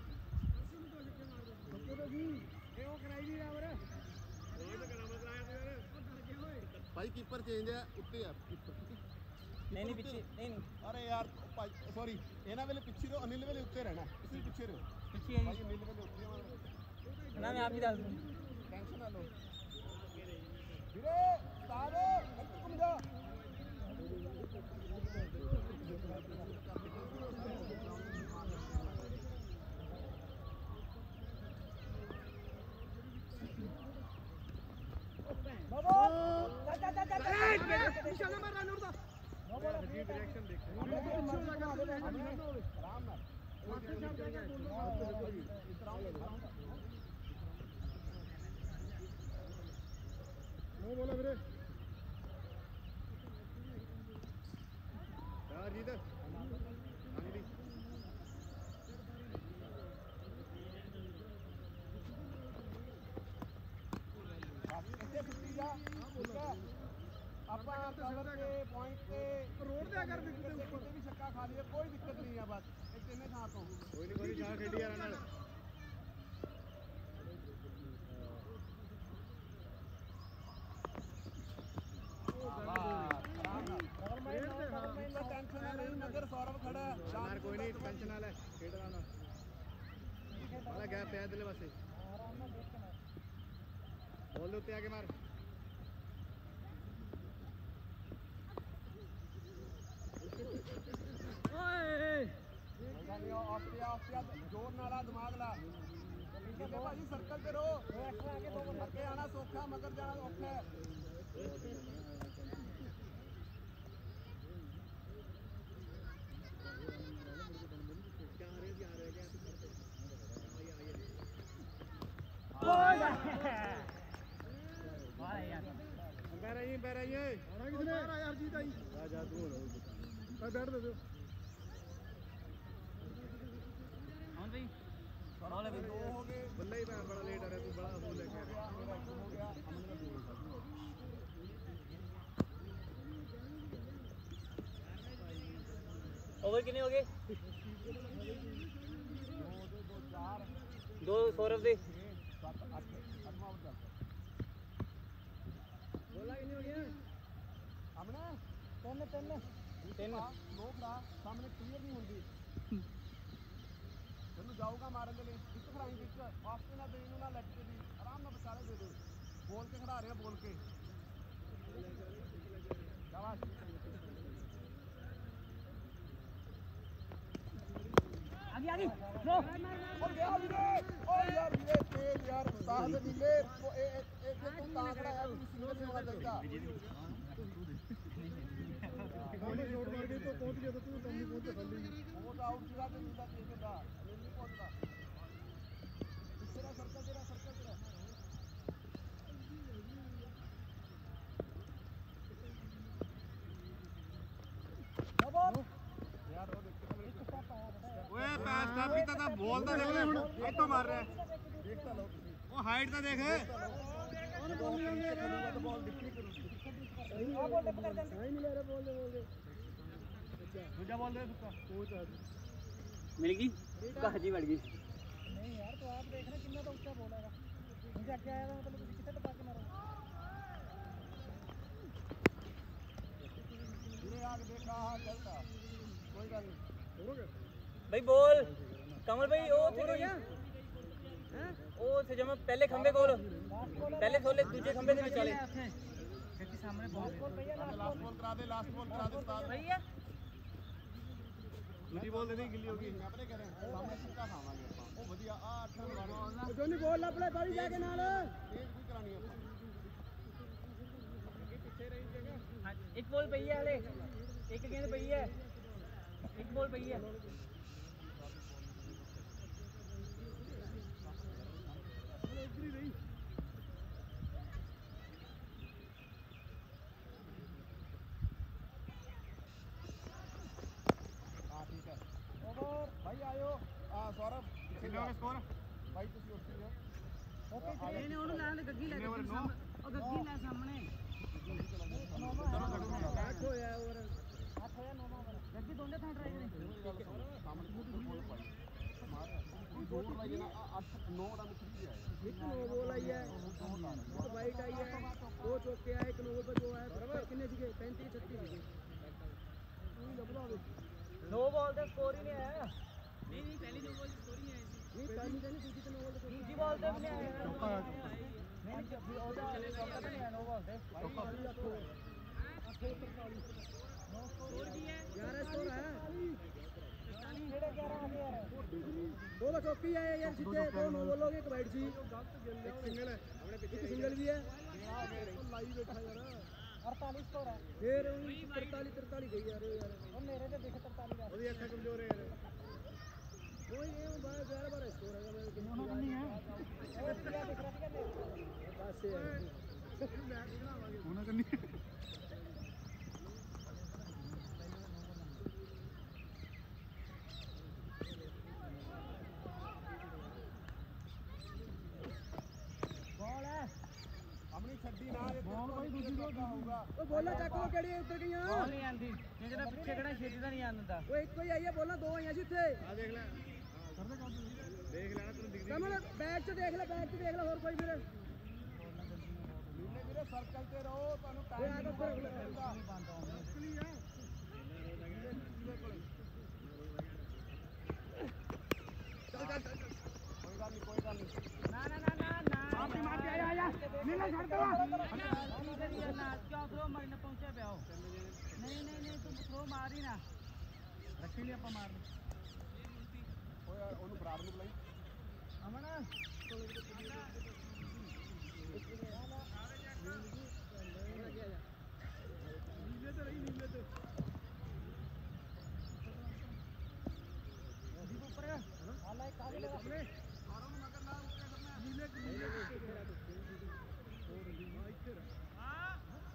भाई कीपर चेंज है उत्ते है कीपर नहीं नहीं पीछे नहीं नहीं अरे यार सॉरी ਇਹਨਾਂ ਵੇਲੇ ਪਿੱਛੇ ਰੋ ਅਨਿਲ ਵੇਲੇ ਉੱਤੇ ਰਹਿਣਾ ਤੁਸੀਂ ਪਿੱਛੇ ਰਹੋ ਪਿੱਛੇ ਹੈ ਭਾਈ ਅਨਿਲ ਵੇਲੇ ਉੱਤੇ ਆਉਣਾ ਨਾ ਮੈਂ ਆਪ ਹੀ ਦੱਸ ਦੂੰ ਟੈਨਸ਼ਨ ਨਾ ਲਓ ਵੀਰੇ ਸਟਾਰ ਘੁੰਮ ਜਾ बाबू चल चल चल चल निशाना मार रन उड़ता बाबू डायरेक्शन देख आराम ना नो बोला मेरे यार इधर कवर पे पॉइंट पे रोड दे कर विकेट दे ऊपर भी छक्का खा लिया कोई दिक्कत नहीं है बस एक तिन्ने थां तो कोई नहीं कोई चाह खेडी यार ਨਾਲ टेंशन नहीं मगर सौरभ खड़ा है यार कोई नहीं टेंशन ना ले खेड रहा ना वाला गैप पे इधरले पासे आराम ਨਾਲ देख के मार बॉल दे उत्ते आके मार ऑस्ट्रेलिया ऑस्ट्रेलिया जोर नाला दिमाग ला ठीक है भाई सर्कल पे रहो आगे आना सौखा मगर जाना औखा है पैर आई पैर आई आना किसने यार जीत आई जा जा तू भाई बैठ दे दो कौन भाई बॉल अभी दो हो गए बल्ले ही मैं बड़ा लेट आ रहा तू बड़ा वो लेके आ रहा हो गया ओवर कितने हो गए दो सौरभ दे बोला कितने हो गया हमने तीन तीन तीन नो खड़ा सामने क्लियर नहीं होंदी तैਨੂੰ ਜਾਊਗਾ ਮਾਰਨ ਦੇ ਲਈ ਇੱਕ ਖੜਾਈ ਵਿੱਚ ਆਸਟੇ ਨਾਲ ਦੇ ਇਹਨੂੰ ਨਾਲ ਲੱਗ ਕੇ ਦੀ ਆਰਾਮ ਨਾਲ ਵਿਚਾਲੇ ਦੇ ਦਿਓ ਬੋਲ ਕੇ ਖੜਾ ਰਿਹਾ ਬੋਲ ਕੇ ਸ਼ਾਬਾਸ਼ आगे आगे नो और गया ਵੀਰੇ ਓ ਯਾਰ ਵੀਰੇ ਤੇਜ਼ ਯਾਰ ਸਾਹ ਦੇ ਨੀਲੇ ਇਹ ਇਹ ਤੂੰ ਤਾਂ ਖੜਾ ਹੈ ਤੂੰ ਸਿੰਗਲ ਨਹੀਂ ਹੋਣਾ ਚਾਹੀਦਾ बॉल शॉट मार के तो पहुंच गया तो तू कम नहीं पहुंचे खाली वो तो आउट सीधा पे नीला चाहिए था नहीं पहुंचता तेरा सर्कल तेरा सर्कल तेरा यार वो देख ओए पैस स्टॉप कीता था बॉल दा देख ले हुन इतो मार रहा है देखता लो ओ हाइट दा देख और बॉल नहीं है तो बॉल डिप्ली करो सही बॉल टप कर दे नहीं ले रहा बॉल दे बॉल दे अच्छा दूसरा बॉल दे तुक्का कोच आ मिल गई कहाजी बढ़ गई नहीं यार तो आप देखना कितना तो ऊंचा बॉल आएगा मुझे क्या आया मतलब तुम कितने टपा के मारो ये आगे देखा हां चलता कोई बात नहीं हो गया भाई बॉल कमल भाई ओ थे गई हैं ओ थे जब पहले खंबे कोल पहले खोले दूसरे खंबे से चले क्योंकि सामने बॉल लास्ट बॉल करा दे लास्ट बॉल करा दे उस्ताद भैया दूसरी बॉल दे दी गिल्ली होगी मैं अपने कह रहे हैं सामने चिक्का खावांगे ਆਪਾਂ ਉਹ ਵਧੀਆ ਆ ਅੱਠ ਰਨ ਮਾਰਨਾ ਉਹ ਜੋਨੀ ਬੋਲ ਲਾ ਪਲੇ ਬਾਰੀ ਜਾ ਕੇ ਨਾਲ ਤੇਜ਼ ਵੀ ਕਰਾਣੀ ਆਪਾਂ ਅੱਗੇ ਪਿੱਛੇ ਰਹੀ ਜਗ੍ਹਾ हां एक बॉल पई है हले एक गेंद पई है एक बॉल पई है इधर ही हां ठीक है ओवर भाई आयो आ सौरभ कितने हो गए स्कोर भाई ਤੁਸੀਂ ਉੱਥੇ ਹੀ ਹੋ ओके नहीं नहीं ओनु लाने गग्गी ले ओ गग्गी ले सामने आठ होया ओवर आठ होया नौ नौ गग्गी दोने थां ट्राई करें ਸਾਹਮਣੇ ਤੋਂ ਬੋਲ ਪਾਈ ਮਾਰ ਦੋ ਲਾਈ ਨਾ ਅੱਠ ਨੌ ਰਨ ਖਰੀਦ ਆਇਆ ਇੱਕ ਨੌ ਬੋਲ ਆਈ ਹੈ ਇੱਕ ਵਾਈਟ ਆਈ ਹੈ ਦੋ ਚੌਕੇ ਆਏ ਇੱਕ ਨੌ पे जो है कितने सीगे पैंतीस छत्तीस सीगे तू लबड़ा दे नो बॉल का स्कोर ही नहीं आया नहीं नहीं पहली नो बॉल स्कोर ही नहीं आया नहीं पहली नहीं दूसरी तो नो बॉल दूसरी बॉल पे भी नहीं आया नहीं जब भी और चलेगा तो नहीं आया नो बॉल पे नो स्कोर भी है ग्यारह स्कोर है दो तो चौकी आए यार सीधे दो नो बोलोगे एक वाइट सी एक सिंगल है हमने पीछे एक सिंगल भी है लाइव बैठा यार अड़तालीस स्कोर है फिर तिरतालीस तिरतालीस गई यार यार और मेरे पे देख तिरतालीस और ये अच्छा कमजोर है यार वो ये बार बार बार स्कोर है मेरे को नहीं है और क्या दिख रहा है बस होना करनी बॉल है अपनी छड्डी ना बॉल भाई दूसरी बॉल ਉਹ ਬੋਲਾ ਚੱਕ ਲੋ ਕਿਹੜੀ ਉੱਤਰ ਗਈਆਂ ਬੋਲ ਨਹੀਂ ਆਂਦੀ ਇਹ ਜਿਹੜਾ ਪਿੱਛੇ ਕਿਹੜਾ ਛੇਤੀ ਦਾ ਨਹੀਂ ਆਂਦਾ ਉਹ ਇੱਕੋ ਹੀ ਆਈ ਹੈ ਬੋਲਾਂ ਦੋ ਆਈਆਂ ਸੀ ਇੱਥੇ ਆ ਦੇਖ ਲੈ ਦੇਖ ਲੈਣਾ ਤੈਨੂੰ ਦਿਖਦੀ ਕਮਲ ਬੈਕ 'ਚ ਦੇਖ ਲੈ ਬੈਕ 'ਚ ਦੇਖ ਲੈ ਹੋਰ ਕੋਈ ਵੀਰੇ ਵੀਰੇ ਵੀਰੇ ਸਰਕਲ ਤੇ ਰਹੋ ਤੁਹਾਨੂੰ ਇਹ ਆ ਤਾਂ ਫਿਰ ਬੰਦ ਚੱਲ ਚੱਲ ਚੱਲ ਕੋਈ ਗੱਲ ਨਹੀਂ ਕੋਈ ਗੱਲ ਨਹੀਂ ਨਾ ਨਾ ਨਾ ਨਾ ਨਾ ਮਾਰਤੀ ਮਾਰਤੀ ਆਇਆ ਆਇਆ ਨੀਲਾ ਛੱਡ ਦਵਾ ਕੀ ਕਰੀ ਜਾਨਾ ਕਿਉਂ ਥਰੋ ਮਾਰਨ ਪਹੁੰਚਿਆ ਪਿਆ ਉਹ ਨਹੀਂ ਨਹੀਂ ਨਹੀਂ ਤੂੰ ਥਰੋ ਮਾਰ ਹੀ ਨਾ ਰੱਖੀ ਲਈ ਆਪਾਂ ਮਾਰ ਓਏ ਉਹਨੂੰ ਬਰਾਬਰ ਨੂੰ ਬੁਲਾਈ ਅਮਨ ਨੀਲੇ ਤੇ ਰਹੀ ਨੀਲੇ ਤੇ ਦੀਪ ਉੱਪਰ ਆਲਾ ਇੱਕ ਕਾਗਜ਼ ਲਗਾ ਆਪਣੇ ਆਰਾਮ ਮਗਰ ਨਾ ਉੱਤੇ ਕਰਨਾ ਨੀਲੇ ਤੇ ਨੀਲੇ ਹੋਰ ਦੀ ਮਾਈਕ ਤੇ ਹਾਂ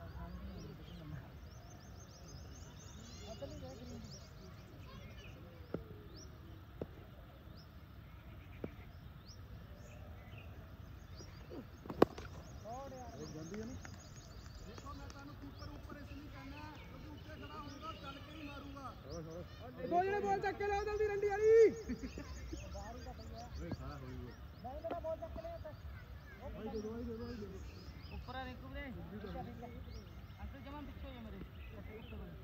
ਅਤਲੀ ਦੇਖ ਲਈ ਜਾਂਦੀ ਹੈ ਨਾ ਦੇਖੋ ਮੈਂ ਤੁਹਾਨੂੰ ਕੀਪਰ ਉੱਪਰ ਇਸ ਲਈ ਕਹਿਣਾ ਕਿਉਂਕਿ ਉੱਤੇ ਖੜਾ ਹੋਊਗਾ ਚੱਲ ਕੇ ਹੀ ਮਾਰੂਗਾ ਦੋ ਜਣੇ ਬੋਲ ਚੱਕ ਕੇ ਲਿਆਓ ਜਲਦੀ ਰੰਡੀ ਵਾਲੀ ਬਾਹਰ ਹੀ ਦਾ ਪਈਆ ਓਏ ਖੜਾ ਹੋ ਗਿਆ ਨਹੀਂ ਮੇਰਾ ਬੋਲ ਚੱਕ ਲਿਆ ਤਾਂ ਭਾਈ ਦੇ ਦੋ ਭਾਈ ਦੇ ਦੋ ਭਾਈ ਦੇ ਦੋ ਉੱਪਰ ਆ ਰਿੰਕੂ ਵੀਰੇ ਅੰਕਲ ਜਮਾਂ ਪਿੱਛੇ ਹੋ ਜਾ ਮੇਰੇ ਉੱਤੇ ਬੋਲ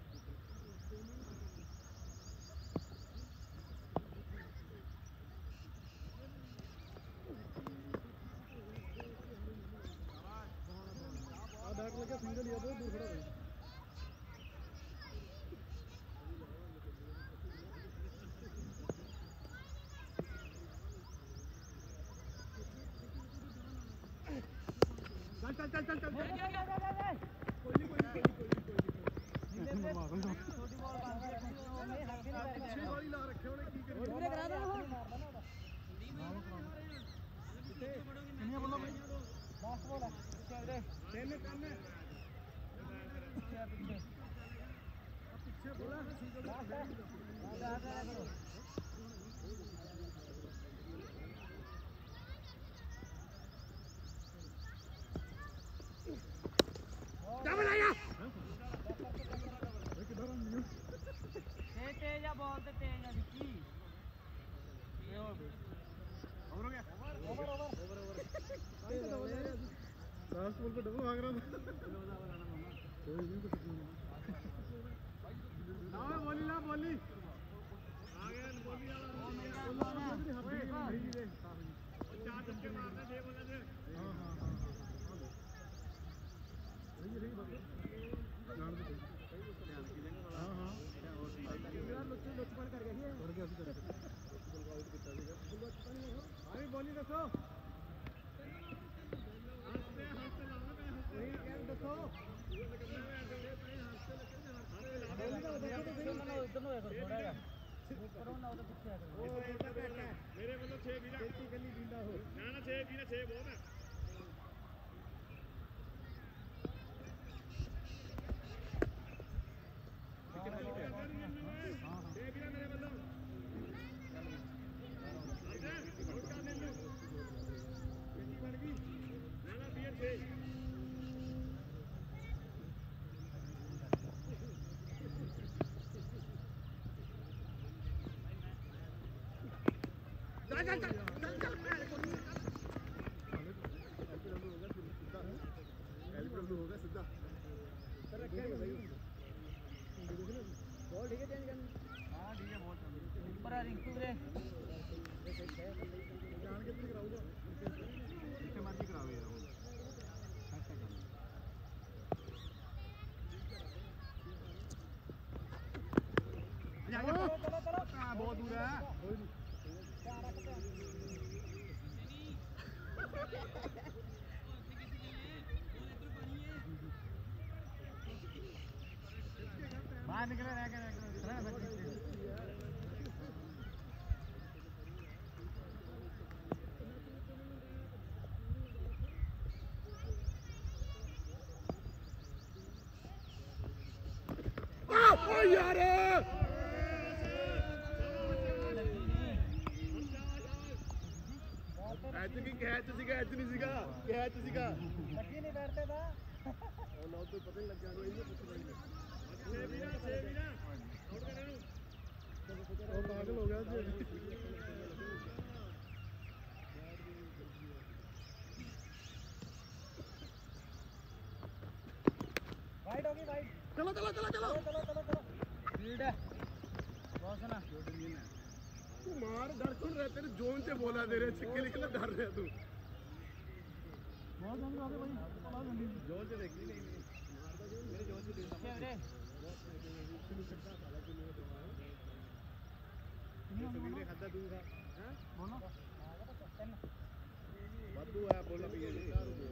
ਆ ਬੈਟ ਲੱਗਿਆ ਸਿੰਗਲ ਹੀ ਆ ਬਹੁਤ ਦੂਰ ਖੜਾ ਹੋਇਆ ਚੱਲ ਚੱਲ ਚੱਲ ਚੱਲ ਚੱਲ ਕੋਈ ਨਹੀਂ ਕੋਈ ਨਹੀਂ ਕੋਈ ਨਹੀਂ ਕੋਈ ਨਹੀਂ ਛੋਟੀ ਬਾਲ ਬੰਦ ਕਰ ਉਹ ਨਹੀਂ ਹੱਥ ਨਹੀਂ ਕਰ ਪਿੱਛੇ ਵਾਲੀ ਲਾ ਰੱਖਿਆ ਉਹਨੇ ਕੀ ਕਰੀ ਵੀਰੇ ਕਰਾ ਦੇ ਹੁਣ ਕਿੰਨੀਆਂ ਬੋਲਾਂ ਬਾਈ ਲਾਸਟ ਬਾਲ ਪਿੱਛੇ ਵੀਰੇ ਤਿੰਨ ਕੰਨ ਪਿੱਛੇ ਪਿੱਛੇ ਪਿੱਛੇ ਬੋਲਾ ਸਿੰਗਲ ਲਾਸਟ ਲਾਸਟ ਆ ਜਾ ਕਰੋ ਡਬਲ ਆਇਆ ਓਏ ਕਿਧਰ ਆ ਨਿਊ ਤੇ ਤੇਜ਼ ਆ ਬਾਲ ਤੇ ਤੇਜ਼ ਆ ਵਿੱਕੀ ਇਹ ਹੋਰ ਹੋ ਗਿਆ over over over over last ball ਤੇ ਡਬਲ ਭਾਗ ਰਹਾ ਕੋਈ ਨਹੀਂ ਕੁਝ ਨਹੀਂ ਨਾ ਬੋਲੀ ਨਾ ਬੋਲੀ ਆ ਗਿਆ ਬੋਲੀ ਵਾਲਾ ਚਾਰ ਚੱਕੇ ਮਾਰਦੇ ਦੇ ਬੋਲਾਂ ਦੇ ਹਾਂ ਹਾਂ ਹਾਂ ਰਹੀ ਰਹੀ ਬਸ ਜਾਣ ਦੇ ਹਾਂ ਹਾਂ ਯਾਰ ਲੁੱਚ ਲੁੱਚਪਨ ਕਰ ਗਿਆ ਸੀ ਵੜ ਗਿਆ ਸੀ ਤੇਰੇ ਬਿਲਕੁਲ ਆਊਟ ਕੀਤਾ ਸੀਗਾ ਆਈ ਬੋਲੀ ਦੱਸੋ ਹੱਸਦੇ ਹੱਸ ਲਾਉਣਾ ਮੈਂ ਹੱਸਦੇ ਨਹੀਂ ਕਹਿ ਦੱਸੋ ਉਧਰ ਨੂੰ ਥੋੜਾ ਜਿਹਾ ਉੱਪਰੋਂ ਨਾ ਉਹਦੇ ਪਿੱਛੇ ਆ ਕਰੋ ਉਹ ਇੰਨਾ ਘੱਟ ਹੈ ਮੇਰੇ ਵੱਲੋਂ ਛੇ ਵੀਰਾ ਖੇਤੀ ਕੱਲੀ ਦਿੰਦਾ ਹੋ ਨਾ ਨਾ ਛੇ ਵੀਰਾ ਛੇ ਬਹੁਤ ਹੈ ਚੱਲ ਚੱਲ ਚੱਲ ਚੱਲ ਮੈਂ ਕੋਈ ਨਹੀਂ ਐਲਬੀਡਬਲਯੂ ਹੋ ਗਿਆ ਸਿੱਧਾ ਸਰ ਰੱਖਿਆ ਨਹੀਂ ਭਾਈ ਬੋਲ ਠੀਕ ਹੈ ਚੇਂਜ ਕਰਨੀ ਹਾਂ ਠੀਕ ਹੈ ਬਹੁਤ ਉੱਪਰ ਆ ਰਿੰਕੂ ਵੀਰੇ ਜਾਣ ਕੇ ਤੇ ਕਰਾਊਗਾ ਜਿੱਥੇ ਮਰਜ਼ੀ ਕਰਾਵੇ ਯਾਰ ਉਹ ਚਲੋ ਚਲੋ ਚਲੋ ਹਾਂ ਬਹੁਤ ਦੂਰ ਹੈ ਕੋਈ ਨਹੀਂ बाहर निकले रह गए ओ यार ਐਚ ਕੀ ਕੈਚ ਸੀਗਾ ਐਚ ਨਹੀਂ ਸੀਗਾ ਕੈਚ ਸੀਗਾ ਲੱਗੀ ਨਹੀਂ ਬੈਠਦੇ ਦਾ ਉਹ ਨਾ ਤੋਂ ਪਤਾ ਨਹੀਂ ਲੱਗਿਆ ਨੂੰ ਇਹਨੂੰ ਪੁੱਛ ਲਈ ਛੇ ਵੀਰਾ ਛੇ ਵੀਰਾ ਆਊਟ ਕਰ ਇਹਨੂੰ ਉਹ ਪਾਗਲ ਹੋ ਗਿਆ ਜੀ वाइड होगी वाइड चलो चलो चलो चलो चलो चलो चलो लीड है बहुत सुना तू मार डर क्यों रहा तेरे जोन से बोला दे रहे छिक्के निकले डर रहा तू बहुत जल्दी आगे भाई जोन से देख नहीं मेरे जोन से देख रे मेरे खाता दूंगा हैं बोलो बातू है बोला भी ये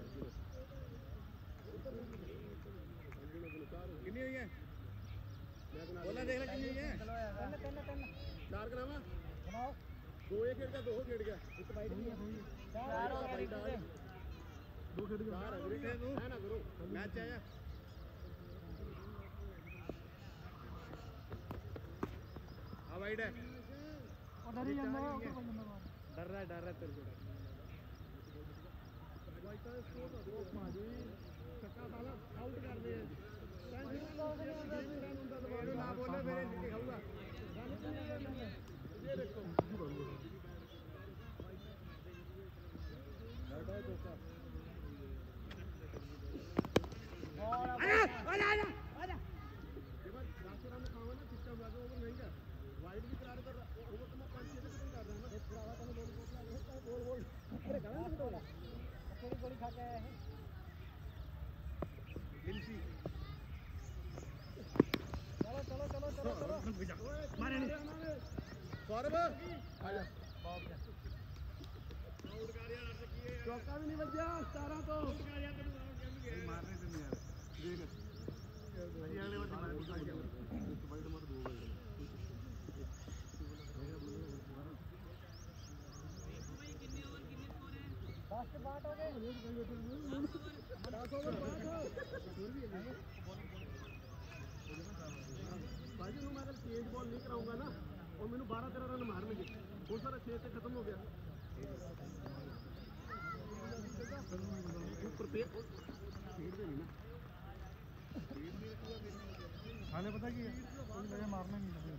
कितनी हुई है बोला देख ले कितनी हुई है करना करना करना चार करावा बनाओ दो एक खेल गया दो खेल गया एक वाइड भी है चार हो गया दो खेल गया चार अग्री है ना करो मैच आया हाँ वाइड है और डर ही जाना है ऊपर बंदा डर रहा है डर रहा है तेरे को आउट कर दे ना बोले मेरे नहीं खाऊंगा ये देखो आजा आजा आजा आजा ये बात रास्ते में खाओगे ना सिस्टम लगा ओवर नहीं क्या वाइड भी करार कर रहा ओवर तो मैं पांच छह तक कर रहा है ना एक पुरावा तो बोल बोल बोल अरे गलत तो बोला थोड़ी गोली खा के आया है मिलसी चलो चलो चलो चलो चलो मारे नहीं सौरभ आजा चौका भी नहीं बच गया सतारह तो मारने से नहीं यार देख अजी अगले बार मार दूंगा तो भाई तुम्हारा दो गए लास्ट बात हो गई दस ओवर भाजी मैं अगर चेंज बॉल नहीं कराऊंगा ना और मैंने बारह तेरह रन मारने बहुत सारा छह से खत्म हो गया हाले पता की मुझे मारना नहीं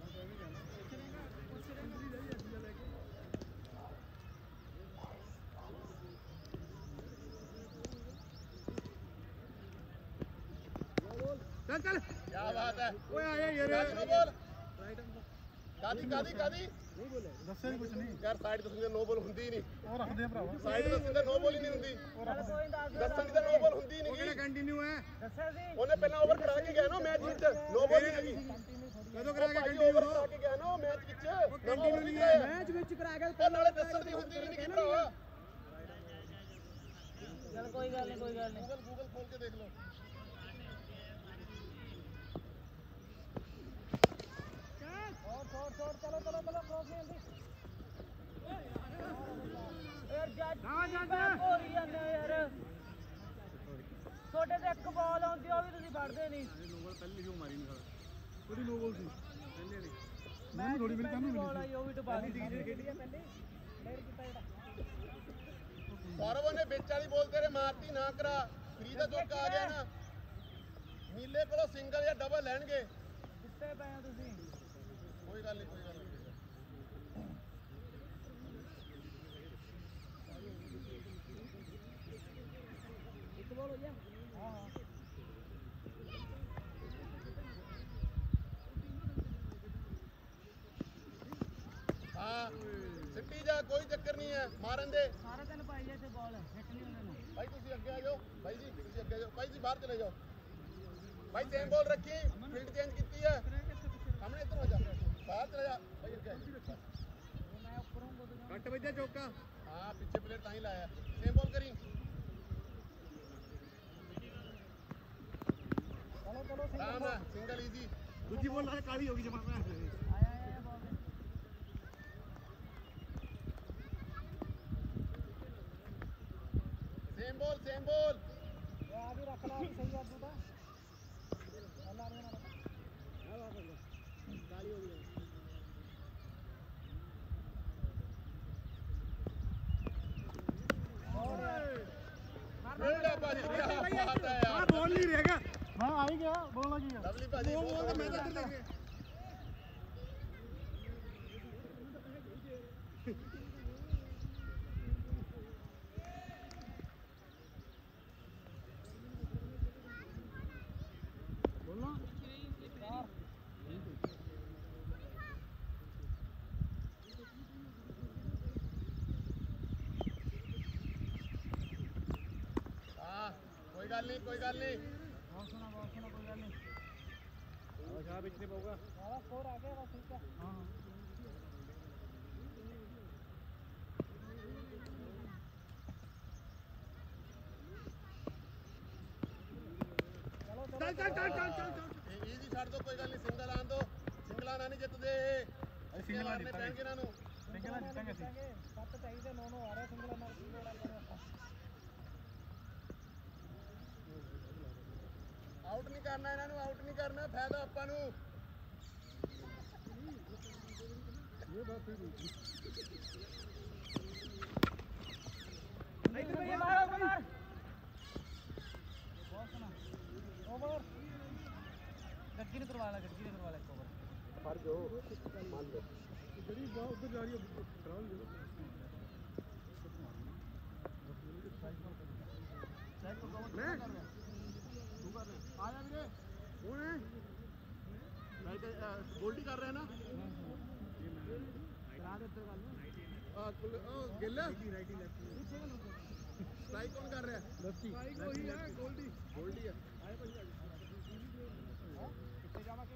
चल चल क्या बात है ओए आया ये रे नो बॉल कादी कादी कादी नहीं बोले दस्से कुछ नहीं यार साइड दसंगे नो बॉल ਹੁੰਦੀ ਹੀ ਨਹੀਂ और रख दे भरावा साइड दसंगे नो बॉल ਹੀ ਨਹੀਂ ਹੁੰਦੀ चल कोई दस ਦਸੰਗੇ ਤਾਂ नो बॉल ਹੁੰਦੀ ਹੀ ਨਹੀਂ ਕਿਹੜਾ ਕੰਟੀਨਿਊ ਹੈ ਦੱਸਿਆ ਸੀ ਉਹਨੇ ਪਹਿਲਾਂ ਓਵਰ ਕਰਾ ਕੇ ਗਿਆ ਨਾ ਮੈਚ ਵਿੱਚ नो बॉल ਨਹੀਂ ਹੈਗੀ ਕਦੋਂ ਕਰਾ ਕੇ ਕੰਟੀਨਿਊ ਓਵਰ ਕਰਾ ਕੇ ਗਿਆ ਨਾ ਮੈਚ ਵਿੱਚ ਕੰਟੀਨਿਊ ਨਹੀਂ ਹੈ ਮੈਚ ਵਿੱਚ ਕਰਾ ਕੇ ਉਹ ਨਾਲੇ ਦੱਸਣ ਦੀ ਹੁੰਦੀ ਨਹੀਂ ਕਿ ਭਰਾ ਚਲ ਕੋਈ ਗੱਲ ਨਹੀਂ ਕੋਈ ਗੱਲ ਨਹੀਂ ਗੂਗਲ ਗੂਗਲ ਖੋਲ ਕੇ ਦੇਖ ਲਓ और शॉट शॉट चलो चलो चलो क्रॉस नहीं आंदी ਯਾਰ ਜੱਜ ਬੈਕ ਹੋ ਰਹੀ ਜਾਂਦੇ ਯਾਰ ਛੋਟੇ ਤੇ ਇੱਕ ਬਾਲ ਆਉਂਦੀ ਉਹ ਵੀ ਤੁਸੀਂ ਫੜਦੇ ਨਹੀਂ नो बॉल पहले क्यों मारी नहीं ਉਹਦੀ ਨੋ ਬੋਲ ਸੀ पहले नहीं ਮੈਨੂੰ ਥੋੜੀ ਮਿਲੀ ਤੁਹਾਨੂੰ ਬਾਲ ਆਈ ਉਹ ਵੀ ਟਪਾ ਦਿੱਤੀ ਖੇਡੀ ਆ ਪਹਿਲੇ ਡੇਰ ਕੀਤਾ ਜਿਹੜਾ ਸੌਰਵ ਨੇ ਵਿੱਚ ਵਾਲੀ ਬੋਲ ਤੇਰੇ ਮਾਰਤੀ ਨਾ ਕਰਾ ਫਰੀ ਦਾ ਚੌਕਾ ਆ ਗਿਆ ਨਾ ਨੀਲੇ ਕੋਲੋਂ ਸਿੰਗਲ ਜਾਂ ਡਬਲ ਲੈਣਗੇ ਕਿੱਥੇ ਪਏ ਹੋ ਤੁਸੀਂ ਕੋਈ ਗੱਲ ਨਹੀਂ ਕੋਈ ਗੱਲ ਨਹੀਂ ਇੱਕ ਬੋਲ ਹੋ ਗਿਆ ਹਾਂ ਹਾਂ ਹਾਂ ਸਿੱਟੀ ਜਾ ਕੋਈ ਚੱਕਰ ਨਹੀਂ ਹੈ ਮਾਰਨ ਦੇ ਸਾਰਾ ਦਿਨ ਪਾਈ ਜਾ ਤੇ ਬਾਲ ਹਿੱਟ ਨਹੀਂ ਹੁੰਦੇ ਨੂੰ ਭਾਈ ਤੁਸੀਂ ਅੱਗੇ ਆ ਜਾਓ ਭਾਈ ਜੀ ਤੁਸੀਂ ਅੱਗੇ ਆ ਜਾਓ ਭਾਈ ਜੀ ਬਾਹਰ ਚਲੇ ਜਾਓ ਭਾਈ ਸੇਮ ਬੋਲ ਰੱਖੀ ਫੀਲਡ ਚੇਂਜ ਕੀਤੀ ਹੈ ਸਾਹਮਣੇ ਇੱਧਰ ਹੋ ਜਾ ਬਾਹਰ ਚਲੇ ਜਾ ਭਾਈ ਅੱਗੇ ਮੈਂ ਉੱਪਰੋਂ ਬੋਲ ਰਿਹਾ ਕੱਟ ਵੱਜਿਆ ਚੌਕਾ ਹਾਂ ਪਿੱਛੇ ਪਲੇਅਰ ਤਾਂ ਹੀ ਲਾਇਆ ਸੇਮ ਬੋਲ ਕਰੀ ਚਲੋ ਚਲੋ ਆਰਾਮ ਨਾਲ ਸਿੰਗਲ ਈਜ਼ੀ ਦੂਜੀ ਬੋਲ ਨਾਲ ਕਾਲੀ ਹੋ ਗਈ ਜਮਾ ਆਇਆ ਆਇਆ ਬਾਲ ਸੇਮ ਬੋਲ ਸੇਮ ਬੋਲ ਆ ਵੀ ਰੱਖ ਲਾ ਵੀ ਸਹੀ ਆ ਤੂੰ ਤਾਂ ਅੱਲਾ ਨੇ ਨਾ ਆ ਵਾ ਕਾਲੀ ਹੋ ਗਈ ਫੀਲਡ ਆ ਭਾਜੀ ਕੀ ਬਾਤ ਹੈ ਯਾਰ ਬੋਲ ਲੱਗੀ ਆ ਲਵਲੀ ਭਾਜੀ ਬੋਲ ਮੈਂ ਤਾਂ ਇੱਧਰ ਦੇਖ ਰਿਹਾ ਬੋਲਣਾ ਹਾਂ ਕੋਈ ਗੱਲ ਨਹੀਂ ਕੋਈ ਗੱਲ ਨਹੀਂ ਬਹੁਤ ਸੁਣਾ ਬਹੁਤ ਸੁਣਾ ਕੋਈ ਗੱਲ ਨਹੀਂ ਆਹ ਸ਼ਾਹ ਵਿੱਚ ਨਹੀਂ ਪਊਗਾ ਸਾਰਾ ਸਕੋਰ ਆ ਗਿਆ ਬਸ ਠੀਕ ਹੈ ਹਾਂ ਚੱਲ ਚੱਲ ਚੱਲ ਚੱਲ ਚੱਲ ਇਹ ਈਜ਼ੀ ਛੱਡ ਦੋ ਕੋਈ ਗੱਲ ਨਹੀਂ ਸਿੰਗਲ ਆਣ ਦੋ ਸਿੰਗਲਾਂ ਨਾਲ ਨਹੀਂ ਜਿੱਤਦੇ ਅਸੀਂ ਸਿੰਗਲਾਂ ਨੇ ਪੈਣਗੇ ਇਹਨਾਂ ਨੂੰ ਸਿੰਗਲਾਂ ਜਿੱਤਾਂਗੇ ਅਸੀਂ ਸੱਤ ਚਾਹੀਦੇ ਨੌ ਨੌ ਆ ਰਿਹਾ ਸਿੰਗਲਾਂ ਨਾਲ ਕੀ ਲੋੜ ਆ ਆਪਾਂ ਆਊਟ ਨਹੀਂ ਕਰਨਾ ਇਹਨਾਂ ਨੂੰ ਆਊਟ ਨਹੀਂ ਕਰਨਾ ਫਾਇਦਾ ਆਪਾਂ ਨੂੰ ਇਹ ਬਾਤ ਹੈ ਨਹੀਂ ਤੇ ਇਹ ਮਾਰ ਮਾਰ ਓਵਰ ਗੱਡੀ ਨੂੰ ਕਰਵਾ ਲੈ ਗੱਡੀ ਨੂੰ ਕਰਵਾ ਲੈ ਇੱਕ ਓਵਰ ਫੜ ਜੋ ਮੰਨ ਲਓ ਜਿਹੜੀ ਬਾਹ ਉੱਧਰ ਜਾ ਰਹੀ ਹੈ ਕਰਾਉਂ ਜੀ ਮੈਂ ਤੂੰ ਕਰ ਰਿਹਾ ਆ ਜਾ ਵੀਰੇ ਹੁਣ ਲਾਈਟ ਗੋਲਡੀ ਕਰ ਰਿਹਾ ਨਾ ਕਰਾ ਦੇ ਉੱਧਰ ਗੱਲ ਆ ਉਹ ਗਿੱਲ ਰਾਈਟੀ ਲੈਫਟ ਸਟ੍ਰਾਈਕ ਕੌਣ ਕਰ ਰਿਹਾ ਲੈਫਟੀ ਸਟ੍ਰਾਈਕ ਉਹੀ ਹੈ ਗੋਲਡੀ ਗੋਲਡੀ ਆ ਆਏ ਭਾਈ ਕਿੱਥੇ ਜਾਵਾਂਗੇ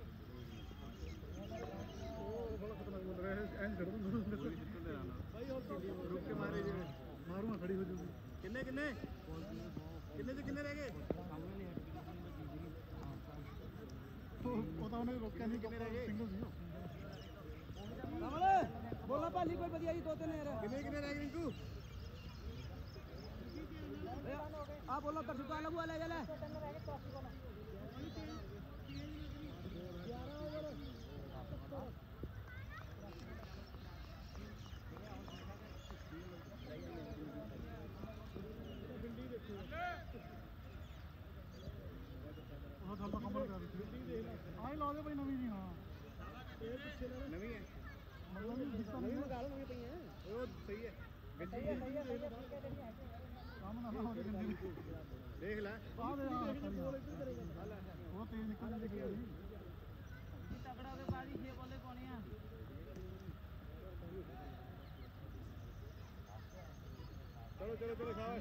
ਉਹ ਬੜਾ ਖਤਰਨਾਕ ਬੋਲ ਰਿਹਾ ਹੈ ਐਂ ਛੱਡ ਦੂੰ ਗੋਲੀ ਜਿੱਤਣ ਦੇ ਨਾਲ ਭਾਈ ਹੋਰ ਤਾਂ ਰੁਕ ਕੇ ਮਾਰੇ ਜਿਵੇਂ ਮਾਰੂਗਾ ਖੜੀ ਹੋ ਜੂਗੀ ਕਿੰਨੇ ਕਿੰਨੇ ਕਿੰਨੇ ਤੇ ਕਿੰਨੇ ਰਹਿ ਗਏ ਉਹ ਤਾਂ ਉਹਨੇ ਰੋਕਿਆ ਨਹੀਂ ਕਿੰਨੇ ਰਹਿ ਗਏ ਸਿੰਗਲ ਸੀ ਕਮਲ ਬੋਲਾ ਭਾਲੀ ਕੋਈ ਵਧੀਆ ਜੀ ਦੋ ਤਿੰਨ ਯਾਰ ਕਿੰਨੇ ਕਿੰਨੇ ਰਹਿ ਗਏ ਰਿੰਕੂ ਆ ਬੋਲਾ ਕਰ ਚੁੱਕਾ ਲਗੂ ਲੈ ਜਾ ਲੈ ਉਹ ਥੱਲੇ ਕਮਲ ਕਰ ਦਿੱਤੀ ਆਹ ਲਾ ਦੇ ਭਾਈ ਨਵੀਂ ਜੀ ਹਾਂ ਇਹ ਪਿੱਛੇ ਲੈ ਨਵੀਂ ਹੈ ਮਤਲਬ ਵੀ ਦਿੱਤਾ ਨਹੀਂ ਲਗਾ ਲਓ ਨਵੀਂ ਪਈਆਂ ਉਹ ਸਹੀ ਹੈ ਸਹੀ ਹੈ ਸਹੀ ਹੈ ਕੰਮ ਨਾ ਹੋ ਜੇ ਗੰਦੀ ਦੇਖ ਲੈ ਆਹ ਦੇ ਆ ਉਹ ਤੇਜ਼ ਨਿਕਲ ਜਾਂਦੀ ਕਈ ਵਾਰੀ ਤਗੜਾ ਹੋ ਕੇ ਬਾਜੀ ਛੇ ਬੋਲੇ ਪਾਉਣੇ ਆ ਚਲੋ ਚਲੋ ਚਲੋ ਸਾਹ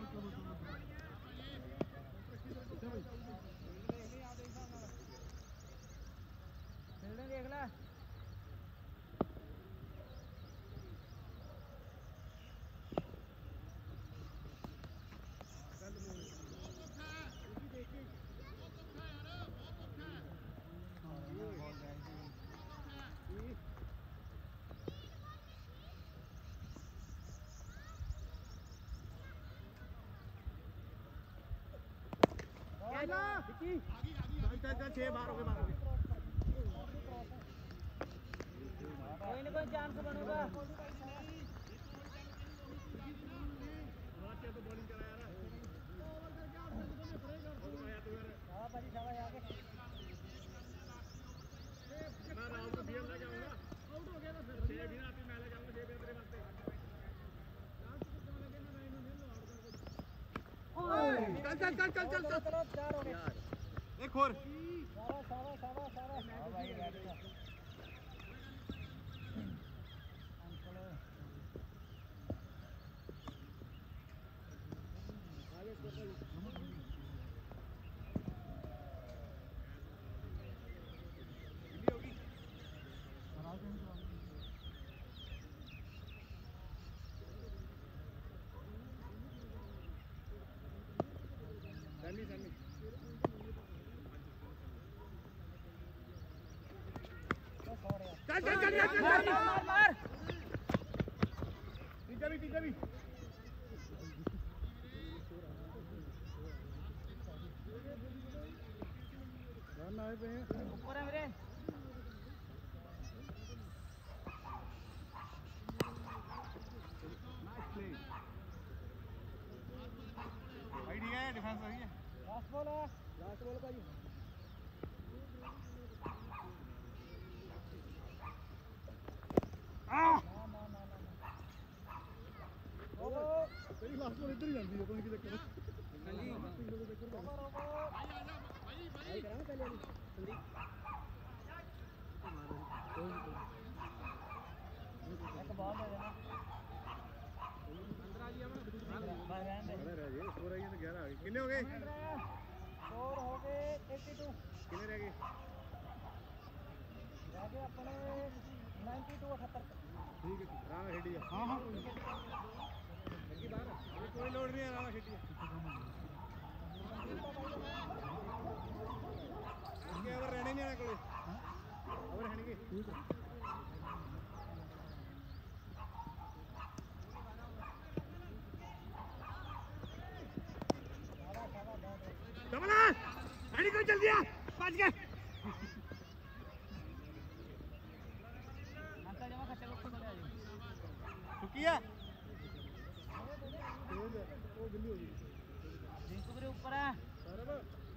ਫੀਲਡਿੰਗ ਦੇਖ ਲੈ ਚੱਲ ਚੱਲ ਛੇ ਬਾਹਰ ਹੋ ਗਏ ਬਾਹਰ ਹੋ ਗਏ ਕੋਈ ਨਾ ਕੋਈ ਚਾਂਸ ਬਣੂਗਾ ਰਾਤੇ ਤੋਂ ਬੋਲਿੰਗ ਕਰਾ ਯਾਰ ਆ ਭਾਜੀ ਸ਼ਾਬਾਸ਼ ਆ ਕੇ ਮੈਂ ਰਾਤ ਨੂੰ ਫੀਲ ਲੈ ਕੇ ਆਉਂਗਾ ਆਊਟ ਹੋ ਗਿਆ ਤਾਂ ਫਿਰ ਛੇ ਵੀ ਨਾ ਆਪੀ ਮੈਂ ਲੈ ਜਾਊਂਗਾ ਛੇ ਵੀ ਤੇਰੇ ਵਾਸਤੇ ਚੱਲ ਚੱਲ ਚੱਲ ਚੱਲ ਚੱਲ ਚਲੋ ਚਾਰ ਹੋ ਗਏ ਇੱਕ ਹੋਰ ਸ਼ਾਬਾਸ਼ ਸ਼ਾਬਾਸ਼ ਸ਼ਾਬਾਸ਼ ਸ਼ਾਬਾਸ਼ ਆ ਭਾਈ ਬੈਠ ਜਾ ਸੈਮੀ ਸੈਮੀ ਚੱਲ ਚੱਲ ਚੱਲ ਚੱਲ ਮਾਰ ਮਾਰ ਮਾਰ ਤੀਜਾ ਵੀ ਤੀਜਾ ਵੀ ਰਨ ਆਏ ਪਏ ਆ ਉੱਪਰ ਹੈ ਵੀਰੇ ਭਾਈ ਠੀਕ ਹੈ ਡਿਫੈਂਸ ਸਹੀ ਹੈ ਲਾਸਟ ਬੋਲ ਆ ਲਾਸਟ ਬੋਲ ਭਾਜੀ ਚੱਲਦੀ ਹੈ, ਤੁਸੀਂ ਕੀ ਚੱਕਰ? ਹਾਂਜੀ ਓਵਰ ਓਵਰ ਭਾਈ ਕਰਾਂ ਪਹਿਲੇ ਵਾਲੀ ਸੰਦੀਪ ਇੱਕ ਬਾਲ ਹੋ ਜਾਣਾ ਅੰਦਰ ਆ ਜੀ ਆਵਾ ਬਾਹਰ ਰਹਿਣ ਦੇ ਰਹਿ ਜੀ ਸਕੋਰ ਆਈ ਤੇ ਗਿਆਰਾਂ ਆ ਗਏ ਕਿੰਨੇ ਹੋ ਗਏ ਸਕੋਰ ਹੋ ਗਏ ਬਾਈ ਕਿੰਨੇ ਰਹਿ ਗਏ ਰਹਿ ਗਏ ਆਪਣੇ ਬਾਨਵੇਂ ਅਠੱਤਰ ਠੀਕ ਹੈ ਠੀਕ ਰਾਣਾ ਖੇਡੀ ਹਾਂ ਹਾਂ ਅੱਗੇ ਬਾਹਰ ਕੋਈ ਲੋੜ ਨਹੀਂ ਰਾਣਾ ਖੇਡੀ ਅੱਗੇ ਓਵਰ ਰਹਿਣੇ ਨਹੀਂ ਆਣਾ ਕੋਲੇ ਓਵਰ ਰਹਿਣਗੇ ਠੀਕ ਹੈ डबल रेडी कर चल दिया पाँच गए अंकल जमा खट्टे को खोल ले आ चुकिया ਉਹ ਗਿੱਲੀ ਹੋ ਗਈ जिनको मेरे ऊपर है ਸਰਬ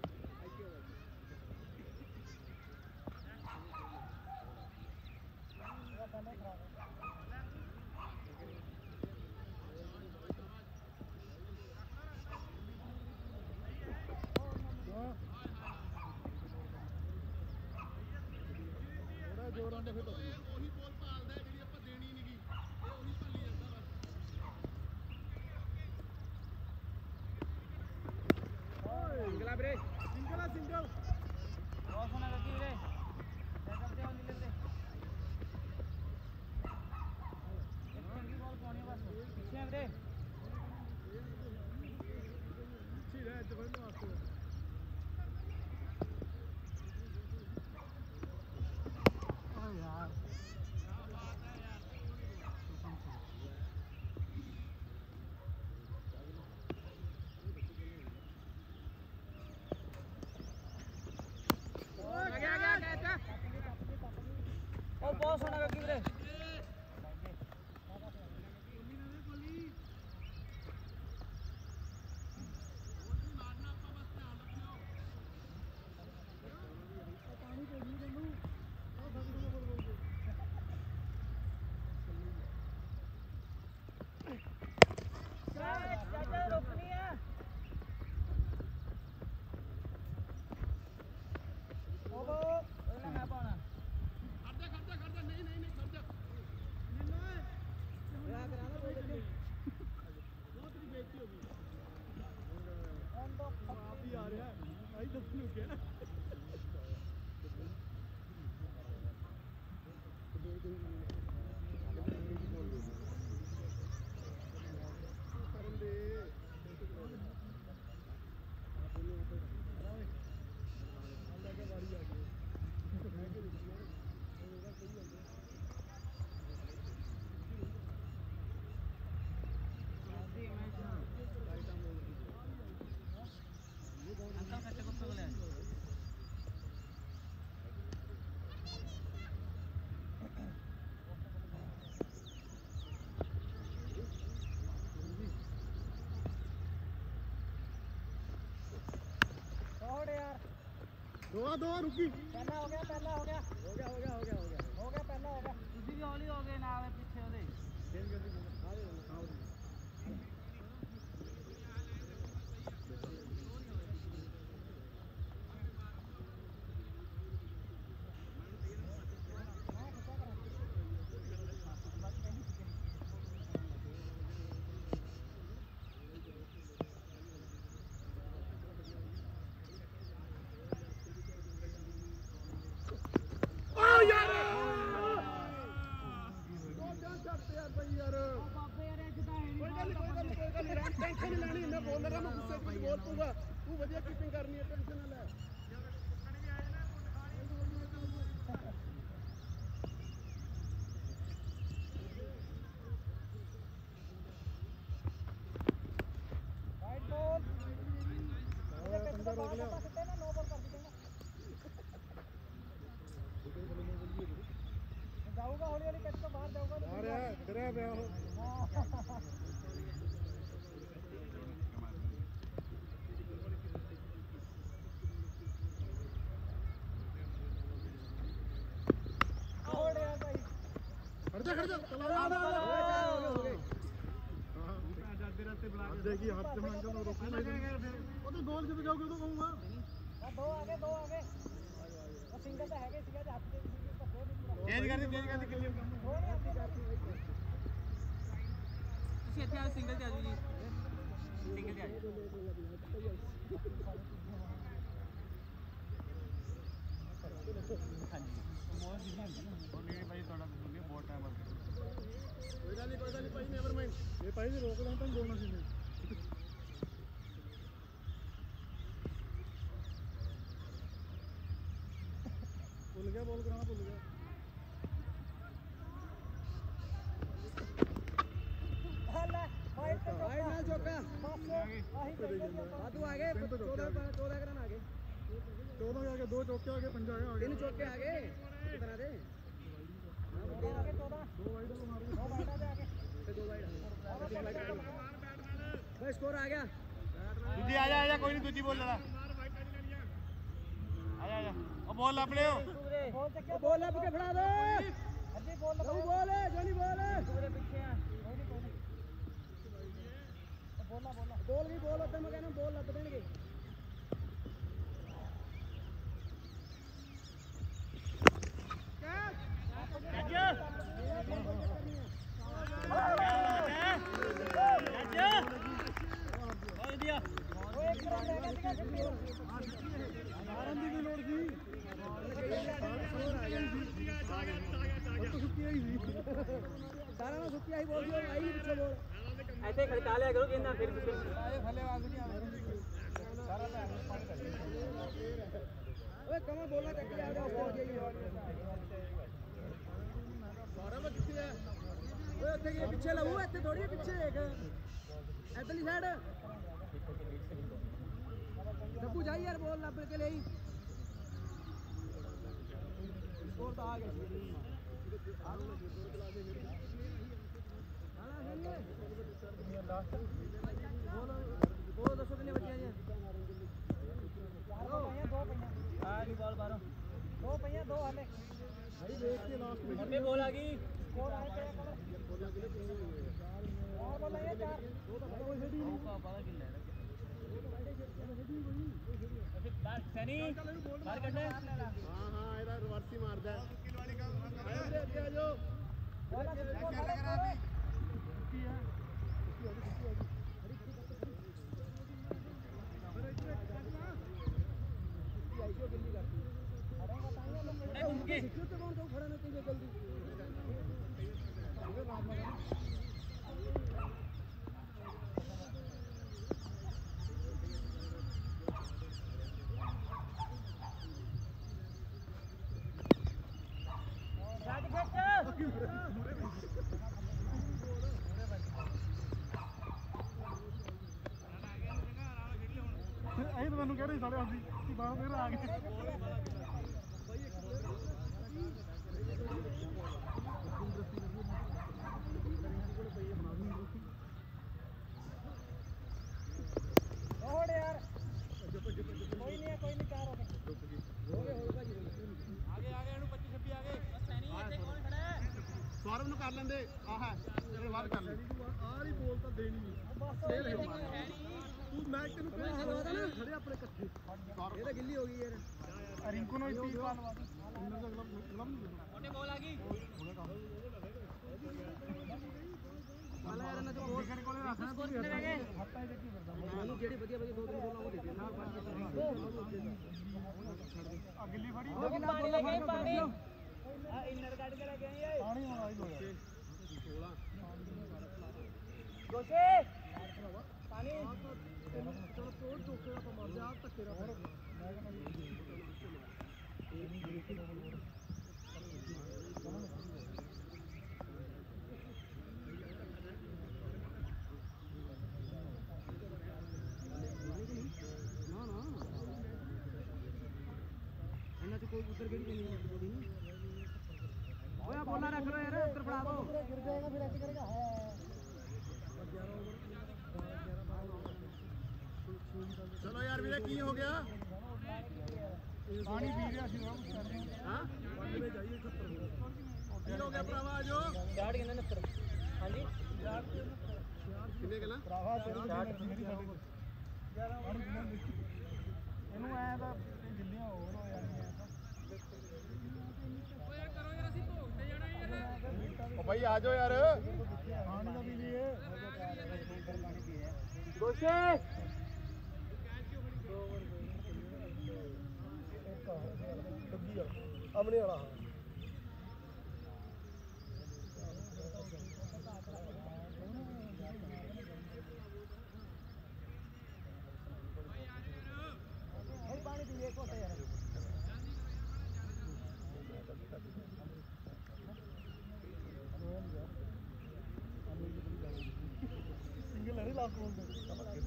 ਥੋੜਾ ਜੋਰ ਆਉਂਦਾ ਫਿਰ ਉਹੀ ਬੋਲ ਭਾਲਦਾ ਜਿਹੜੀ ਆਪਾਂ ਦੇਣੀ ਨਹੀਂਗੀ ਇਹ ਉਹੀ ਭਾਲੀ ਜਾਂਦਾ ਬਸ ਸਿੰਗਲਾ ਵੀਰੇ ਸਿੰਗਲਾ ਸਿੰਗਲ बहुत सोना करती वीरे क्या करते हो नीले वीरे एक चंगी बॉल पानी है बस पीछे है वीरे ਪਿੱਛੇ ਰਹਿ ਇੱਥੇ ਫੜਨ ਵਾਸਤੇ ਓ ਯਾਰ और बहुत सोना करती वीरे रोकनी है मैं पाना ਖੜਦਾ ਖੜਦਾ ਖੜਦਾ ਨਹੀਂ ਨਹੀਂ ਨਹੀਂ ਖੜਦਾ ਬਹੁਤ ਦੀ ਬੇਇੱਜ਼ਤੀ ਹੋ ਗਈ ਆਪ ਹੀ ਆ ਰਿਹਾ ਆਈ ਦੱਸ ਨੂੰ ਕਿਹਾ ਨਾ ਕਰਨ ਦੇ ਅੱਲਾ ਕੇ ਵਾਰੀ ਆ ਗਈ ਮੈਂ ਕਿ ਦਿੱਤੀ ਉਹਦਾ ਸਹੀ ਹੁੰਦਾ अंकल खट्टे को खोल ले छोड़ यार ਦੋ ਦੋ ਰੁਕੀ पहला हो गया पहला हो गया हो गया हो गया हो गया हो गया हो गया पहला हो गया ਤੁਸੀਂ ਵੀ ਹੌਲੀ ਹੋ ਗਏ ਨਾਲ ਪਿੱਛੇ ਉਹਦੇ खेल कर आ गए आओ ਓ ਯਾਰ ਦੋ ਚਾਰ ਛੱਡਦੇ ਯਾਰ ਬਈ ਯਾਰ ਬਾਬੇ ਯਾਰ ਅੱਜ ਤਾਂ ਹੈ ਕੋਈ ਗੱਲ ਨਹੀਂ ਕੋਈ ਗੱਲ ਨਹੀਂ ਕੋਈ ਗੱਲ ਨਹੀਂ ਟੈਨਸ਼ਨ ਨਹੀਂ ਲੈਣੀ ਮੈਂ ਬੋਲ ਰਿਹਾ ਮੈਂ ਗੁੱਸੇ 'ਚ ਕੁਝ ਬੋਲ ਪੂਗਾ ਤੂੰ ਵਧੀਆ ਕੀਪਿੰਗ ਕਰਨੀ ਹੈ ਟੈਨਸ਼ਨ ਨਾ ਲੈ राइट बॉल पंजा रोक लिया ना नो बॉल कर देंगे जाऊंगा हौली हौली कैच तो बाहर जाऊंगा ਆ ਰਿਹਾ ਡਰਿਆ ਪਿਆ ਉਹ छोड़ यार भाई ਖੜ ਜਾ ਖੜ ਜਾ ਚਲਾ हो गए हो गए ਹਾਂ ਆਜ਼ਾਦੀ ਰਸਤੇ ਬੁਲਾ ਕੇ देखिए हाथ से अंकल को रोकना नहीं वो तो गोल जब जाओगे तो कहूंगा दो आगे दो आगे और सिंगल तो हैगे सिंगल हाथ से चेंज कर दे चेंज कर दे क्लियर ਤੁਸੀਂ ਇੱਥੇ ਆ ਸਿੰਗਲ ਤੇ ਆ ਜਾਓ ਜੀ ਸਿੰਗਲ ਤੇ ਆ ਜਾਓ ਹਾਂਜੀ ਬਹੁਤ ਬਿਜ਼ੀ ਹੁੰਦੀ ਨਾ ਉਹ ਨਹੀਂ ਭਾਈ ਤੁਹਾਡਾ ਬਿਜ਼ੀ ਬਹੁਤ ਟਾਈਮ ਆ ਕੋਈ ਗੱਲ ਨਹੀਂ ਕੋਈ ਗੱਲ ਨਹੀਂ ਭਾਈ ਨੈਵਰ ਮਾਈਂਡ ये भाई जी रोक रहा था दोनों से भूल गया बॉल कराना भूल गया हल्ला वाइट पे भाई ना चौका आही तू आगे चौदह चौदह रन आगे चौदह के आगे दो चौके आगे पंजा आगे तीन चौके आगे बना दे आगे चौदह दो वाइड को मारो दो वाइड आ आगे दो वाइड भाई स्कोर आ गया दूजी आ जा आ जा कोई नहीं दूजी बोल रहा आ जा आ जा ओ बॉल लब ले हो बॉल चेक बॉल लब के फड़ा दो अजी बॉल जोनी बॉल है जोनी बॉल है पूरे पीछे हैं कोई नहीं कोई नहीं बोलना बोलना बॉल भी बॉल होता मैं कहना बॉल लब देंगे आरंभ की लोड़ थी सारा ना सुक्की आई बोल दियो आई पीछे बोल ऐसे खड़का लिया करो गेंद फिर आए भले आगे नहीं आवे सारा ना ओए कमा बोलना चक ले आ जाओ बोल गई सारा में किथे है ओए ਉੱਥੇ ਕੀ ਪਿੱਛੇ ਲਾਉ ਇੱਥੇ ਥੋੜੀ ਪਿੱਛੇ ਇੱਕ ਇਧਰਲੀ ਸਾਈਡ ਸਭੂ ਜਾਈ ਯਾਰ ਬੋਲ ਲੱਭ ਕੇ ਲਈ ਸਕੋਰ ਤਾਂ ਆ ਗਿਆ ਬੋਲ ਦੱਸੋ ਕਿੰਨੇ ਬੱਚਿਆਂ ਜੀ दो पईया दो पईया आ गई बॉल बारो दो पईया दो हले भाई देख के लास्ट में मम्मी बॉल आ गई स्कोर आए पे और बोल ये चार मौका पता किल है अच्छा बाहर सनी बाहर कर ले हां हां ਇਹਦਾ ਰਿਵਰਸ ਹੀ ਮਾਰਦਾ ਹੈ ਆਇਓ ਦੇ ਅੱਗੇ ਆ ਜਾਓ बोला स्कोर लगा की है उनके खड़ा नहीं जल्दी ਅਸੀਂ ਤਾਂ ਮੈਨੂੰ ਕਹਿ ਰਹੇ ਸਾਡੇ ਅਸੀਂ ਕਿ ਬਾਹਰ ਫੇਰ ਆ ਗਏ और यार कोई नहीं है कोई नहीं चार हो गए हो गए हो भाई ਆਗੇ ਆਗੇ ਇਹਨੂੰ ਪੱਚੀ ਛੱਬੀ ਆਗੇ सनी ਇੱਥੇ ਕੌਣ ਖੜਾ ਹੈ ਸੌਰਵ ਨੂੰ ਕਰ ਲੈਂਦੇ ਆਹ ਤੇਰੇ ਬਾਹਰ ਕਰ ਲੈ ਆ ਰਹੀ ਬੋਲ ਤਾਂ ਦੇਣੀ ਨਹੀਂ ਫੇਰ ਹੈ ਤੂੰ ਮੈਚ ਤੈਨੂੰ ਕਿਹਾ ਹਲਵਾਦਾ ਨਾ ਖੜੇ ਆਪਣੇ ਇਕੱਠੇ ਇਹ ਤਾਂ ਗਿੱਲੀ ਹੋ ਗਈ ਯਾਰ ਰਿੰਕੂ ਨੂੰ ਇੱਥੇ ਪਾ ਲਵਾ ਦੇ ਇੰਨਾ ਦਾ ਗਲਮ ਗਲਮ ਨਹੀਂ ਉਹਨੇ ਬੋਲ ਆ ਗਈ ਵਾਲਾ ਯਾਰ ਇਹਨਾਂ ਤੋਂ ਵਿਕਟ ਕੋਲੇ ਰੱਖਣਾ ਕੋਈ ਕਿੰਨੇ ਰਹਿ ਗਏ ਹੱਥਾਂ ਹੀ ਦੇਖੀ ਫਿਰਦਾ ਮੈਨੂੰ ਜਿਹੜੀ ਵਧੀਆ ਵਧੀਆ ਦੋ ਤਿੰਨ ਬੋਲਾਂ ਉਹ ਦੇ ਦੇ ਨਾਲ ਆ ਗਿੱਲੀ ਫੜੀ ਉਹ ਪਾਣੀ ਲੈ ਗਏ ਪਾਣੀ ਆ ਇਨਰ ਕੱਢ ਕੇ ਲੈ ਗਏ ਏ ਪਾਣੀ ਆਈ ਹੋ ਗਿਆ ਸੋਲਾਂ ਗੋਸ਼ੇ ਪਾਣੀ ਚਲ ਤੋੜ ਟੋਕੇ ਆਪਾਂ ਮਰ ਜਾ ਆਪ ਧੱਕੇ ਨਾਲ ਮੈਂ ਨਾ ਨਾ ਇਹਨਾਂ ਚ ਕੋਈ ਉੱਧਰ ਕਿਹੜੀ ਨਹੀਂ ਹੈ ਕੋਈ ਨਹੀਂ ਓਏ ਬੋਲਾ ਰੱਖ ਲੋ ਯਾਰ ਉੱਧਰ ਫੜਾ ਦੋ गिर जाएगा फिर ऐसे करेगा है ਚਲੋ ਯਾਰ ਵੀਰੇ ਕੀ ਹੋ ਗਿਆ ਪਾਣੀ ਪੀ ਰਿਹਾ ਸੀ ਉਹ ਹਾਂ ਪਾਣੀ ਜਾਈਏ ਸੱਤਰ ਕੀ ਹੋ ਗਿਆ ਭਰਾਵਾ ਆਜੋ ਚਾੜ ਕਿੰਨੇ ਨੱਤਰ ਹਾਂਜੀ ਯਾਰ ਕਿੰਨੇ ਗੱਲਾਂ ਭਰਾਵਾ ਤੇਰੀ ਐਨਰਜੀ ਨਹੀਂ ਸਾਡੇ ਕੋਲ ਇਹਨੂੰ ਐ ਤਾਂ ਗਿੱਲੀਆਂ ਹੋਰ ਹੋ ਜਾਣੀਆਂ ਓਏ ਕਰੋ ਯਾਰ ਅਸੀਂ ਭੋਗ ਤੇ ਜਾਣਾ ਯਾਰ ਉਹ ਭਾਈ ਆ ਜਾਓ ਯਾਰ ਪਾਣੀ ਦਾ ਵੀ ਲਈਏ ਪਾਣੀ ਪੀਏ ਦੋਸ਼ੇ ਅਮਨੇ ਵਾਲਾ ਪਾਣੀ ਪੀਏ ਕੋਟੇ ਯਾਰ ਸਿੰਗਲ ਹੈ ਲਾਸਟ ਬੋਲ ਦੇ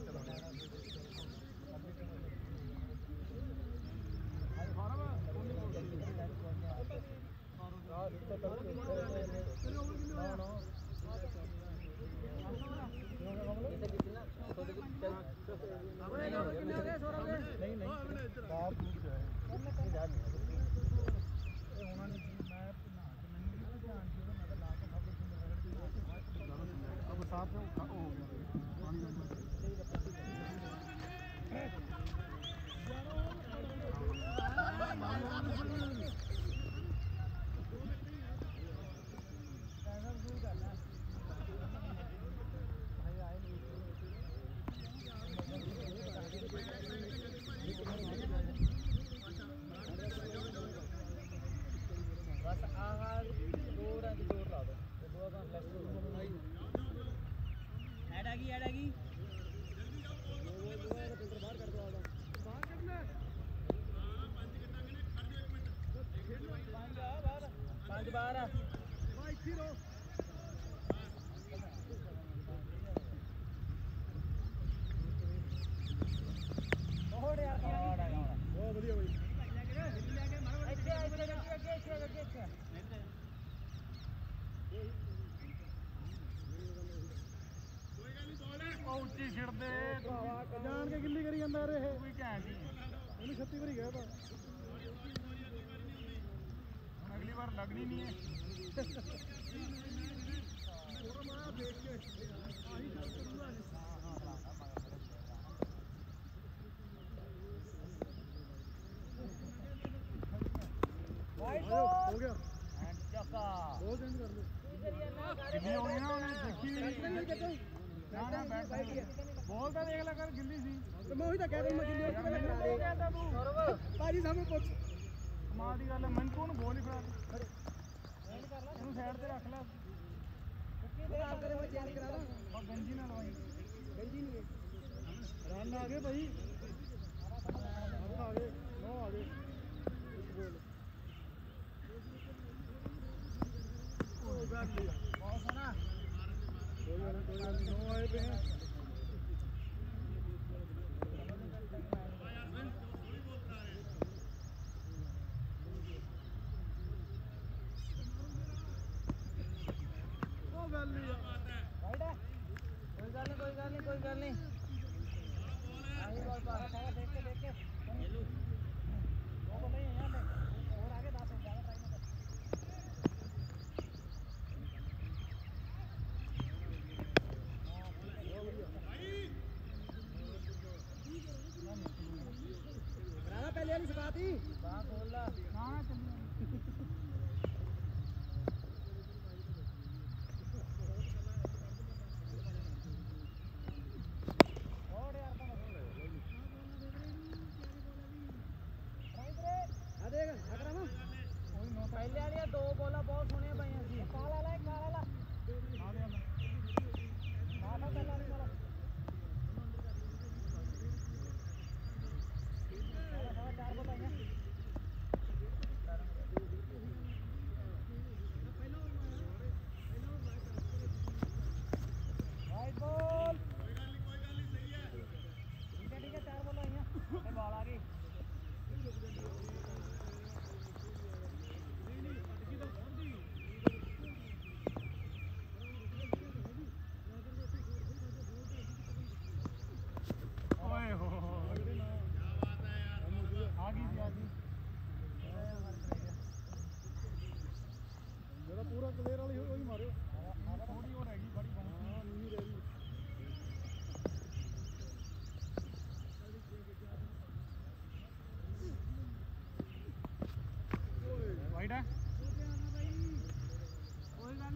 ਨਹੀਂ ਨਹੀਂ ਬਾਪ ਦੂਰ ਜਾਏ ਇਹ ਹੋਣਾ ਨਹੀਂ ਮੈਂ ਨਾ ਮੈਨੂੰ ਨਹੀਂ ਧਿਆਨ ਸੀ ਮੈਂ ਤਾਂ ਲਾ ਕੇ ਸਭ ਕੁਝ ਅਬ ਸਾਫ ਹੋ ਗਿਆ ਪਾਣੀ बस आहार दो रन जोर ला दो दो रन ऐड आ गई ऐड आ गई बाहर कर दो आधा बाहर करना पांच बार पांच बार भाई फिरो बहुत यार बहुत बढ़िया भाई अच्छे अच्छे अच्छे अच्छे अच्छे अच्छे ਉੱਚੀ ਛਿੜਦੇ ਜਾਣ ਕੇ ਗਿੱਲੀ ਕਰੀ ਜਾਂਦਾ ਰੇ ਕੋਈ ਘੈਂਟ ਨਹੀਂ ਉਹਨੂੰ ਛੱਤੀ ਵਾਰੀ ਗਿਆ ਤਾਂ ਹੁਣ ਅਗਲੀ ਵਾਰ ਲੱਗਣੀ ਨਹੀਂ ਹੈ ਥੋੜਾ ਮਾਰਾ ਦੇਖ ਕੇ ਆਹੀ ਗੱਲ ਕਰੂੰਗਾ ਵਾਈਟ ਹੋ ਗਿਆ एंड चौका ਬਹੁਤ ਐਂਡ ਕਰ ਲਓ ਗਿੱਲੀ ਹੋ ਗਈ ਨਾ ਉਹਨੇ ਦੇਖੀ ਵੀ ਨਾ ਨਾ ਬੈਠ ਬੋਲ ਤਾਂ ਦੇਖ ਲੈ ਕਰ ਗਿੱਲੀ ਸੀ ਤੇ ਮੈਂ ਉਹੀ ਤਾਂ ਕਹਿ ਰਿਹਾ ਮੈਂ ਗਿੱਲੀ ਹੋ ਕੇ ਕਰਾ ਦੇ ਸੌਰਵ ਭਾਜੀ ਸਾਹਮਣੇ ਪੁੱਛ ਕਮਾਲ ਦੀ ਗੱਲ ਹੈ ਮੈਨੂੰ ਤੂੰ ਬੋਲ ਹੀ ਫੜਾ ਦੇ ਇਹਨੂੰ ਸਾਈਡ ਤੇ ਰੱਖ ਲੈ ਕਿੱਥੇ ਦੇ ਆਪ ਕਰੇ ਮੈਂ ਚੇਂਜ ਕਰਾ ਦਾਂ ਉਹ ਗੰਜੀ ਨਾਲ ਲਵਾਈ ਗੰਜੀ ਨਹੀਂ ਰਨ ਆ ਗਏ ਭਾਈ ਆ ਗਏ ਨੋ ਆ ਗਏ ਬੋਲ ਉਹ ਗੱਲ ਬਹੁਤ ਸੋਹਣਾ ਕੋਈ ਗੱਲ ਕੋਈ ਗੱਲ ਨੋ ਆਏ ਪਏ हैं ਉਹ ਗੱਲ ਨਹੀਂ राइट है कोई गल नहीं कोई गल नहीं कोई गल नहीं आही बॉल पास देख के देख के येलो दो बॉल नहीं है यहां पे और आगे दस ज्यादा ट्राई मत राणा पहले वाली सिखाती हां बोल ला हां चल ਪਹਿਲੇ ਵਾਲੀਆਂ ਦੋ ਬੋਲਾਂ ਬਹੁਤ ਸੋਹਣੀਆਂ ਪਾਈਆਂ ਸੀ ਕਾਲਾ ਲਾ ਕਾਲਾ ਲਾ ਆ ਦੇ ਆ ਨਾ ਪਹਿਲਾਂ ਵਾਲੀ ਵਾਲਾ ਸਾਰਾ ਚਾਰ ਬੋਲਾਂ ਆਈਆਂ ਵਾਈਟ ਬੋਲ ਕੋਈ ਗੱਲ ਨਹੀਂ ਕੋਈ ਗੱਲ ਨਹੀਂ ਸਹੀ ਹੈ ਠੀਕ ਹੈ ਠੀਕ ਹੈ ਚਾਰ ਬੋਲਾਂ ਆਈਆਂ ਤੇ ਬਾਲ ਆ ਗਈ ਓਏ ਹੋ ਕੀ ਬਾਤ ਹੈ ਯਾਰ ਆ ਗਈ ਜੀ ਆ ਗਈ ਜਿਹੜਾ ਪੂਰਾ ਕਲੀਅਰ ਵਾਲੀ ਉਹੀ ਮਾਰਿਓ ਥੋੜੀ ਹੋਰ ਹੈਗੀ ਬੜੀ ਬਣ ਹਾਂ ਨਹੀਂ ਰਹਿ ਗਈ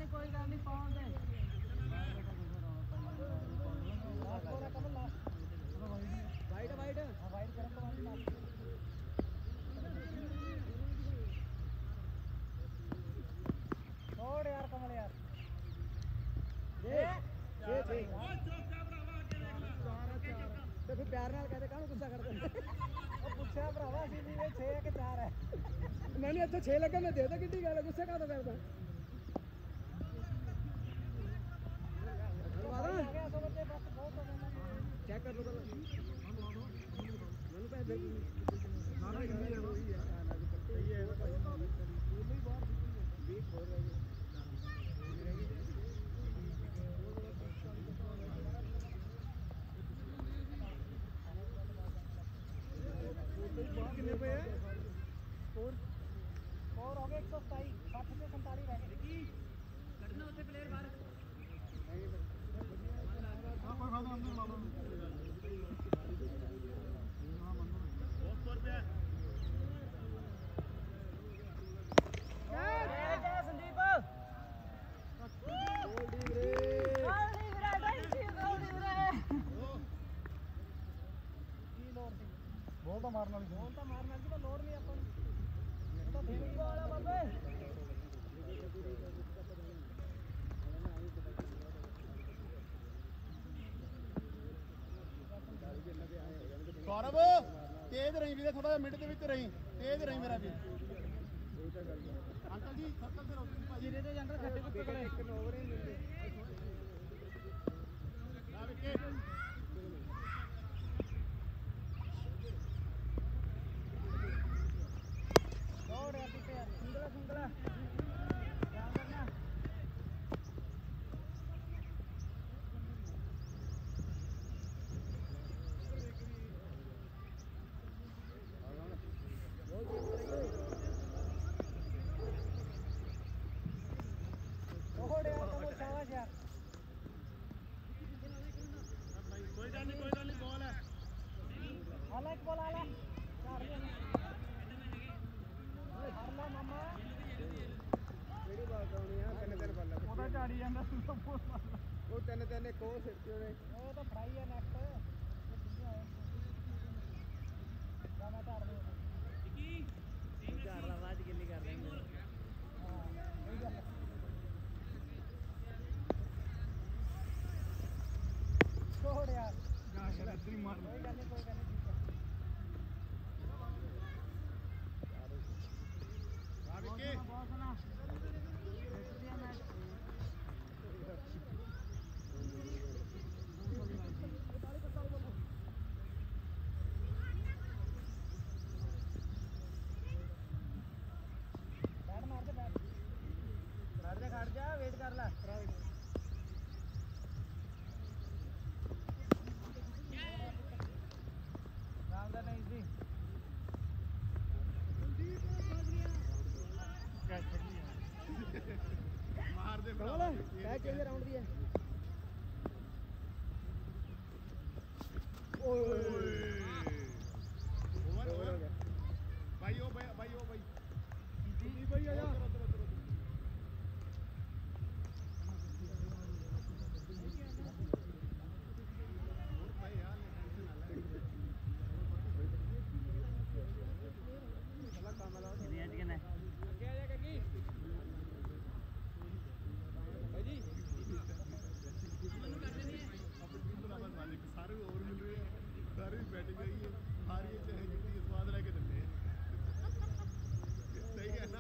नहीं कोई गल नहीं पाओ दे लास्ट बोला कमल लास्ट वाइड वाइड हां वाइड कर तो वाली लास्ट छोड़ यार कमल यार ये ये ये ओ चौका भरावा आगे देख ले ते फिर प्यार नाल कहते काहनु गुस्सा करदे ओ पुੱਛਿਆ ਭਰਾਵਾ ਅਸੀਂ ਵੀ ਇਹ छह है कि चार है मैंने ਇੱਥੇ छह ਲੱਗਾ ਮੈਂ ਦੇ ਤਾ ਕਿੱਡੀ ਗੱਲ ਗੁੱਸਾ ਕਾਹਤੋਂ ਕਰਦਾ चेक कर लो मैंने पैसे सारा हिंदी है वही है सही है वीक हो रही है कितने पे है स्कोर स्कोर हो गया एक सौ सताईस साठ से सैंतालीस रह गए कटना होते प्लेयर बाहर हां कोई बात नहीं अंदर ला लो बहुत स्कोर पे है जय जय संदीप गोल दी रे गोल दी रे टेंशन गोल दी रे की लोड थी बॉल तो मारना नहीं बॉल तो मारना नहीं तो लोड नहीं अपन तो ठीक बॉल है बाबे सौरभ तेज रही भी थोड़ा मिनट के ਵਿੱਚ रही तेज रही मेरा भी अंकल जी सर्कल से रोको भाई जीरे दे अंकल खट्टे कुत्ते कोले एक ओवर ही मिलते ना विकेट दौड़ यार पीछे यार सिंगला सिंगला ध्यान रखना दौड़ यार कमल शाबाश यार कोई गल नहीं कोई गल नहीं बॉल है आला एक बॉल आला चार हरला मामा ਕਿਹੜੀ ਬਾਤ ਆਉਣੀ ਆ ਤਿੰਨ ਤਿੰਨ ਬੱਲਾ ਉਹਦਾ ਝਾੜੀ ਜਾਂਦਾ ਉਹ ਤਿੰਨ ਤਿੰਨ ਇੱਕ ਉਹ ਸਿਰ ਤੇ ਉਹਦੇ ਉਹ ਤਾਂ ਫਰਾਈ ਹੈ ਨੈਕਸਟ ਤਾਂ ਮੈਂ ਝਾੜ ਦੇ ਝਾੜ ਲਾ ਬਾਅਦ ਗਿੱਲੀ ਕਰ ਲੈਂਗੇ ਹਾਂ ਸਹੀ ਗੱਲ ਹੈ ਛੋੜ ਯਾਰ ਜਾ ਸ਼ਰ ਇੱਧਰ ਹੀ ਮਾਰ ਕੋਈ ਗੱਲ ਨਹੀਂ ਕੋਈ ਗੱਲ ਨਹੀਂ ਠੀਕ ਹੈ ਆ ਵਿਕੇਟ ਬਹੁਤ ਸੋਹਣਾ ਵਧੀਆ ਮੈਚ बैट मार दे बैट खड़ जा खड़ जा वेट कर ले राम दा नहीं सी मार दे कमल कैच चेंज राउंड दी है ओए ओवर ओवर भाई ओ भाई भाई ओ भाई जी भाई आ जा भाई यार टेंशन ना ले चला काम ला ਕਿੰਨੀ ਅੱਜ ਕਿੰਨਾ आगे आ जा कगी भाई जी ਸਾਰੇ ਓਵਰ ਮਿਲ ਰਹੇ ਆ ਸਾਰੇ ਬੈਟਿੰਗ ਆਈ ਹੈ ਹਾਰੀ ਚਾਹੇ ਜਿੱਤੀ ਸਵਾਦ ਲੈ ਕੇ ਦਿੰਦੇ ਆ ਸਹੀ ਹੈ ਨਾ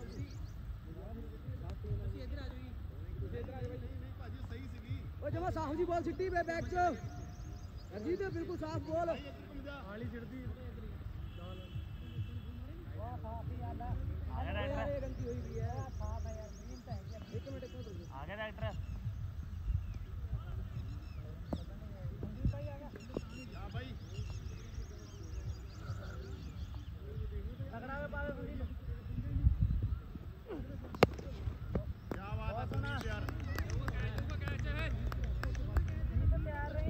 ਤੁਸੀਂ ਇੱਧਰ ਆ ਜਾਓ ਜੀ ਤੁਸੀਂ ਇੱਧਰ ਆ ਜਾਓ ਨਹੀਂ ਨਹੀਂ ਭਾਜੀ ਸਹੀ ਸੀਗੀ ओ जमा साहब जी बॉल सिट्टी पे बैक च अजीत है बिल्कुल साफ बॉल ਭਾਈ ਇੱਧਰ ਘੁੰਮ ਜਾ हाली छिड़दी वाह साफ ही याद है ਆ ਗਿਆ यार ਡਾਕਟਰ ये गलती हुई भी है वाह साफ है यार ग्रीन तो है क्या एक मिनट एक मिनट ਆ ਗਿਆ ਡਾਕਟਰ संदीप भाई आ गया ਜਾ ਭਾਈ तगड़ा में पावे संदीप क्या बात है संदीप यार संदीप तैयार रही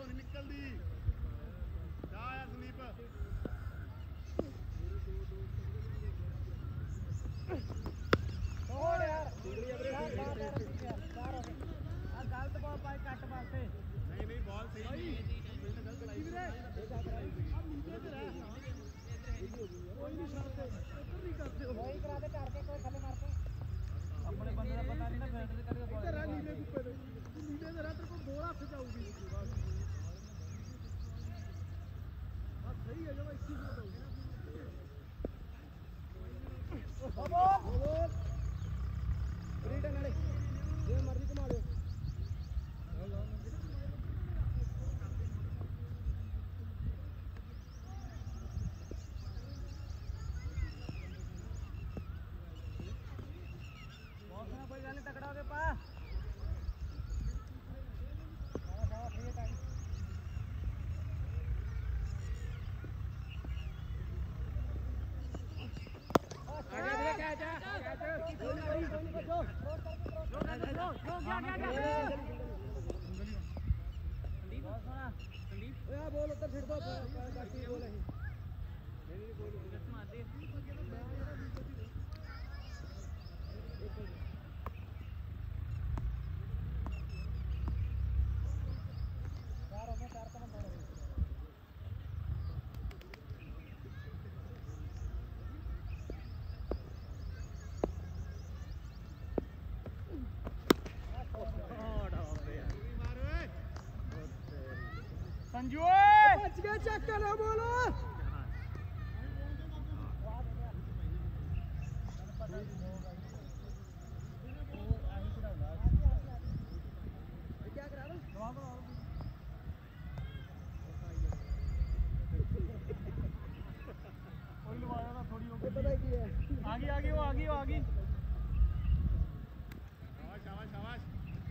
नहीं निकलती जा यार संदीप छोड़ यार चार बार यार चार हो गए आ गलत बॉल पाई कट वास्ते नहीं नहीं बॉल सही नहीं मैंने गलत लाई अब नीचे से रहा कोई नहीं करते ऊपर नहीं करते हो वही करा दे कर के कोई थले मार के अपने बंदे का पता नहीं ना फील्ड से करके इधर आ नीले कुप्पे पे नीले से रहा तेरे को बोला से जाऊंगी बस बस सही है जब इक्कीस में जाऊंगी बोल बोल रिटर्न अड़े ये मर्जी घुमा दो कोई गल नहीं तकड़ा हो गया पा बोल उधर छिड़ दो बोल संजू बच गया चेक करो बोलो क्या करा लो कोई लवाया ना थोड़ी पता है की है आगे आगे वो आगे वो आगे शाबाश शाबाश शाबाश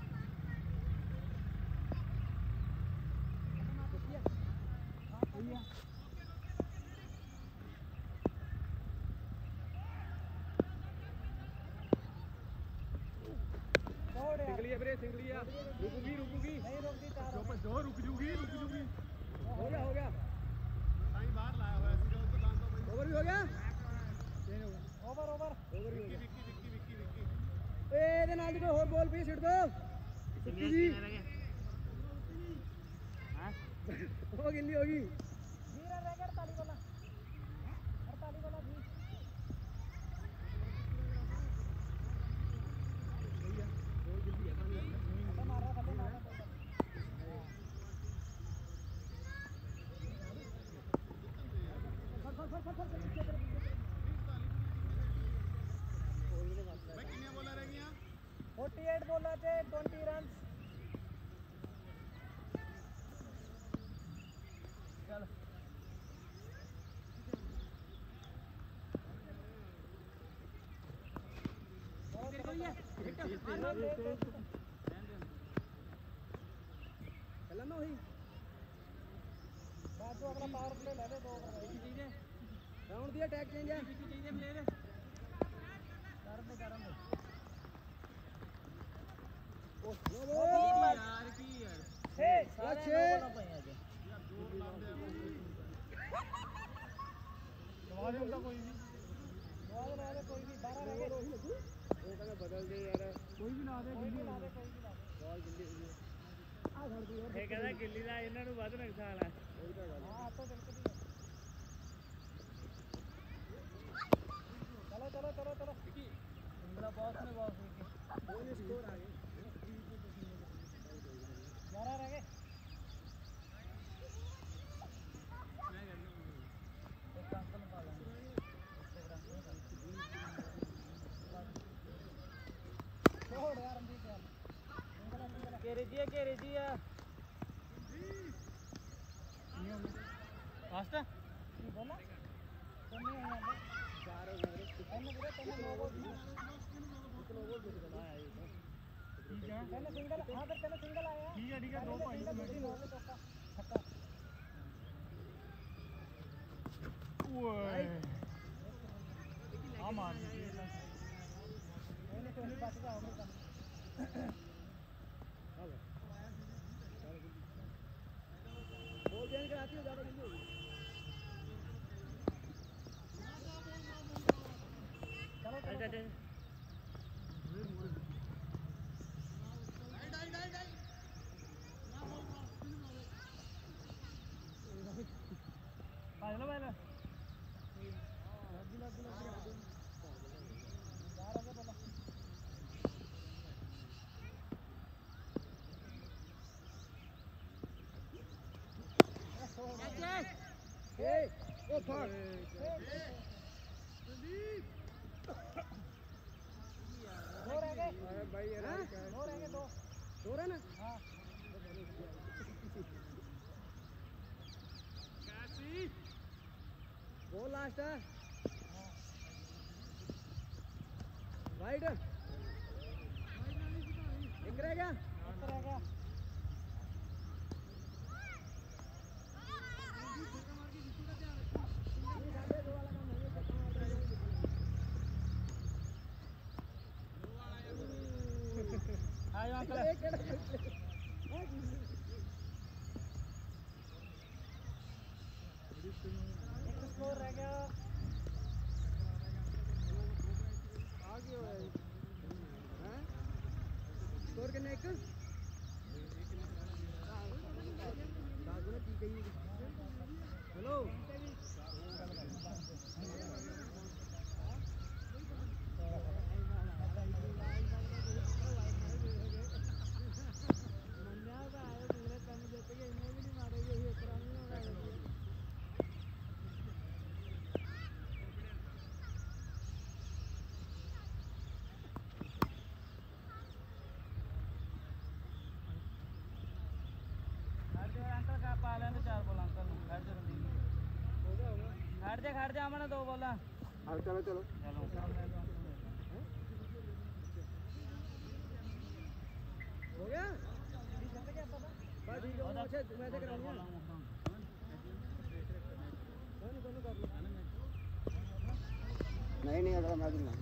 सिंगलिया ब्रे सिंगलिया रुकूगी रुकूगी नहीं रुकती चार जो जो रुक जूगी रुक जूगी हो गया हो गया कहीं बाहर लाया हुआ है ऐसे तो लान दो भाई ओवर भी हो गया ओवर ओवर ओवर भी हो विक्की गया विक्की विक्की विक्की विक्की ए ਇਹਦੇ ਨਾਲ ਦੀ ਕੋਈ ਹੋਰ ਬੋਲ ਵੀ ਛੱਡ ਦੋ ਸੁੱਕੀ ਜੀ हां हो गिल्ली होगी जीरा रह गया अड़तालीस वाला अड़तालीस वाला जी भैया बहुत जल्दी है पानी मार रहा खत्म मार रहा फट फट फट फट भाई कितने बॉलर रह गया अड़तालीस बोला थे बीस रन चल चला ना वही बात अगला पावर प्ले ले ले दो राउंड दिया टैग चेंज है कर दे कर दे ओ यार की यार छे छे जोर लाभ दे सवाल ही उनका कोई नहीं बॉल रह गए कोई भी बारह रह गए वो कहना बदल दे यार कोई भी ना दे गिल्ली कोई भी ना बॉल गिल्ली हुई है आ घर दी और ਇਹ ਕਹਿੰਦਾ ਗਿੱਲੀ ਦਾ ਇਹਨਾਂ ਨੂੰ ਵੱਧ ਨੁਕਸਾਨ ਆ वही तो गल हां तो बिल्कुल ही चलो चलो चलो चलो इंद्रा बॉस में बॉस विकेट बोल स्कोर आ गए बारह रह गए एक अंकल निकाल लेंगे छोड़ यार अंदर यार केरे जी केरे जी आ वास्ता ये बोला तुम नहीं है अंदर चार हो गए मैंने बोला तुमने नौ बॉल दिए कितने बॉल दे दिया आया ये ठीक है मैंने सिंगल हां फिर मैंने सिंगल आया ठीक है ठीक है दो पॉइंट सिंगल नौ में चौका छक्का ओए हां मार दी मैंने तो नहीं बात का हो गया बॉल बेन कराती हो ज्यादा जल्दी चलो चलो चलो पागल पागल लगी लगी लगी बाहर आ गया बोला Hey, oh fuck. दो रह गए। अरे भाई ये दो रह गए दो। दो रन? हाँ। वो लास्ट है। वाइड। एक रह गया। एक रह गया। आयो अंकल एक स्कोर रह गया आगे हो हैं स्कोर कितना एक दादू ने ठीक है हेलो खड़ जा खड़ जा हमने दो बोला हाँ चलो चलो चलो हो गया बस ठीक है मुझे मैं से कराऊंगा दोनों दोनों कर लो नहीं नहीं अगर मैं दूंगा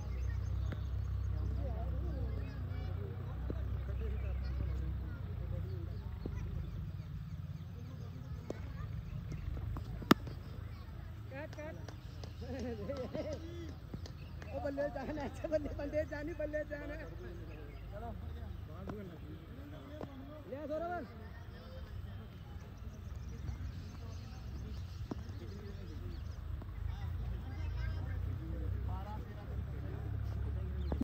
कैट कैट ओ बल्ले जाना है बल्ले बल्ले जानी बल्ले जाना चलो ले सौरभ